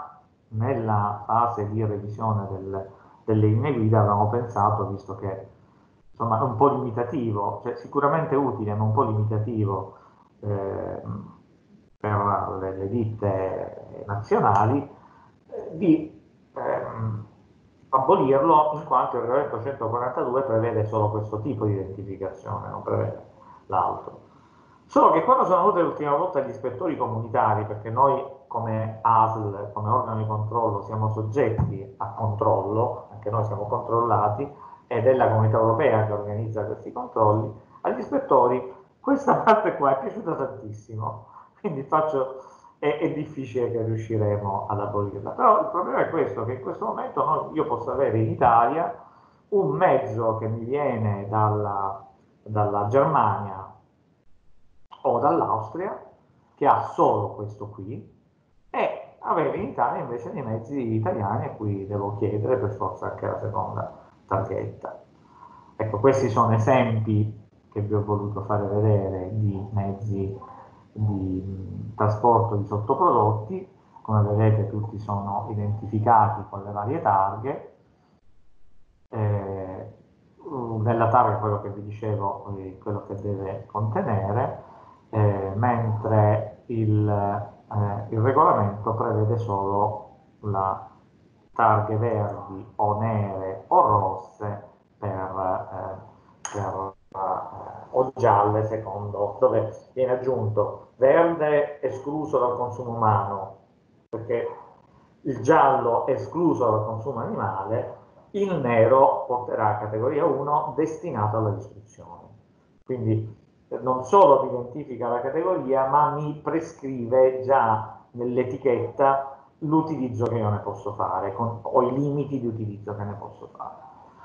Speaker 1: nella fase di revisione del, delle linee guida avevamo pensato, visto che insomma è un po' limitativo, cioè sicuramente utile ma un po' limitativo eh, per le, le ditte nazionali, eh, di ehm, abolirlo, in quanto il regolamento centoquarantadue prevede solo questo tipo di identificazione, non prevede l'altro. Solo che quando sono venute l'ultima volta gli ispettori comunitari, perché noi come A S L, come organo di controllo, siamo soggetti a controllo, anche noi siamo controllati, ed è la Comunità Europea che organizza questi controlli, agli ispettori questa parte qua è piaciuta tantissimo, quindi faccio, è, è difficile che riusciremo ad abolirla. Però il problema è questo, che in questo momento noi, io posso avere in Italia un mezzo che mi viene dalla, dalla Germania o dall'Austria, che ha solo questo qui, e avere in Italia invece dei mezzi italiani a cui devo chiedere per forza anche la seconda targhetta. Ecco, questi sono esempi che vi ho voluto fare vedere di mezzi di mh, trasporto di sottoprodotti. Come vedete tutti sono identificati con le varie targhe. Eh, nella targa quello che vi dicevo, eh, quello che deve contenere, eh, mentre il, eh, il regolamento prevede solo la targhe verdi o nere o rosse per, eh, per eh, o gialle, secondo, dove viene aggiunto verde escluso dal consumo umano, perché il giallo è escluso dal consumo animale, il nero porterà a categoria uno destinato alla distruzione. Quindi non solo mi identifica la categoria, ma mi prescrive già nell'etichetta l'utilizzo che io ne posso fare, con, o i limiti di utilizzo che ne posso fare.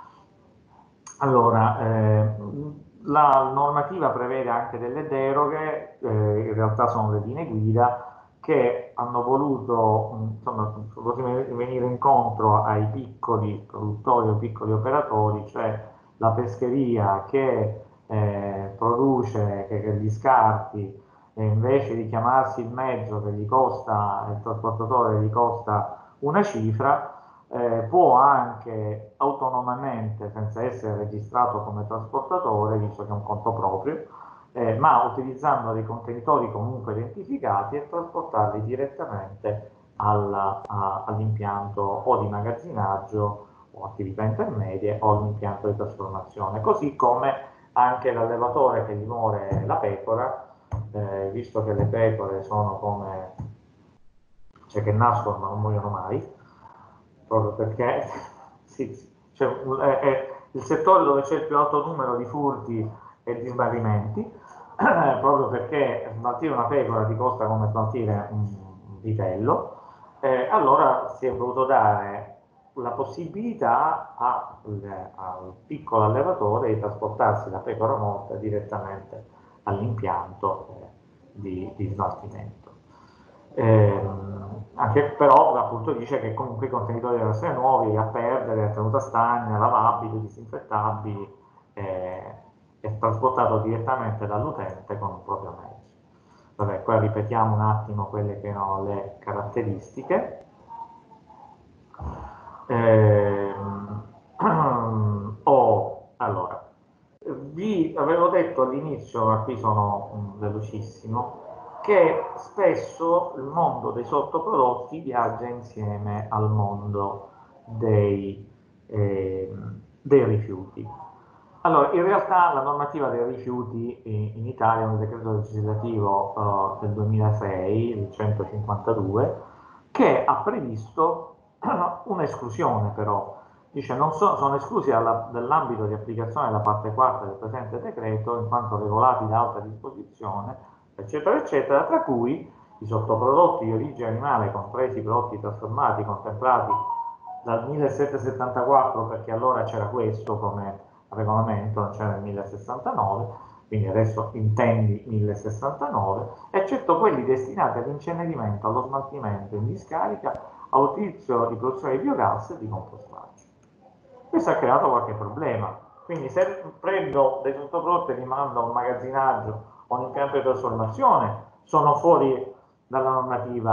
Speaker 1: Allora, eh, la normativa prevede anche delle deroghe, eh, in realtà sono le linee guida, che hanno voluto insomma, venire incontro ai piccoli produttori o piccoli operatori, cioè la pescheria che eh, produce che, che gli scarti, e invece di chiamarsi il mezzo che gli costa, il trasportatore gli costa una cifra, eh, può anche autonomamente, senza essere registrato come trasportatore, visto che è un conto proprio, eh, ma utilizzando dei contenitori comunque identificati, e trasportarli direttamente all'impianto o di magazzinaggio o attività intermedie o all'impianto di trasformazione, così come anche l'allevatore che gli muore la pecora, eh, visto che le pecore sono come, cioè che nascono ma non muoiono mai, proprio perché sì, cioè, è, è il settore dove c'è il più alto numero di furti e di smarrimenti, proprio perché smaltire una pecora ti costa come smaltire un vitello, eh, allora si è voluto dare la possibilità a, al piccolo allevatore di trasportarsi la pecora morta direttamente all'impianto eh, di, di smaltimento. Eh, anche però appunto dice che comunque i contenitori devono essere nuovi, a perdere, a tenuta stagna, lavabili, disinfettabili, eh, e trasportato direttamente dall'utente con un proprio mezzo. Vabbè, qua ripetiamo un attimo quelle che erano le caratteristiche. Eh, oh, allora, vi avevo detto all'inizio, ma qui sono um, velocissimo, che spesso il mondo dei sottoprodotti viaggia insieme al mondo dei, eh, dei rifiuti. Allora, in realtà la normativa dei rifiuti in, in Italia è un decreto legislativo uh, del duemilasei, il centocinquantadue, che ha previsto un'esclusione però. Dice non so, sono esclusi dall'ambito di applicazione della parte quarta del presente decreto in quanto regolati da altra disposizione, eccetera, eccetera, tra cui i sottoprodotti di origine animale, compresi i prodotti trasformati contemplati dal millesettecentosettantaquattro, perché allora c'era questo come regolamento, non c'era il millesessantanove, quindi adesso intendi millesessantanove, eccetto quelli destinati all'incenerimento, allo smaltimento in discarica, all'utilizzo di produzione di biogas e di compostaggio. Questo ha creato qualche problema, quindi se prendo dei sottoprodotti e li mando a un magazzinaggio o un impianto di trasformazione, sono fuori dalla normativa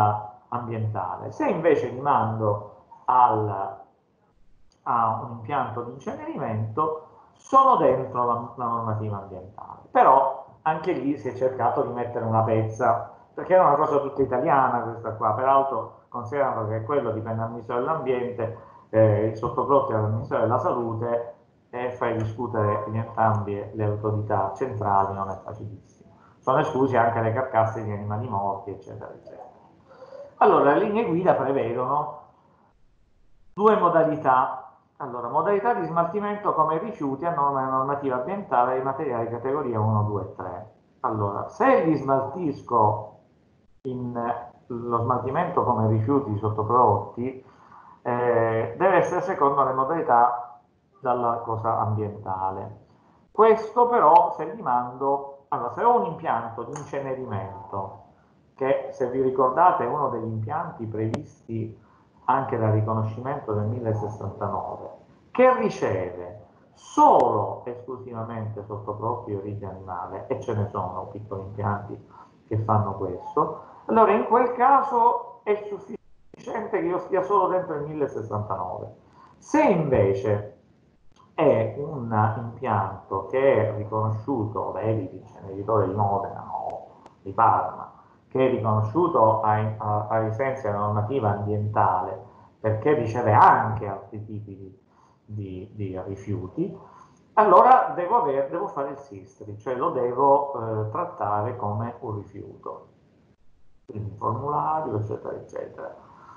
Speaker 1: ambientale. Se invece li mando al, a un impianto di incenerimento, sono dentro la, la normativa ambientale. Però anche lì si è cercato di mettere una pezza, perché era una cosa tutta italiana questa qua, peraltro considerando che quello dipende dal Ministero dell'Ambiente, eh, il sottoprodotto dal Ministero della Salute, e fai discutere in entrambe le autorità centrali non è facilissimo. Sono esclusi anche le carcasse di animali morti, eccetera, eccetera. Allora, le linee guida prevedono due modalità. Allora, modalità di smaltimento come rifiuti a norma normativa ambientale dei materiali categoria uno, due e tre. Allora, se li smaltisco in eh, lo smaltimento come rifiuti di sottoprodotti, eh, deve essere secondo le modalità dalla cosa ambientale. Questo però se li mando, allora se ho un impianto di incenerimento, che se vi ricordate è uno degli impianti previsti anche dal riconoscimento del millesessantanove, che riceve solo esclusivamente sottoprodotti di origine animale, e ce ne sono piccoli impianti che fanno questo, allora in quel caso è sufficiente che io stia solo dentro il millesessantanove. Se invece è un impianto che è riconosciuto, vedi l'inceneritore di Modena o di Parma, che è riconosciuto ai, a, ai sensi della normativa ambientale perché riceve anche altri tipi di, di, di rifiuti, allora devo, aver, devo fare il SISTRI, cioè lo devo eh, trattare come un rifiuto, quindi formulario, eccetera, eccetera.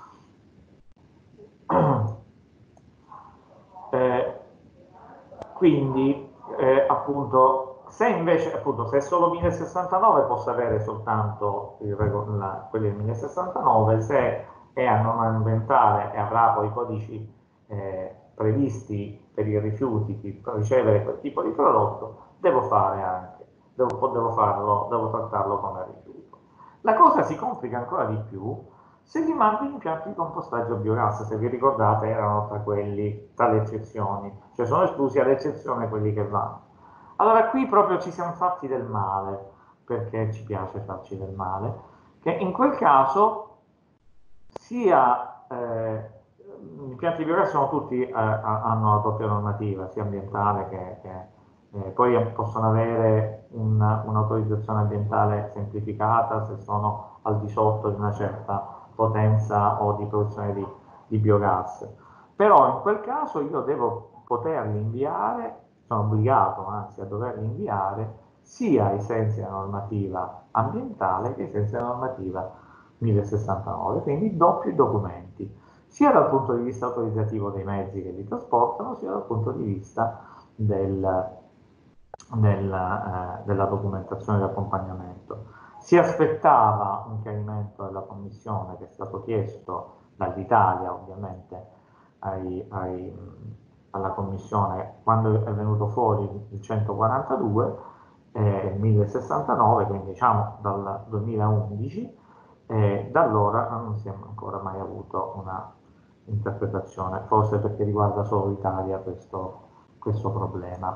Speaker 1: Eh, quindi, eh, appunto, se invece, appunto, se è solo millesessantanove posso avere soltanto il, la, quelli del millesessantanove, se è a norma ambientale e avrà poi i codici eh, previsti per i rifiuti, per ricevere quel tipo di prodotto, devo fare anche, devo, devo farlo, devo trattarlo come rifiuto. La cosa si complica ancora di più se li mando in impianti di compostaggio biogas. Se vi ricordate erano tra quelli, tra le eccezioni, cioè sono esclusi ad eccezione quelli che vanno. Allora qui proprio ci siamo fatti del male, perché ci piace farci del male, che in quel caso sia eh, gli impianti biogas sono tutti, eh, hanno la doppia normativa, sia ambientale che, che eh, poi possono avere un'autorizzazione un ambientale semplificata se sono al di sotto di una certa potenza o di produzione di, di biogas. Però in quel caso io devo poterli inviare, sono obbligato anzi a doverli inviare sia ai sensi della normativa ambientale che ai sensi della normativa millesessantanove, quindi doppi documenti, sia dal punto di vista autorizzativo dei mezzi che li trasportano, sia dal punto di vista del, del, eh, della documentazione di accompagnamento. Si aspettava un chiarimento della Commissione che è stato chiesto dall'Italia ovviamente ai, ai, alla Commissione quando è venuto fuori il centoquarantadue, eh, il millesessantanove, quindi diciamo dal duemilaundici, e da allora non si è ancora mai avuto una interpretazione, forse perché riguarda solo l'Italia questo, questo problema.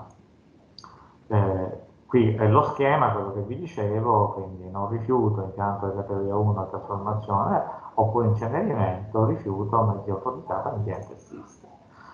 Speaker 1: Eh, qui è lo schema, quello che vi dicevo, quindi non rifiuto, impianto di categoria uno, trasformazione, oppure incenerimento, rifiuto, mezzi autorizzati, ambiente e sistema.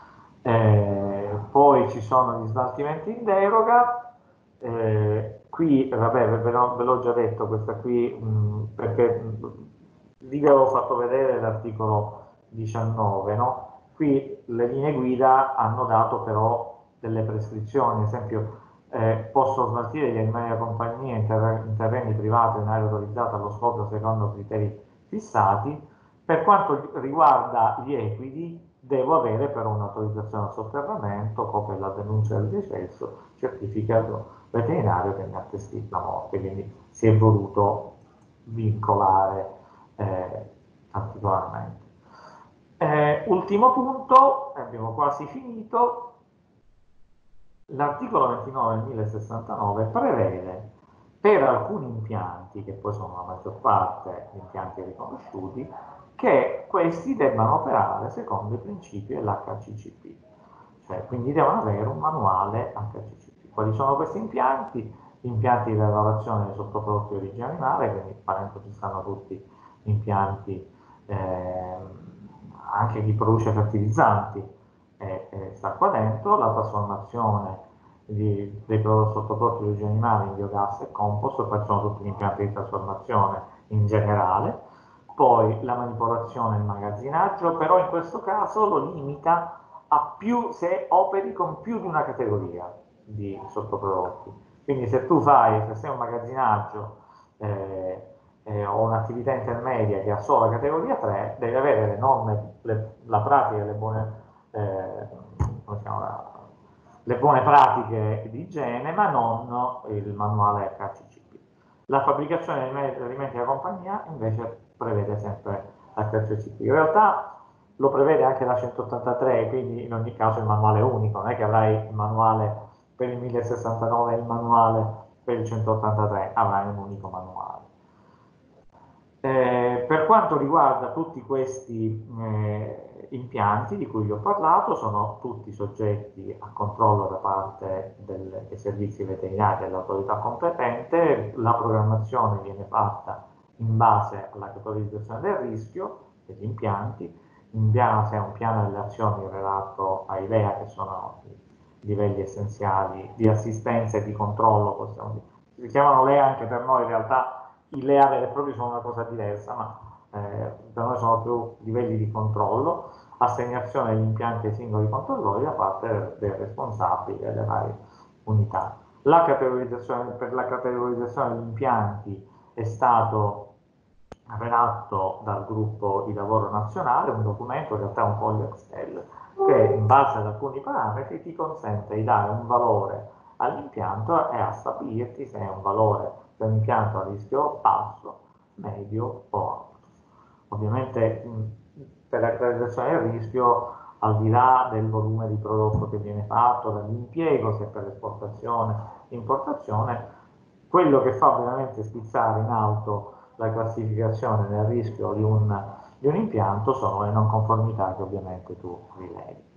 Speaker 1: Eh, poi ci sono gli smaltimenti in deroga, eh, qui vabbè ve l'ho già detto questa qui mh, perché mh, lì vi avevo fatto vedere l'articolo diciannove, no? Qui le linee guida hanno dato però delle prescrizioni, ad esempio eh, posso smaltire gli animali da compagnia in, terreni, in terreni privati o in area autorizzata allo scopo secondo criteri fissati. Per quanto riguarda gli equidi devo avere però un'autorizzazione al sotterramento, copia della denuncia del decesso, certificato veterinario che mi attesti la morte, quindi si è voluto vincolare eh, particolarmente. Eh, ultimo punto, abbiamo quasi finito, l'articolo ventinove del millesessantanove prevede per alcuni impianti, che poi sono la maggior parte gli impianti riconosciuti, che questi debbano operare secondo i principi dell'H C C P, cioè quindi devono avere un manuale H C C P. Quali sono questi impianti? Impianti di lavorazione dei sottoprodotti di origine animale, quindi parentesi stanno tutti impianti eh, anche chi produce fertilizzanti eh, eh, sta qua dentro, la trasformazione di, dei prodotti sottoprodotti di origine animale in biogas e compost, poi sono tutti gli impianti di trasformazione in generale, poi la manipolazione e il magazzinaggio, però in questo caso lo limita a più se operi con più di una categoria di sottoprodotti. Quindi se tu fai, se sei un magazzinaggio eh, eh, o un'attività intermedia che ha solo la categoria tre, devi avere le norme, le, la pratica, le buone, eh, come si chiama, le buone pratiche di igiene, ma non il manuale H C C P. La fabbricazione degli alimenti della compagnia invece prevede sempre l'H C C P. In realtà lo prevede anche la centottantatré, quindi in ogni caso il manuale è unico, non è che avrai il manuale per il mille sessantanove e il manuale per il centottantatré, avrai un unico manuale. Eh, per quanto riguarda tutti questi eh, impianti di cui vi ho parlato, sono tutti soggetti a controllo da parte del, dei servizi veterinari dell'autorità competente. La programmazione viene fatta in base alla categorizzazione del rischio degli impianti, in base a un piano delle azioni relato ai L E A, che sono i livelli essenziali di assistenza e di controllo, possiamo dire. Si chiamano L E A anche per noi, in realtà i L E A veri e propri sono una cosa diversa, ma eh, per noi sono più livelli di controllo, assegnazione degli impianti ai singoli controllori da parte del responsabile delle varie unità. La categorizzazione, per la categorizzazione degli impianti è stato redatto dal gruppo di lavoro nazionale un documento, in realtà un foglio Excel, che in base ad alcuni parametri ti consente di dare un valore all'impianto e a stabilirti se è un valore per un impianto a rischio basso, medio o alto. Ovviamente per la caratterizzazione del rischio, al di là del volume di prodotto che viene fatto, dall'impiego, se per l'esportazione, l'importazione, quello che fa veramente spizzare in alto la classificazione del rischio di un, di un impianto sono le non conformità che ovviamente tu rilevi.